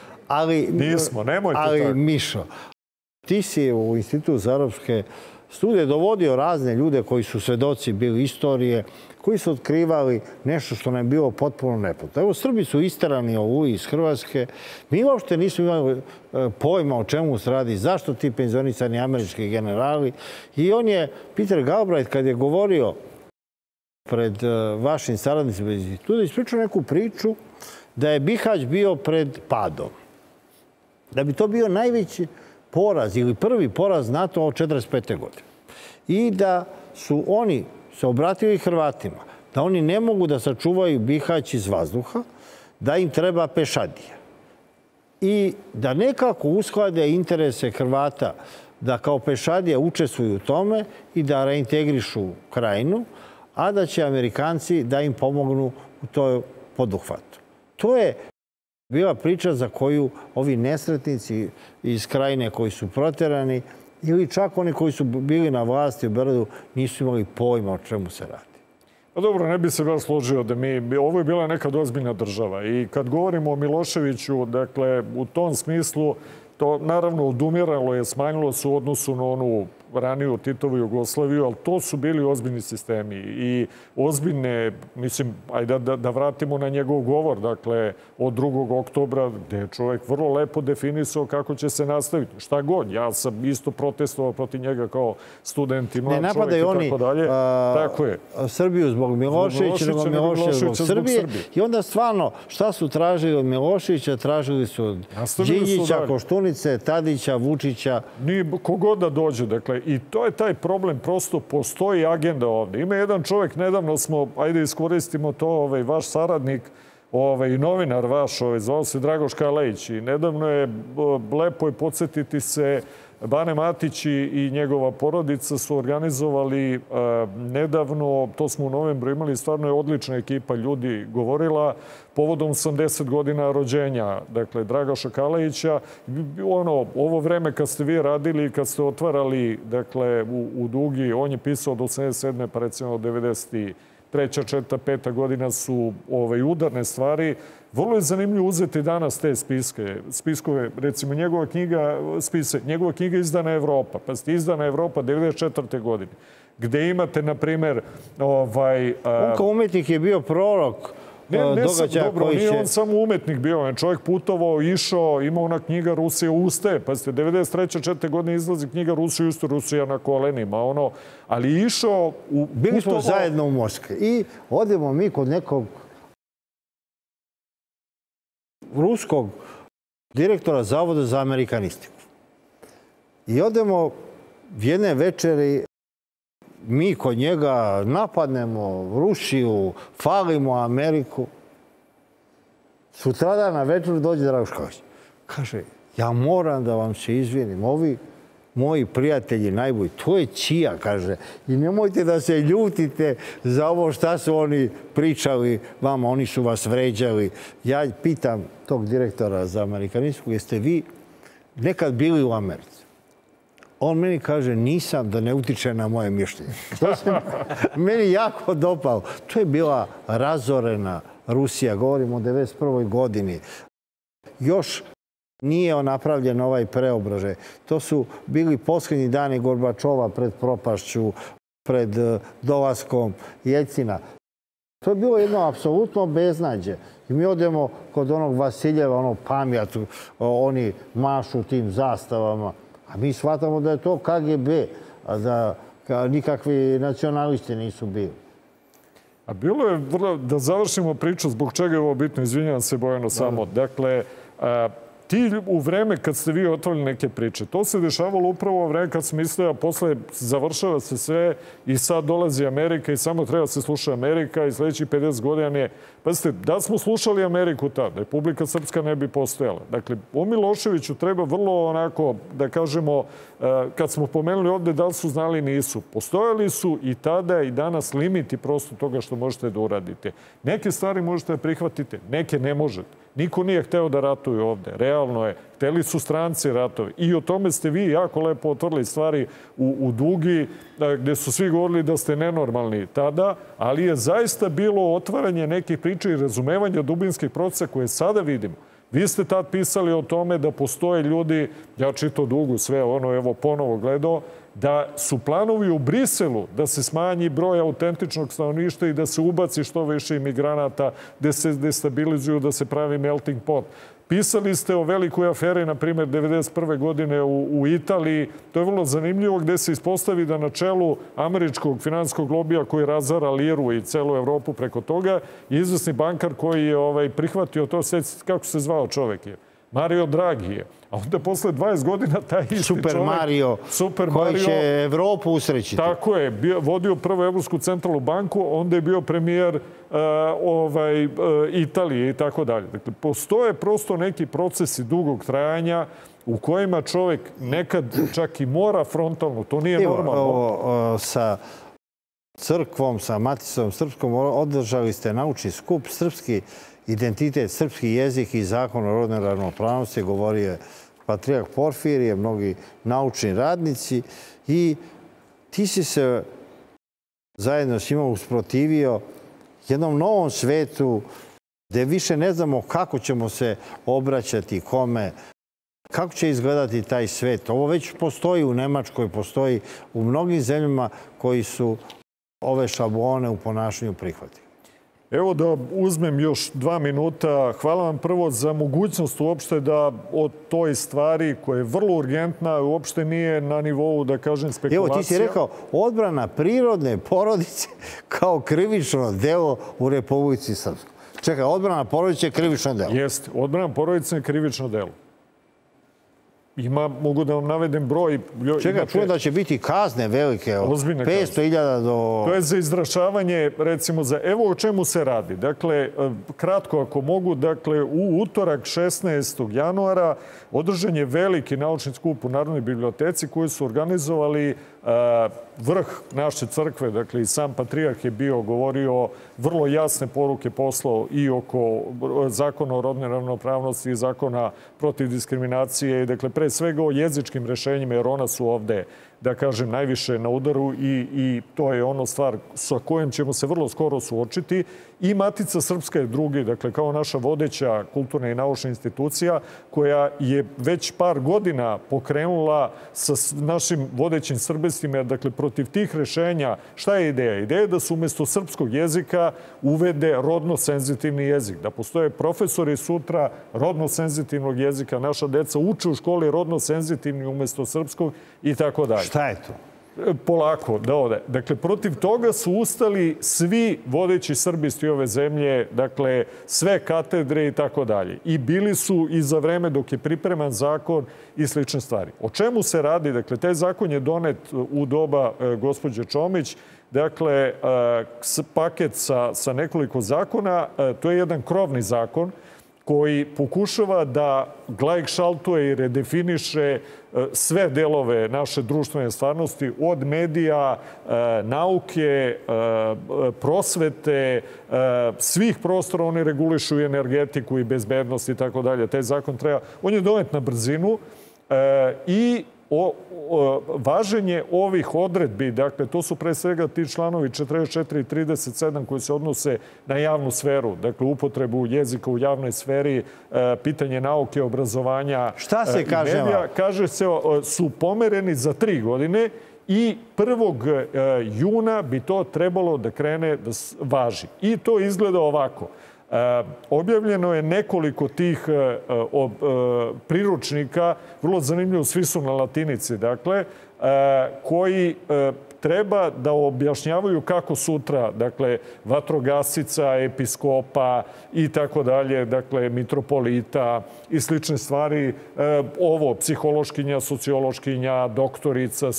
Nismo, nemojte tako. Ali, Mišo, ti si u Institutu za evropske studije dovodio razne ljude koji su svedoci bili istorije, koji su otkrivali nešto što nam je bilo potpuno nepoznato. Evo, Srbi su isterani Oluji iz Hrvatske. Mi uopšte nismo imali pojma o čemu se radi, zašto ti penzionisani američki generali. I on je, Peter Galbraith, kad je govorio pred vašim saradnicima iz instituta, ispričao neku priču da je Bihać bio pred padom. Da bi to bio najveći poraz ili prvi poraz NATO od 1945. godine. I da su oni se obratili Hrvatima, da oni ne mogu da sačuvaju Bihać iz vazduha, da im treba pešadija. I da nekako usklade interese Hrvata da kao pešadija učestvuju u tome i da reintegrišu krajinu, a da će Amerikanci da im pomognu u toj poduhvatu. To je bila priča za koju ovi nesretnici iz krajine koji su proterani ili čak oni koji su bili na vlasti u Beogradu nisu imali pojma o čemu se radi. Pa dobro, ne bi se baš složio da ovo je bila neka ozbiljna država. I kad govorimo o Miloševiću, dakle, u tom smislu, to naravno odumiralo je, smanjilo se u odnosu na onu raniju Titovu Jugoslaviju, ali to su bili ozbiljni sistemi i ozbiljne, mislim, ajde da vratimo na njegov govor, dakle, od 2. oktobra, gde je čovjek vrlo lepo definisao kako će se nastaviti. Šta god, ja sam isto protestovao protiv njega kao student i mlad čovjek i tako dalje. Tako je. Srbiju zbog Miloševića, nego Miloševića zbog Srbije. I onda stvarno, šta su tražili od Miloševića? Tražili su od Đinđića, Koštunice, Tadića, Vučića. Kogod da dođe, dakle, i to je taj problem, prosto postoji agenda ovdje. Ima jedan čovjek, nedavno smo, ajde iskoristimo to, vaš saradnik, i novinar vaš, zvao se Dragoš Kalejić, i nedavno je lepo je podsjetiti se, Bane Matić i njegova porodica su organizovali nedavno, to smo u novembru imali, stvarno je odlična ekipa ljudi govorila, povodom 80 godina rođenja, dakle, Dragoša Kalejića. Ovo vreme kad ste vi radili, kad ste otvarali, dakle, u Dugi, on je pisao od 87. pa recimo od 93. 4. 5. godina su udarne stvari. Vrlo je zanimljivo uzeti danas te spiskove. Recimo, njegova knjiga Izdana Evropa. Pa ste Izdana Evropa 94. godine. Gde imate, na primjer, On kao umetnik je bio prorok događaja koji će... Nije on samo umetnik bio. On je čovjek putovao, išao, ima ona knjiga Rusija ustaje. Pa ste 93. 4. godine izlazi knjiga Rusija ustaje, Rusija na kolenima. Ali išao... Bili smo zajedno u Moskvi i odemo mi kod nekog ruskog direktora Zavoda za amerikanistiku. I odemo jedne večeri, mi kod njega napadnemo Rusiju, falimo Ameriku. Sutradan na večer dođe Drašković. Kaže, ja moram da vam se izvinim. Ovi moji prijatelji najbolji, to je čija, kaže. I nemojte da se ljutite za ovo šta su oni pričali vama, oni su vas vređali. Ja pitam tog direktora za amerikanistiku, jeste vi nekad bili u Americi? On meni kaže, nisam, da ne utiče na moje mišljenje. To se meni jako dopalo. To je bila razorena Rusija, govorimo o 1991. godini. Još nije napravljen ovaj preobražaj. To su bili posljednji dani Gorbačova pred propašću, pred dolaskom Jeljcina. To je bilo jedno apsolutno beznađe. I mi odemo kod onog Vasiljeva, onog Pamjatu, oni mašu tim zastavama. A mi shvatamo da je to KGB, a da nikakvi nacionalisti nisu bili. A bilo je vrlo, da završimo priču zbog čega je ovo bitno, izvinjavam se Bojano samo. Dakle, ti u vreme kad ste vi otvorili neke priče, to se dešavalo upravo u vreme kad smo mislili, a posle završava se sve i sad dolazi Amerika i samo treba se sluša Amerika i sledećih 50 godina ne. Pazite, da smo slušali Ameriku tad, Republika Srpska ne bi postojala. Dakle, o Miloševiću treba vrlo onako, da kažemo, kad smo pomenuli ovde da li su znali, nisu. Postojali su i tada i danas limiti prosto toga što možete da uradite. Neke stvari možete da prihvatite, neke ne možete. Niko nije hteo da ratuje ovde. Realno je. Hteli su stranci ratovi. I o tome ste vi jako lepo otvorili stvari u Dugi, gde su svi govorili da ste nenormalni tada, ali je zaista bilo otvaranje nekih priča i razumevanja dubinskih procesa koje sada vidimo. Vi ste tad pisali o tome da postoje ljudi, ja čitao Dugu sve ono, evo ponovo gledao, da su planovi u Briselu da se smanji broj autentičnog stanovništva i da se ubaci što više imigranata, da se destabilizuju, da se pravi melting pot. Pisali ste o velikoj aferi, na primjer, 1991. godine u Italiji. To je vrlo zanimljivo, gde se ispostavi da na čelu američkog finansijskog lobija koji razara liru i celu Evropu preko toga je izvesni bankar koji je prihvatio to, kako se zvao čovek je? Mario Draghi je. A onda posle 20 godina taj isti Super čovek... Super Mario, koji će Evropu usrećiti. Tako je. Vodio prvu Evropsku centralnu banku, onda je bio premijer Italije i tako dalje. Dakle, postoje prosto neki procesi dugog trajanja u kojima čovek nekad čak i mora frontalno. To nije normalno. Sa crkvom, sa Maticom Srpskom održali ste naučni skup srpski identitet, srpski jezik i zakon o rodnoj ravnopravnosti, govorio je patrijarh Porfirije, mnogi naučni radnici i ti si se zajedno s njima usprotivio jednom novom svetu gde više ne znamo kako ćemo se obraćati, kome, kako će izgledati taj svet. Ovo već postoji u Nemačkoj, postoji u mnogim zemljama koji su ove šablone u ponašanju prihvatili. Evo da uzmem još 2 minuta. Hvala vam prvo za mogućnost uopšte da o toj stvari koja je vrlo urgentna uopšte nije na nivou, da kažem, spekulacija. Evo, ti si rekao, odbrana prirodne porodice kao krivično delo u Republici Srpskoj. Čekaj, odbrana porodice je krivično delo. Jeste, odbrana porodice je krivično delo. Mogu da vam navedem broj... Čekaj, čujem da će biti kazne velike, 500.000 do... To je za izrašavanje, recimo, evo o čemu se radi. Dakle, kratko ako mogu, dakle, u utorak 16. januara održan je veliki naučni skup u Narodnoj biblioteci koji su organizovali vrh naše crkve, dakle i sam patrijarh je govorio vrlo jasne poruke poslao i oko zakona o rodnoj ravnopravnosti i zakona protiv diskriminacije, dakle pre svega o jezičkim rešenjima, jer ona su ovde, da kažem, najviše na udaru i to je ono stvar sa kojom ćemo se vrlo skoro suočiti. I Matica Srpska je drugi, dakle kao naša vodeća kulturna i naučna institucija koja je već par godina pokrenula sa našim vodećim srbestima, dakle protiv tih rešenja. Šta je ideja? Ideja je da se umesto srpskog jezika uvede rodno senzitivni jezik, da postoje profesori sutra rodno senzitivnog jezika, naša deca uče u školi rodno senzitivni umesto srpskog i tako dalje. Šta je to? polako, da ode. Dakle, protiv toga su ustali svi vodeći srbisti ove zemlje, dakle, sve katedre i tako dalje. I bili su i za vreme dok je pripreman zakon i slične stvari. O čemu se radi? Dakle, taj zakon je donet u doba gospođe Čomić. Dakle, paket sa nekoliko zakona, to je jedan krovni zakon koji pokušava da glajkšaltuje i redefiniše sve delove naše društvene stvarnosti, od medija, nauke, prosvete, svih prostora. Oni regulišu i energetiku i bezbednost i tako dalje. Taj zakon treba... On je donet na brzinu i važenje ovih odredbi, dakle, to su pre svega ti članovi 44 i 37 koji se odnose na javnu sferu, dakle, upotrebu jezika u javnoj sferi, pitanje nauke, obrazovanja. Šta se kaže? Kaže se, su pomereni za 3 godine i 1. juna bi to trebalo da krene da važi. I to izgleda ovako. Objavljeno je nekoliko tih priručnika, vrlo zanimljivo, svi su na latinici, dakle, koji treba da objašnjavaju kako sutra, dakle, vatrogasica, episkopa i tako dalje, dakle, mitropolita i slične stvari, ovo, psihološkinja, sociološkinja, doktorica,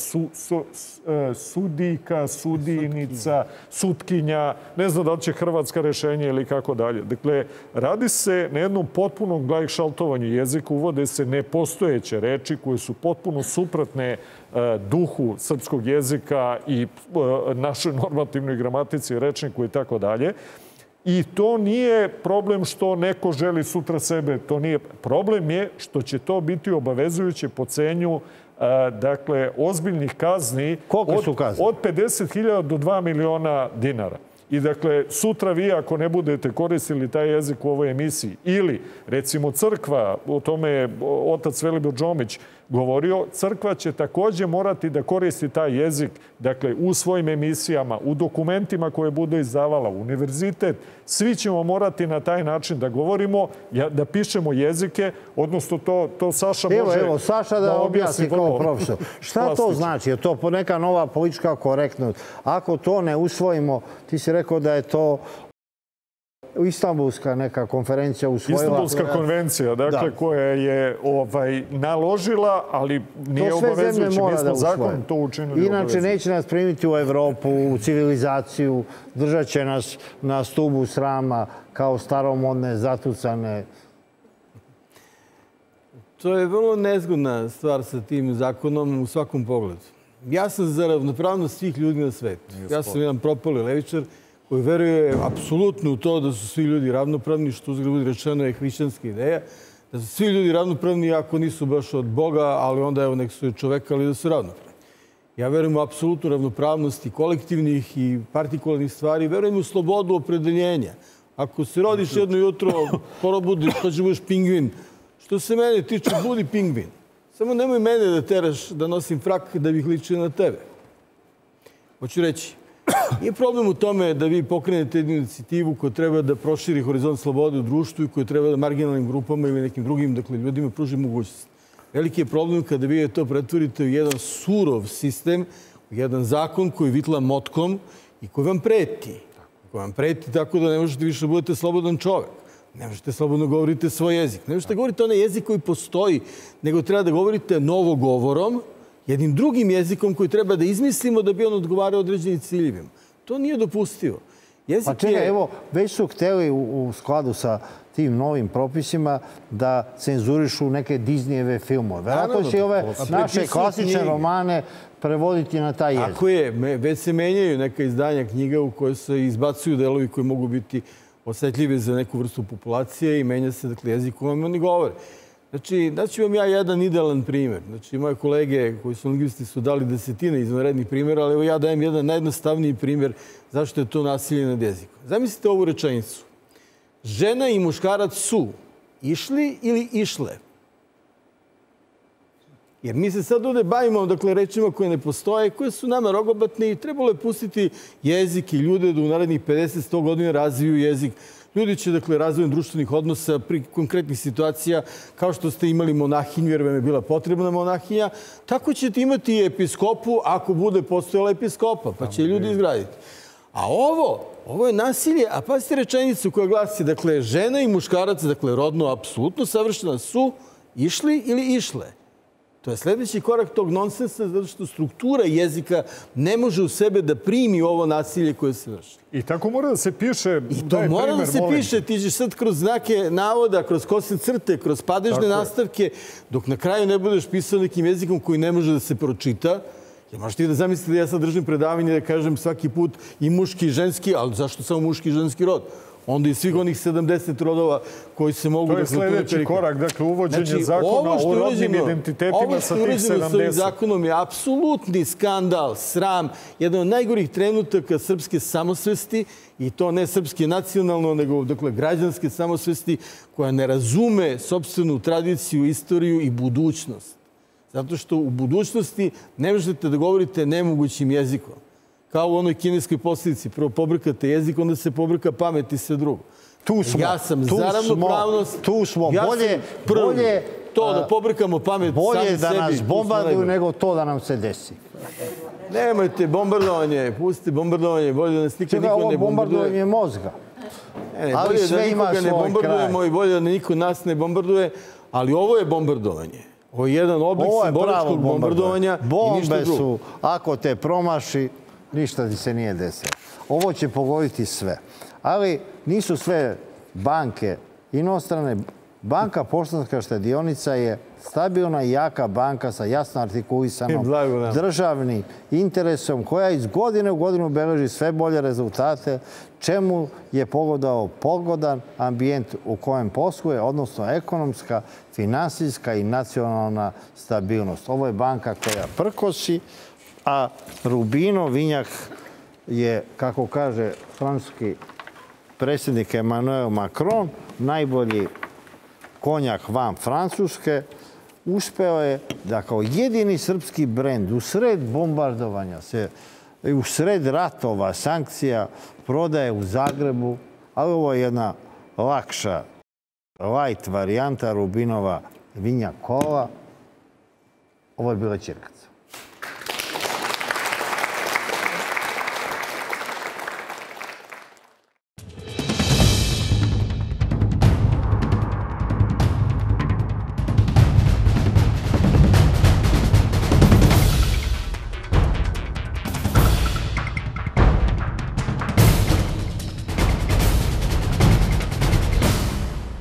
sudijka, sudijnica, sutkinja, ne znam da li će hrvatska rešenja ili kako dalje. Dakle, radi se na jednom potpunom glajkšaltovanju jezika, uvode se nepostojeće reči koje su potpuno suprotne duhu srpskog jezika i našoj normativnoj gramatici, rečniku i tako dalje. I to nije problem što neko želi sutra sebe. To nije. Problem je što će to biti obavezujuće po cenju, dakle, ozbiljnih kazni. Koliko su kazne? Od 50.000 do 2 miliona dinara. I dakle, sutra vi ako ne budete koristili taj jezik u ovoj emisiji ili, recimo, crkva, o tome je otac Velibor Džomić govorio, crkva će takođe morati da koristi taj jezik, dakle, u svojim emisijama, u dokumentima koje bude izdavala univerzitet. Svi ćemo morati na taj način da govorimo, da pišemo jezike, odnosno to Saša može... Evo, Saša da objasni kao profesor. Šta to znači? Je to neka nova politička korektnost? Ako to ne usvojimo, ti si rekao da je to Istanbulska neka konferencija usvojila. Istanbulska konvencija, dakle, koja je naložila, ali nije obavezujući. Mi smo zakon to učinili. Inače, neće nas primiti u Evropu, u civilizaciju, držat će nas na stubu srama kao staromodne, zatucane. To je vrlo nezgodna stvar sa tim zakonom u svakom pogledu. Ja sam za ravnopravnost svih ljudi na svetu. Ja sam jedan propali levičar koji veruje apsolutno u to da su svi ljudi ravnopravni, što uzgled budi rečeno je hrišćanska ideja, da su svi ljudi ravnopravni ako nisu baš od Boga, ali onda evo nek su od čoveka, ali da su ravnopravni. Ja verujem u apsolutnu ravnopravnost i kolektivnih i partikularnih stvari, verujem u slobodu opredeljenja. Ako se rodiš jedno jutro, probudiš, pa će budeš pingvin. Što se mene tiče, budi pingvin. Samo nemoj mene da teraš da nosim frak da bih ličio na tebe. Hoću reći, nije problem u tome da vi pokrenete jednu inicijativu koja treba da proširi horizont slobode u društvu i koja treba da marginalnim grupama ili nekim drugim, dakle, ljudima pruži mogućnost. Veliki je problem kada vi to pretvorite u jedan surov sistem, u jedan zakon koji vitla motkom i koji vam preti. Koji vam preti tako da ne možete više da budete slobodan čovek. Ne možete slobodno govoriti svoj jezik. Ne možete govoriti onaj jezik koji postoji, nego treba da govorite novogovorom, jednim drugim jezikom koji treba da izmislimo da bi on odgovarao određenim ciljevima. To nije dopustivo. Pa čekaj, evo, već su hteli u skladu sa tim novim propisima da cenzurišu neke Disneyjeve filmove. Vjerojatno će ove naše klasične romane prevoditi na taj jezik. Tako je. Već se menjaju neka izdanja knjiga u kojoj se izbacuju delovi koji mogu biti osetljivi za neku vrstu populacije i menja se, dakle, jezik u kojem oni govore. Znači, daću vam ja jedan idealan primjer. Znači, moje kolege koji su lingvisti su dali desetine izvanrednih primjera, ali evo ja dajem jedan najjednostavniji primjer zašto je to nasilje nad jezikom. Zamislite ovu rečenicu. Žena i muškarac su išli ili išle. Jer mi se sad ovde bavimo, dakle, rečima koje ne postoje, koje su nama rogobatne i trebalo je pustiti jezik i ljude da u narednih 50-100 godina razviju jezik Ljudi će, dakle, razvojem društvenih odnosa pri konkretnih situacija, kao što ste imali monahinju, jer vam je bila potrebna monahinja, tako ćete imati i episkopu ako bude postojala episkopa, pa će ljudi izgraditi. A ovo je nasilje, a pazite rečenicu koja glasi, dakle, žena i muškarac, dakle, rodno apsolutno savršena, su išli ili išle. To je sljedeći korak tog nonsensa, zato što struktura jezika ne može u sebe da primi ovo nasilje koje se vrši. I tako mora da se piše... I to mora da se piše. Ti ćeš sad kroz znake navoda, kroz kosne crte, kroz padežne nastavke, dok na kraju ne budeš pisao nekim jezikom koji ne može da se pročita. Jer možete da zamislite da ja sad držim predavanje da kažem svaki put i muški i ženski, ali zašto samo muški i ženski rod? Onda i svih onih 70 rodova koji se mogu... To je sljedeći korak, dakle, uvođenje zakona o rodnim identitetima sa tih 70. Ovo što urađeno s ovim zakonom je apsolutni skandal, sram, jedan od najgorih trenutaka srpske samosvesti, i to ne srpske nacionalno, nego, dakle, građanske samosvesti, koja ne razume sopstvenu tradiciju, istoriju i budućnost. Zato što u budućnosti ne možete da govorite nemogućim jezikom. Kao u onoj kineskoj posljedici. Prvo pobrkate jezik, onda se pobrka pamet i sve drugo. Ja sam za ravnopravnost. Tu smo. Bolje to da pobrkamo pamet sami sebi. Bolje da nas bombarduju nego to da nam se desi. Nemojte bombardovanje. Pustite bombardovanje. Bolje da nas niko ne bombarduje. Ovo bombardovanje mozga. Ali sve ima svoj kraj. I bolje da niko nas ne bombarduje. Ali ovo je bombardovanje. Ovo je jedan oblik simboličkog bombardovanja i ništa drugo. Bombe su, ako te promaši, ništa ti se nije desilo. Ovo će pogoditi sve. Ali nisu sve banke inostrane. Banka Poštanska štedionica je stabilna i jaka banka sa jasno artikulisanom državnim interesom koja iz godine u godinu beleži sve bolje rezultate, čemu je pogodan ambijent u kojem posluje, odnosno ekonomska, finansijska i nacionalna stabilnost. Ovo je banka koja prkosi, a Rubino Vinjak je, kako kaže francuski predsjednik Emmanuel Macron, najbolji konjak van Francuske, uspeo je da kao jedini srpski brend u sred bombardovanja, u sred ratova, sankcija, prodaje u Zagrebu, ali ovo je jedna lakša, light varijanta Rubinova Vinjak kola. Ovo je bila Ćirkaca.